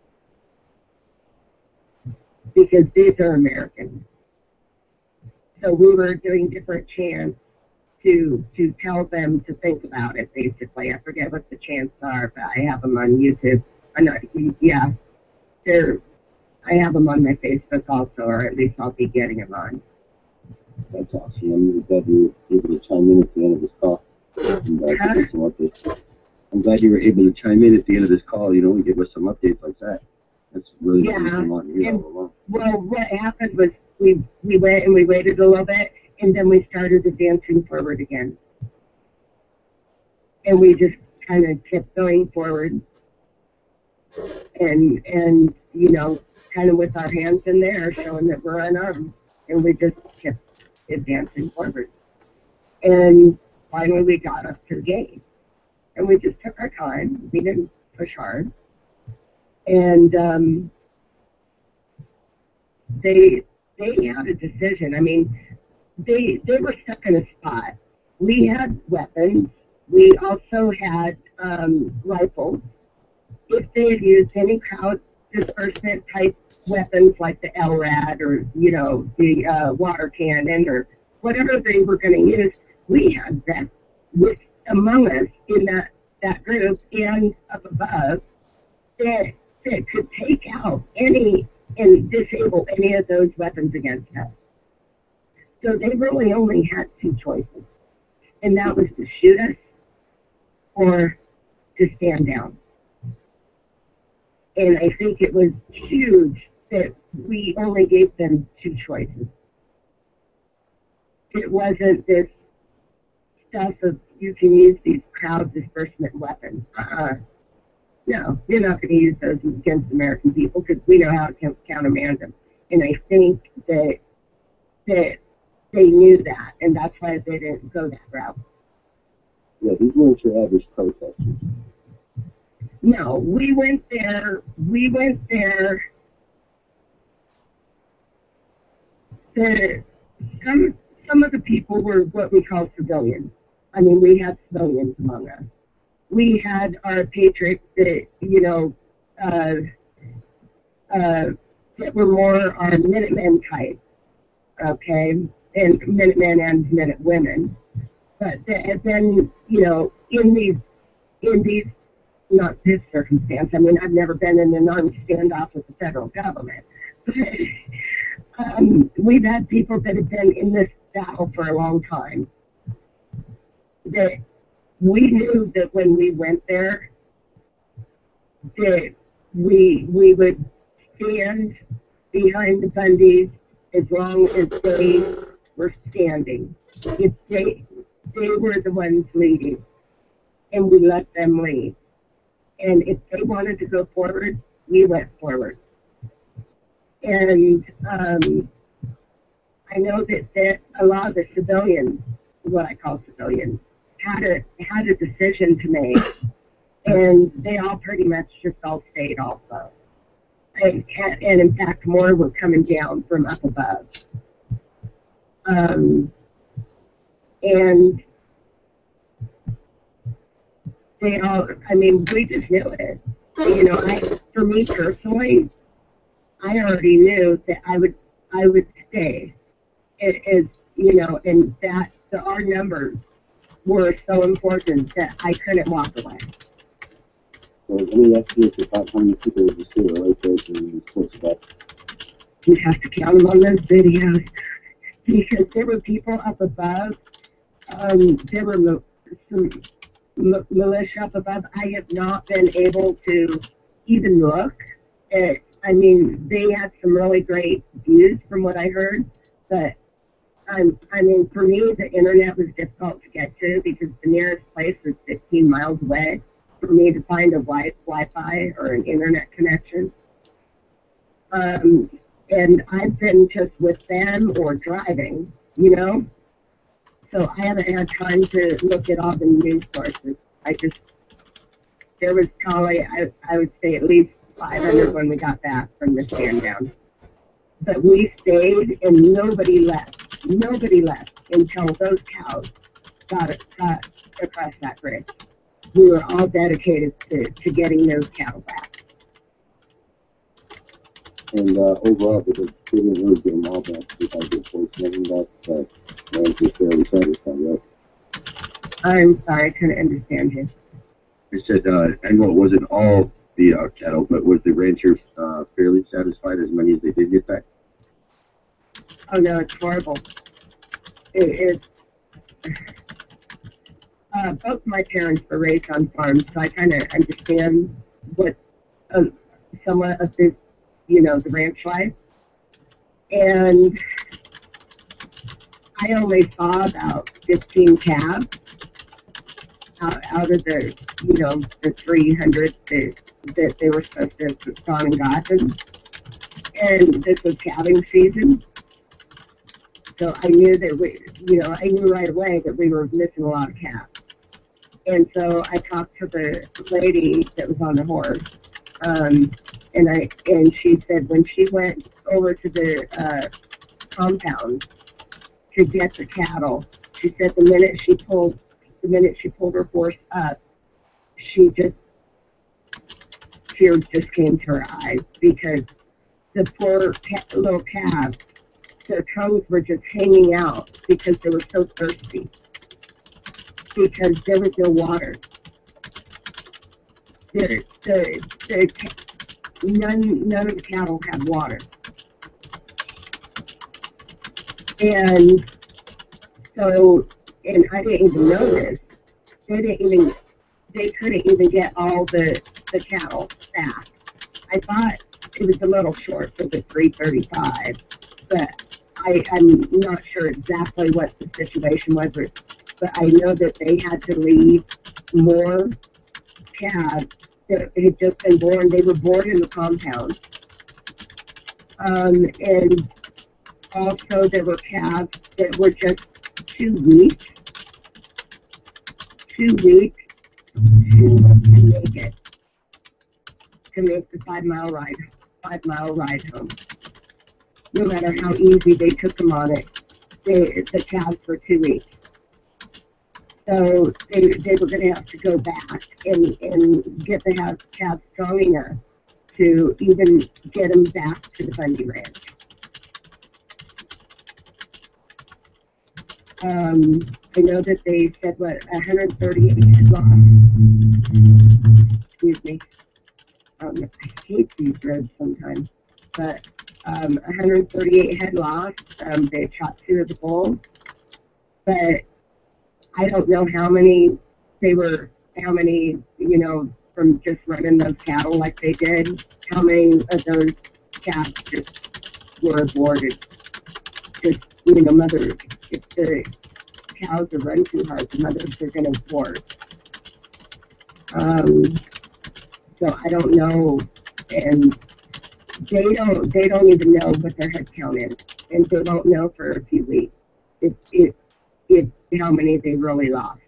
Because these are Americans. So we were doing different chants to to tell them to think about it, basically. I forget what the chants are, but I have them on YouTube. I'm not, yeah, they're, I have them on my Facebook also, or at least I'll be getting them on. That's awesome. I'm glad you were able to chime in at the end of this call. And, uh, give us some updates. I'm glad you were able to chime in at the end of this call, you know, and give us some updates like that. That's really yeah. what we want to hear all along. Well, what happened was we, we went and we waited a little bit, and then we started advancing forward again. And we just kind of kept going forward. And, and you know, kind of with our hands in there, showing that we're unarmed. And we just kept advancing forward. And finally we got up to the gate. And we just took our time. We didn't push hard. And um, they they had a decision. I mean, they they were stuck in a spot. We had weapons. We also had um, rifles. If they had used any crowd dispersement type weapons like the L RAD or, you know, the uh, water cannon or whatever they were going to use, we had them with among us in that, that group and up above. that, that could take out any and disable any of those weapons against us. So they really only had two choices, and that was to shoot us or to stand down. And I think it was huge that we only gave them two choices. It wasn't this stuff of you can use these crowd disbursement weapons. Uh-uh. No, you're not going to use those against American people because we know how to countermand them. And I think that that they knew that, and that's why they didn't go that route. Yeah, these weren't your average protesters. No, we went there. We went there. The, some some of the people were what we call civilians. I mean, we had civilians among us. We had our patriots that, you know, uh, uh, that were more our Minutemen type, okay, and Minutemen and Minutewomen. But the, then, you know, in these, in these, not this circumstance. I mean, I've never been in an armed standoff with the federal government. But, um, we've had people that have been in this battle for a long time. That we knew that when we went there, that we we would stand behind the Bundys as long as they were standing. If they they were the ones leading, and we let them lead. And if they wanted to go forward, we went forward. And um, I know that, that a lot of the civilians, what I call civilians, had a had a decision to make, and they all pretty much just all stayed also. And, and in fact, more were coming down from up above. Um, and they all, I mean, we just knew it. You know, I, for me personally, I already knew that I would I would stay. It is, you know, and that the, our numbers were so important that I couldn't walk away. So let me ask you about how many people you see right there in this about. You have to count them on those videos because there were people up above. Um, there were mo- some m- militia up above. I have not been able to even look at. I mean, they had some really great views from what I heard, but um, I mean, for me, the internet was difficult to get to because the nearest place was fifteen miles away for me to find a wi- Wi-Fi or an internet connection. Um, and I've been just with them or driving, you know? So I haven't had time to look at all the news sources. I just, there was probably, I, I would say at least five hundred when we got back from the stand down. But we stayed and nobody left. Nobody left until those cows got, got across that bridge. We were all dedicated to, to getting those cattle back. And uh, overall, they didn't really get them all back because the force making that, but that was just fairly satisfied, right? I'm sorry, I couldn't understand you. I said, uh, I know it wasn't all the uh, cattle, but was the rancher uh, fairly satisfied as many as they did get back? Oh no, it's horrible. It, it's, uh, both my parents were raised on farms, so I kind of understand what uh, somewhat of this, you know, the ranch life. And I only saw about fifteen calves out, out of the, you know, the three hundred that, that they were supposed to have gone and gotten. And this was calving season. So I knew that we, you know, I knew right away that we were missing a lot of calves. And so I talked to the lady that was on the horse, um, and I and she said when she went over to the uh, compound to get the cattle, she said the minute she pulled the minute she pulled her horse up, she just tears just came to her eyes because the poor ca- little calves, their tongues were just hanging out because they were so thirsty because there was no water. the, the, the, none, none of the cattle had water. And so, and I didn't even know this. They didn't even, they couldn't even get all the, the cattle back. I thought it was a little short for the three thirty-five, but I, I'm not sure exactly what the situation was, but I know that they had to leave more calves that had just been born. They were born in the compound. Um, and also there were calves that were just too weak, too weak to, to make it, to make the five mile ride, five mile ride home. No matter how easy they took them on it, they, the calves were too weak. So they, they were going to have to go back and, and get the calves strong enough to even get them back to the Bundy Ranch. Um, I know that they said, what, one hundred thirty-eight had lost. Excuse me. Um, I hate these roads sometimes. But um, one hundred thirty-eight had lost. Um, they shot two of the bulls. But I don't know how many they were, how many, you know, from just running those cattle like they did, how many of those calves just were aborted. Just, you know, mothers, if the cows are run too hard, the mothers are going to abort. Um, so I don't know, and they don't, they don't even know what their head count is, and they don't know for a few weeks if, if, if how many they really lost.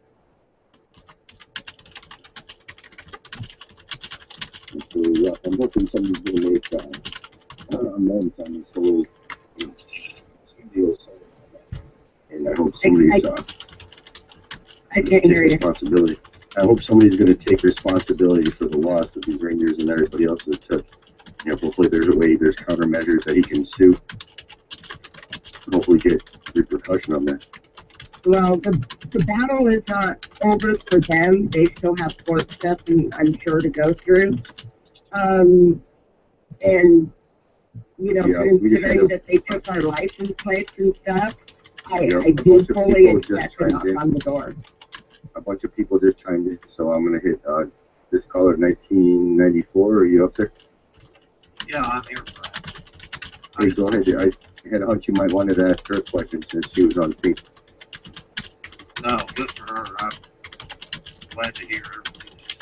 So, yeah, I'm hoping somebody's going to make uh, amends on this whole deal. And I hope somebody's uh, I can't hear you. responsibility. I hope somebody's going to take responsibility for the loss of these reindeers and everybody else that took. You know, hopefully there's a way, there's countermeasures that he can sue. Hopefully get repercussion on that. Well, the, the battle is not over for them. They still have court stuff, and I'm sure, to go through. Um, and, you know, Yeah, we just had considering a- that they took our license plates and stuff, I, Yeah, I a do bunch of fully people just expect to knock chimed in. on the door. A bunch of people just chimed in, so I'm going to hit uh, this caller nineteen ninety-four. Are you up there? Yeah, I'm here. Hey, go ahead. I had a hunch you might wanted to ask her a question since she was on tape. No, good for her. I'm glad to hear her.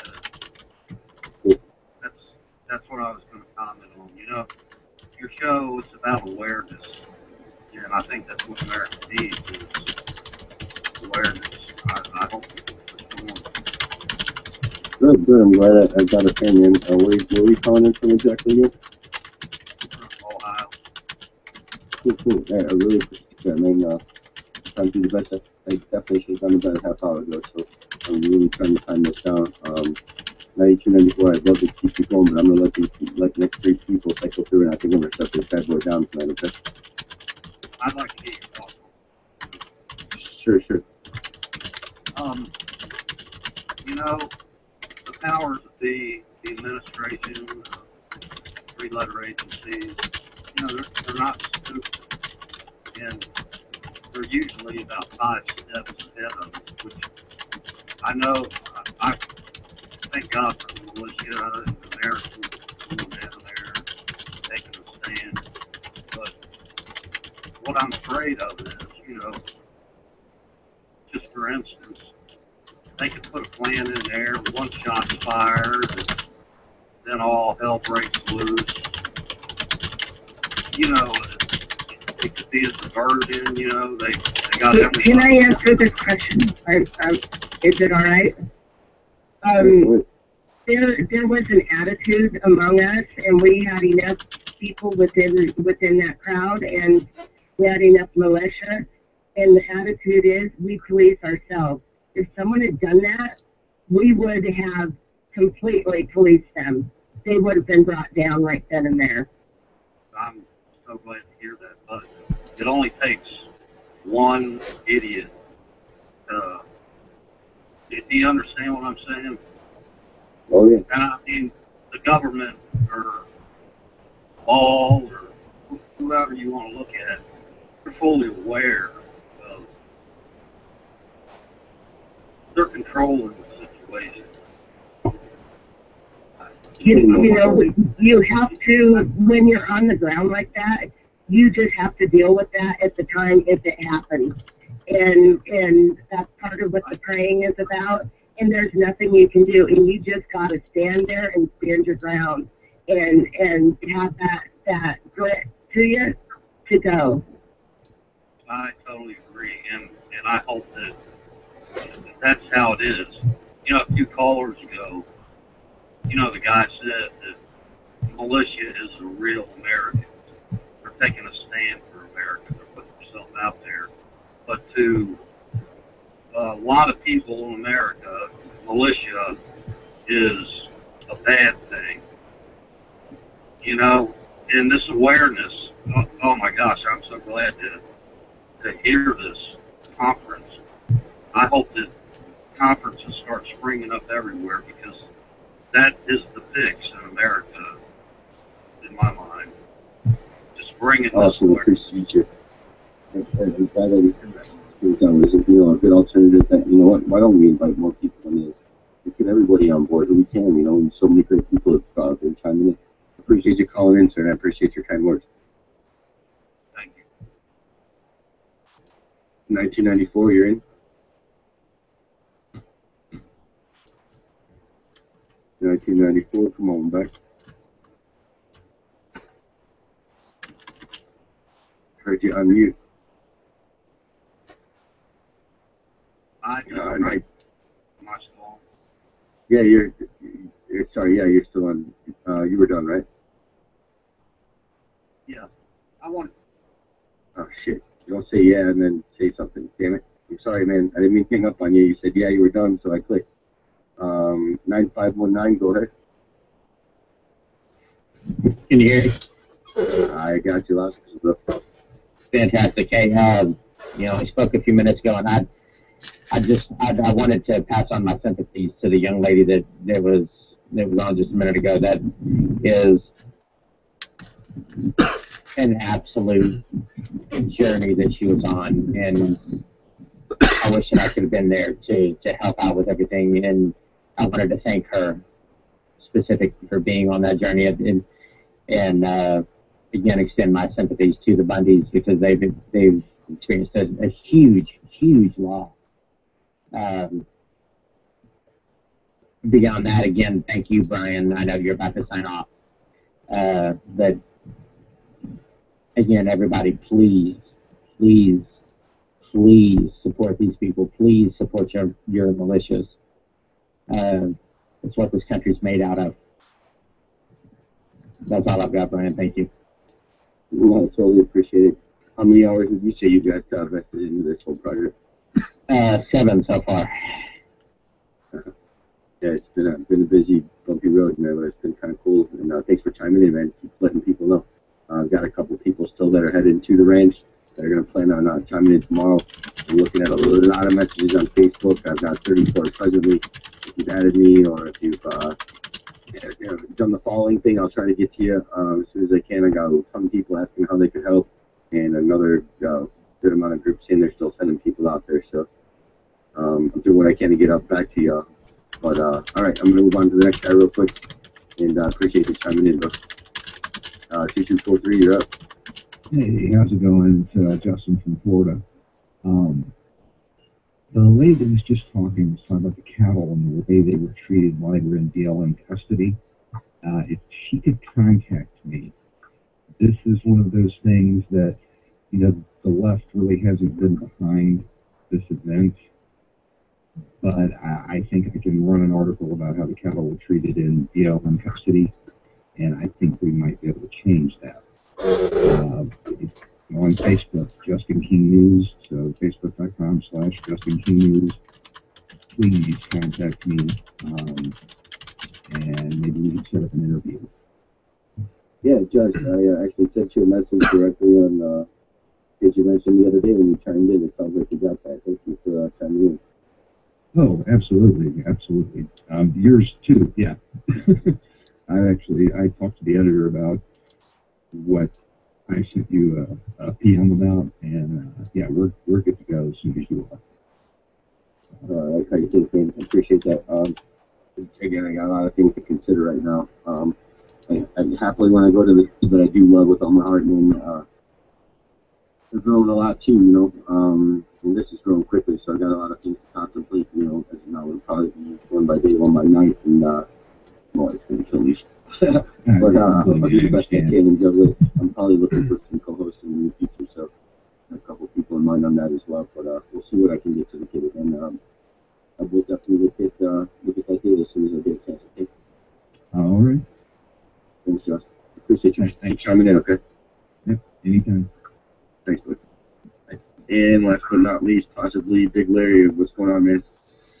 That's that's what I was going to comment on. You know, your show is about awareness, and I think that's what America needs is awareness. I, I hope people respond. Good, good. I'm glad I, I got a fan in. Uh, where, where are we calling in from exactly again? Ohio. Cool, cool. Yeah, I really appreciate that. I mean, uh, trying to do the best. I, I definitely should have done it about a half hour ago, so I'm really trying to time this down. Um, ninety-two, ninety-four, I'd love to keep you going, but I'm going to let these let the next three people cycle through, and I think I'm going to shut this bad boy down tonight, okay? I'd like to get your thoughts. Sure, sure. Um, you know, the powers of the, the administration, uh, three-letter agencies, you know, they're, they're not stupid. And they're usually about five steps ahead of us, which I know, I, I thank God for the militia and the Americans going down there taking a stand. But what I'm afraid of is, you know, just for instance, they could put a plan in there, one shot's fired, and then all hell breaks loose. You know, it could be a diversion, you know, they, they got everybody. Can I answer this question? I, um, is it all right? Um, there, there was an attitude among us, and we had enough people within within that crowd, and we had enough militia. And the attitude is, we police ourselves. If someone had done that, we would have completely policed them. They would have been brought down right then and there. I'm so glad to hear that, but it only takes one idiot. Uh, do you understand what I'm saying? Oh Oh, yeah. And I mean, the government or law or whoever you want to look at, they're fully aware of they're controlling the situation. You, you know, you have to, when you're on the ground like that, you just have to deal with that at the time if it happens. And and that's part of what the praying is about. And there's nothing you can do. And you just got to stand there and stand your ground and and have that, that grit to you to go. I totally agree. And, and I hope that that's how it is. You know, a few callers ago, you know, the guy said that militia is a real American. They're taking a stand for America. They're putting themselves out there. But to uh, a lot of people in America, militia is a bad thing. You know, and this awareness, oh, oh my gosh, I'm so glad to, to hear this conference. I hope that conferences start springing up everywhere because that is the fix in America, in my mind. Just bringing this Awesome, awareness. appreciate you. And, and I'm glad that you done was, you know, a good alternative. That, you know what? Why don't we invite more people in? Let's get everybody on board who we can. You know, and so many great people have uh, been chiming in. Appreciate you calling in, sir, and I appreciate your kind words. Thank you. nineteen ninety-four, you're in. nineteen ninety-four, come on back. Heard you unmute. I Uh, uh, right. Am I still on? Yeah, you're, you're. Sorry, yeah, you're still on. Uh, you were done, right? Yeah. I want Oh shit! You don't say yeah and then say something. Damn it! I'm sorry, man. I didn't mean to hang up on you. You said yeah, you were done, so I clicked. Um, nine five one nine. Go ahead. Can you hear me? I got you loud. Fantastic. Hey, um, you know, I spoke a few minutes ago, and I, I just, I, I wanted to pass on my sympathies to the young lady that, that was, that was on just a minute ago. That is an absolute journey that she was on, and I wish that I could have been there to, to help out with everything. And I wanted to thank her specifically for being on that journey, and, and uh, again, extend my sympathies to the Bundys because they've they've experienced a, a huge, huge loss. Um, beyond that, again, thank you, Brian. I know you're about to sign off, uh, but again, everybody, please, please, please support these people. Please support your your militias. Uh, it's what this country's made out of. That's all I've got, Brian. Thank you. Well, I totally appreciate it. How many hours did you say you got uh, invested into this whole project? Uh, seven so far. Uh, yeah, it's been a been a busy, bumpy road, man, but it's been kind of cool. And uh, thanks for chiming in, man. Keep letting people know. Uh, I've got a couple of people still that are headed to the ranch that are going to plan on uh, chiming in tomorrow. I'm looking at a lot of messages on Facebook. I've got thirty-four presently. If you've added me or if you've uh, you know, done the following thing, I'll try to get to you um, as soon as I can. I got a ton of people asking how they could help, and another uh, good amount of groups saying they're still sending people out there. So um, I'm doing what I can to get up back to you. But uh, all right, I'm going to move on to the next guy real quick, and uh, appreciate you chiming in, bro. Uh, two two four three, you're up. Hey, how's it going? It's uh, Justin from Florida. Um, the lady that was just talking was talking about the cattle and the way they were treated while they were in B L M custody. Uh, if she could contact me, this is one of those things that, you know, the left really hasn't been behind this event, but I, I think I can run an article about how the cattle were treated in B L M custody, and I think we might be able to change that. Uh, it's on Facebook, Justin King News, so facebook.com slash Justin King News. Please contact me, um, and maybe we can set up an interview. Yeah, Josh, I uh, actually sent you a message directly on, uh, as you mentioned the other day when you chimed in. It sounds like you got that. Thank you for uh, chiming in. Oh, absolutely, absolutely. Um, yours too, yeah. I actually, I talked to the editor about what I sent you a, a P M about, and uh, yeah, we're we're good to go as soon as you are. Uh, I like how you think, man. I appreciate that. Um, again, I got a lot of things to consider right now. Um, I, I happily want to go to the things that I do love with all my heart, and uh, they're growing a lot too, you know. Um, and this is growing quickly, so I got a lot of things to contemplate, you know. As you know, it'll probably be one by day, one by night, and uh, well, it's going to kill me. But uh, I'll do the best I can and juggle it. I'm probably looking for some co-hosts in the near future, so I have a couple people in mind on that as well. But uh, we'll see what I can get to the kid, and um, I will definitely look at uh, look at that data as soon as I get a chance. Okay. All right. Thanks, Josh. Appreciate you. Thanks for chiming in. Okay. Yep. Anytime. Thanks, Luke. And last but not least, possibly Big Larry. What's going on, man?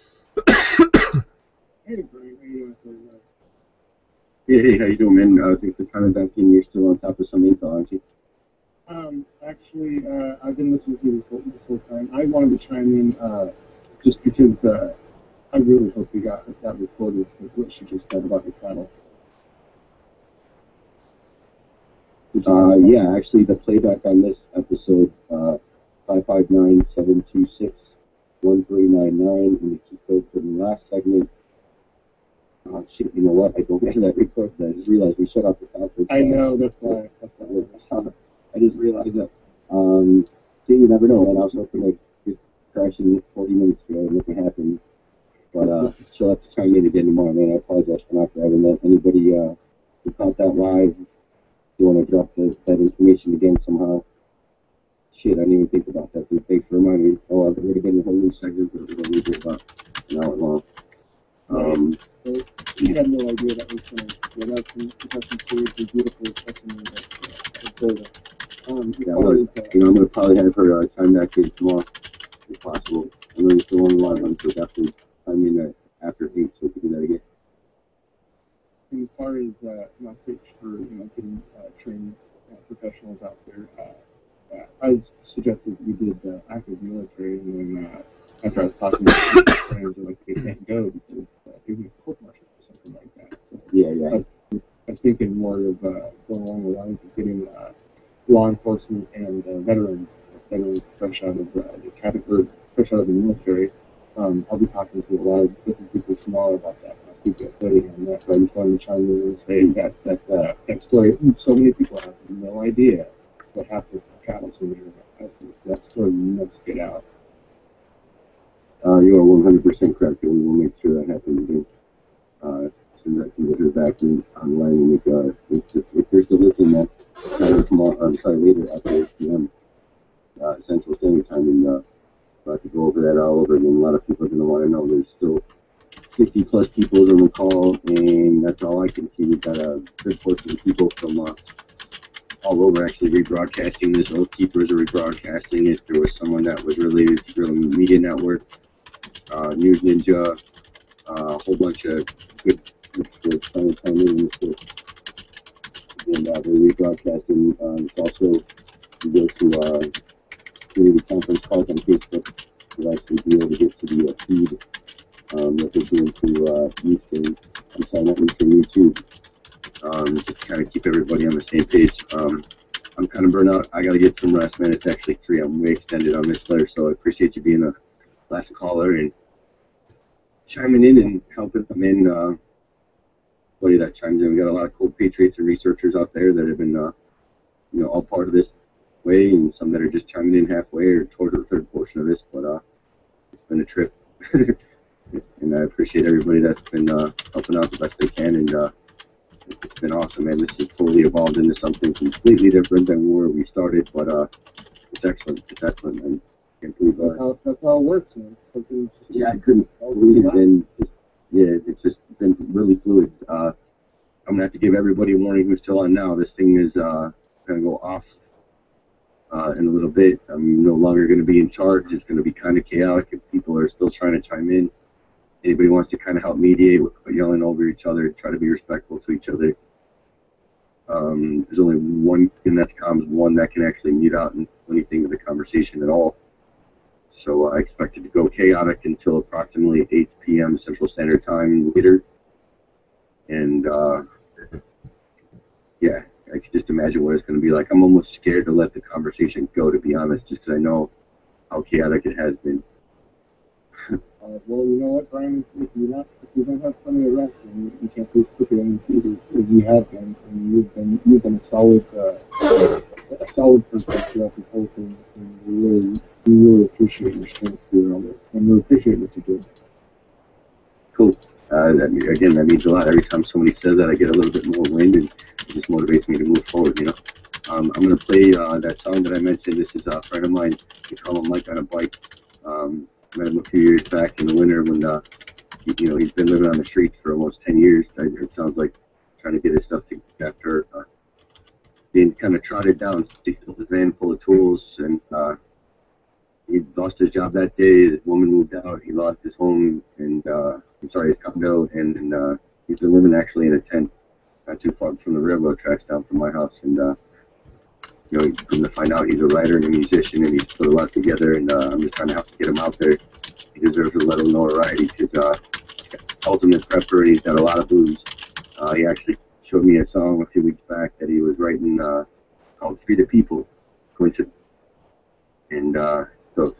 Hey, Brian. How you doing? Hey, hey, how you doing, man? Uh, thanks for coming back in. You're still on top of some info, aren't you? Um, actually, uh, I've been listening to you this whole, this whole time. I wanted to chime in uh, just because uh, I really hope we got that recorded with what she just said about the cattle. Uh, yeah, actually, the playback on this episode, uh, five five nine, seven two six, one three nine nine, and the key code for the last segment. Oh, shit, you know what? I don't have that record. I just realized we shut off the conference. I know, that's why. That's why. I just realized that. Um, see, you never know, man. I was hoping to get crashing forty minutes ago and nothing happened. But uh, she'll have to chime in again tomorrow, man. I apologize for not grabbing that. Anybody uh, who caught that live, you want to drop the, that information again somehow? Shit, I didn't even think about that. Dude. Thanks for reminding me. Oh, it would have been a whole new segment, but it was only just about an hour long. Um, So she had no idea that was going to, yeah, that's some, that's some seriously beautiful testimony that uh, building. Um, yeah, I'm gonna, you know, I'm going to probably have her uh, chime back in tomorrow, if possible. I know you're still on the line, I'm sure definitely chime in uh, after eight, so we can do that again. And as far as uh, my pitch for, you know, getting uh, trained uh, professionals out there, uh, uh, I suggested we did uh, active military, and then uh, after I was talking to my friends, they're like, they can't go because uh, they would court martial or something like that. So Yeah, yeah. I, I was thinking more of uh, going along the lines of getting uh, law enforcement and uh, veterans, veterans fresh out of uh, the category, fresh out of the military. Um, I'll be talking to a lot of different people tomorrow about that. I'll keep you updated on that. But I just wanted to chime in and say that that uh, that story. So many people have no idea what happened to cattle in there. That story must get out. Uh, you are one hundred percent correct, and we will make sure that happens again. Uh, as soon as I can get her back in online, and if, uh, if, if, if they're still listening, that uh, tomorrow, I'm sorry, later after eight p m Uh, Central Standard Time, and uh, I'll have to go over that all over again. A lot of people are going to want to know. There's still sixty plus people on the call, and that's all I can see. We've got a good portion of people from uh, all over actually rebroadcasting this. Oath Keepers are rebroadcasting it. There was someone that was related to Guerrilla Media Network, uh, News Ninja, uh, a whole bunch of good, good, good time time in this. And uh, they're rebroadcasting. Um, it's also, you go to uh, community conference calls on Facebook, you'll actually be able to get to the uh, feed um, that they're doing to uh, YouTube. I'm sorry, not YouTube, YouTube. Um, just to kind of keep everybody on the same page. Um, I'm kind of burnt out. I got to get some rest, man. It's actually three. I'm way extended on this letter, so I appreciate you being the last caller and chiming in and helping them in. Uh, everybody that chimes in. We got a lot of cool patriots and researchers out there that have been, uh, you know, all part of this way, and some that are just chiming in halfway or toward the third portion of this. But uh, it's been a trip, and I appreciate everybody that's been uh, helping out the best they can. And uh, it's been awesome, man. This has totally evolved into something completely different than where we started, but uh, it's excellent. It's excellent, man. I can't believe, uh, That's how, that's how it works, man. Something's just- yeah, I couldn't believe it, and just, yeah, it's just been really fluid. Uh, I'm gonna have to give everybody a warning who's still on now. This thing is uh, gonna go off uh, in a little bit. I'm no longer gonna be in charge. It's gonna be kind of chaotic if people are still trying to chime in. Anybody wants to kind of help mediate with yelling over each other, try to be respectful to each other. Um, there's only one in that comms, one that can actually mute out anything of the conversation at all. So uh, I expect it to go chaotic until approximately eight p m Central Standard Time later. And uh, yeah, I can just imagine what it's going to be like. I'm almost scared to let the conversation go, to be honest, just because I know how chaotic it has been. Uh, well, you know what, Brian? If you not, if you don't have plenty of rest, then you can't be quicker than you as you have been, and you've been you've been a solid uh, a solid person throughout this whole thing. And we really we really appreciate your strength through all this, and we appreciate what you do. Cool. Uh, that, again, that means a lot. Every time somebody says that, I get a little bit more wind, and it just motivates me to move forward. You know. Um, I'm gonna play uh, that song that I mentioned. This is a friend of mine. We call him Mike on a Bike. Um, met him a few years back in the winter when, uh, he, you know, he's been living on the streets for almost ten years. It sounds like trying to get his stuff together after uh, being kind of trotted down. He filled his van full of tools, and uh, he lost his job that day. His woman moved out. He lost his home, and uh, I'm sorry, his condo, and, and uh, he's been living actually in a tent not too far from the railroad tracks down from my house. And uh, you know, come to find out he's a writer and a musician, and he's put a lot together, and uh, I'm just trying to help get him out there. He deserves a little notoriety because uh, he's got ultimate prepper, and he's got a lot of blues. Uh, he actually showed me a song a few weeks back that he was writing uh, called Free the People, coincidence. And uh, so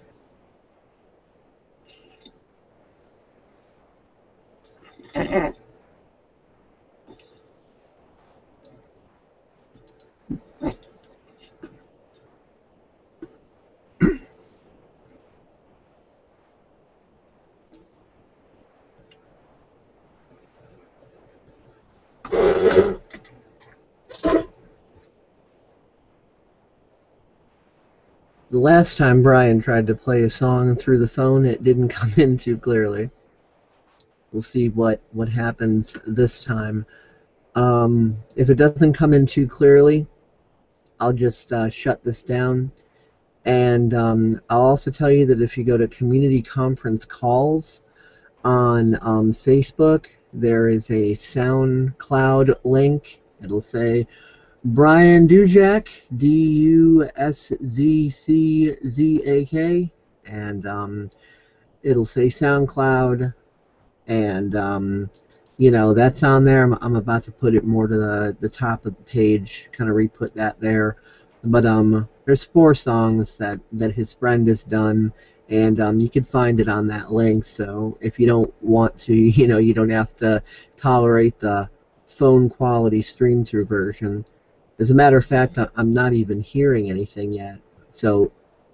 The last time Brian tried to play a song through the phone, it didn't come in too clearly. We'll see what, what happens this time. Um, if it doesn't come in too clearly, I'll just uh, shut this down. And um, I'll also tell you that if you go to Community Conference Calls on um, Facebook, there is a SoundCloud link. It'll say Brian Duzak, D U S Z C Z A K, and um, it'll say SoundCloud, and um, you know, that's on there. I'm, I'm about to put it more to the, the top of the page, kind of re-put that there. But um, there's four songs that, that his friend has done, and um, you can find it on that link. So if you don't want to, you know, you don't have to tolerate the phone quality stream through version. As a matter of fact, I'm not even hearing anything yet, so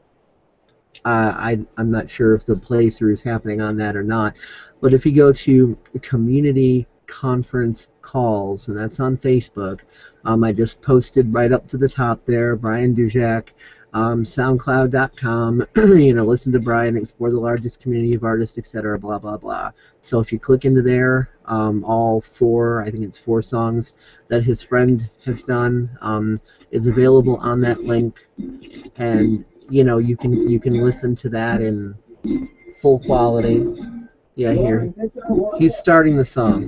uh, I, I'm not sure if the playthrough is happening on that or not. But if you go to Community Conference Calls, and that's on Facebook, um, I just posted right up to the top there, Brian Duzak, um, SoundCloud dot com, you know, listen to Brian, explore the largest community of artists, et cetera, blah, blah, blah. So if you click into there, um, all four, I think it's four songs that his friend has done, um, is available on that link, and, you know, you can, you can listen to that in full quality. Yeah, here. He's starting the song.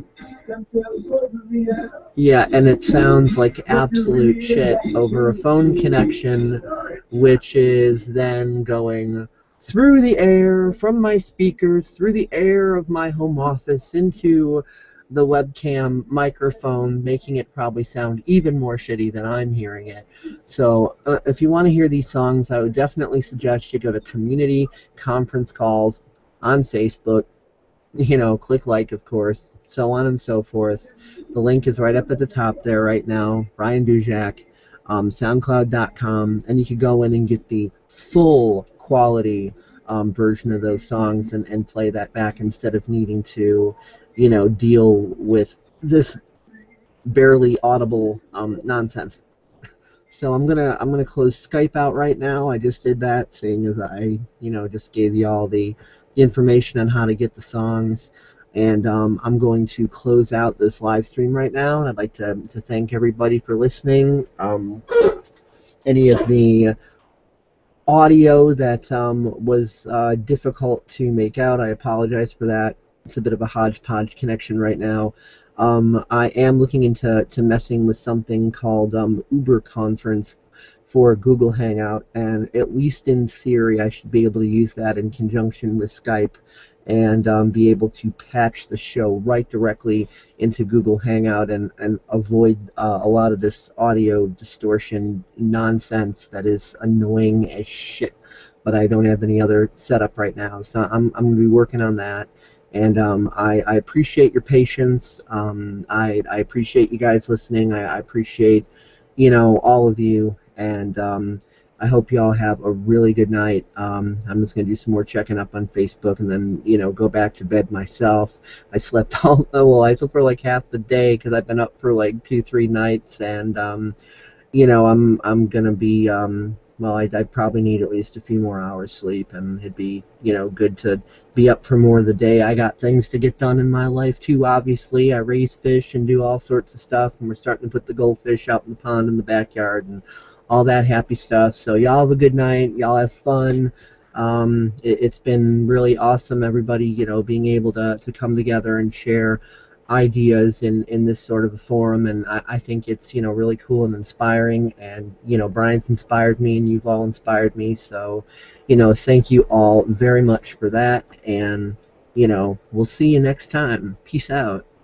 Yeah, and it sounds like absolute shit over a phone connection, which is then going through the air from my speakers, through the air of my home office, into the webcam microphone, making it probably sound even more shitty than I'm hearing it. So uh, if you want to hear these songs, I would definitely suggest you go to Community Conference Calls on Facebook. You know, click like, of course, so on and so forth. The link is right up at the top there right now, Brian Duzak, um, SoundCloud dot com, and you can go in and get the full quality um, version of those songs and, and play that back instead of needing to, you know, deal with this barely audible um, nonsense. So I'm gonna I'm gonna close Skype out right now. I just did that, seeing as I, you know, just gave you all the the information on how to get the songs, and um, I'm going to close out this live stream right now, and I'd like to, to thank everybody for listening. Um, any of the audio that um, was uh, difficult to make out, I apologize for that. It's a bit of a hodgepodge connection right now. Um, I am looking into to messing with something called um, Uber Conference for Google Hangout, and at least in theory I should be able to use that in conjunction with Skype and um, be able to patch the show right directly into Google Hangout and, and avoid uh, a lot of this audio distortion nonsense that is annoying as shit. But I don't have any other setup right now, so I'm, I'm going to be working on that. And um, I, I appreciate your patience. Um, I, I appreciate you guys listening. I, I appreciate, you know, all of you. And um, I hope you all have a really good night. Um, I'm just going to do some more checking up on Facebook and then, you know, go back to bed myself. I slept all, well, I slept for like half the day because I've been up for like two, three nights. And, um, you know, I'm, I'm going to be, um, well, I, I probably need at least a few more hours sleep, and it'd be, you know, good to be up for more of the day. I got things to get done in my life, too, obviously. I raise fish and do all sorts of stuff, and we're starting to put the goldfish out in the pond in the backyard and all that happy stuff. So y'all have a good night. Y'all have fun. Um, it, it's been really awesome, everybody, you know, being able to, to come together and share ideas in, in this sort of a forum, and I, I think it's, you know, really cool and inspiring, and, you know, Brian's inspired me, and you've all inspired me, so, you know, thank you all very much for that, and, you know, we'll see you next time. Peace out.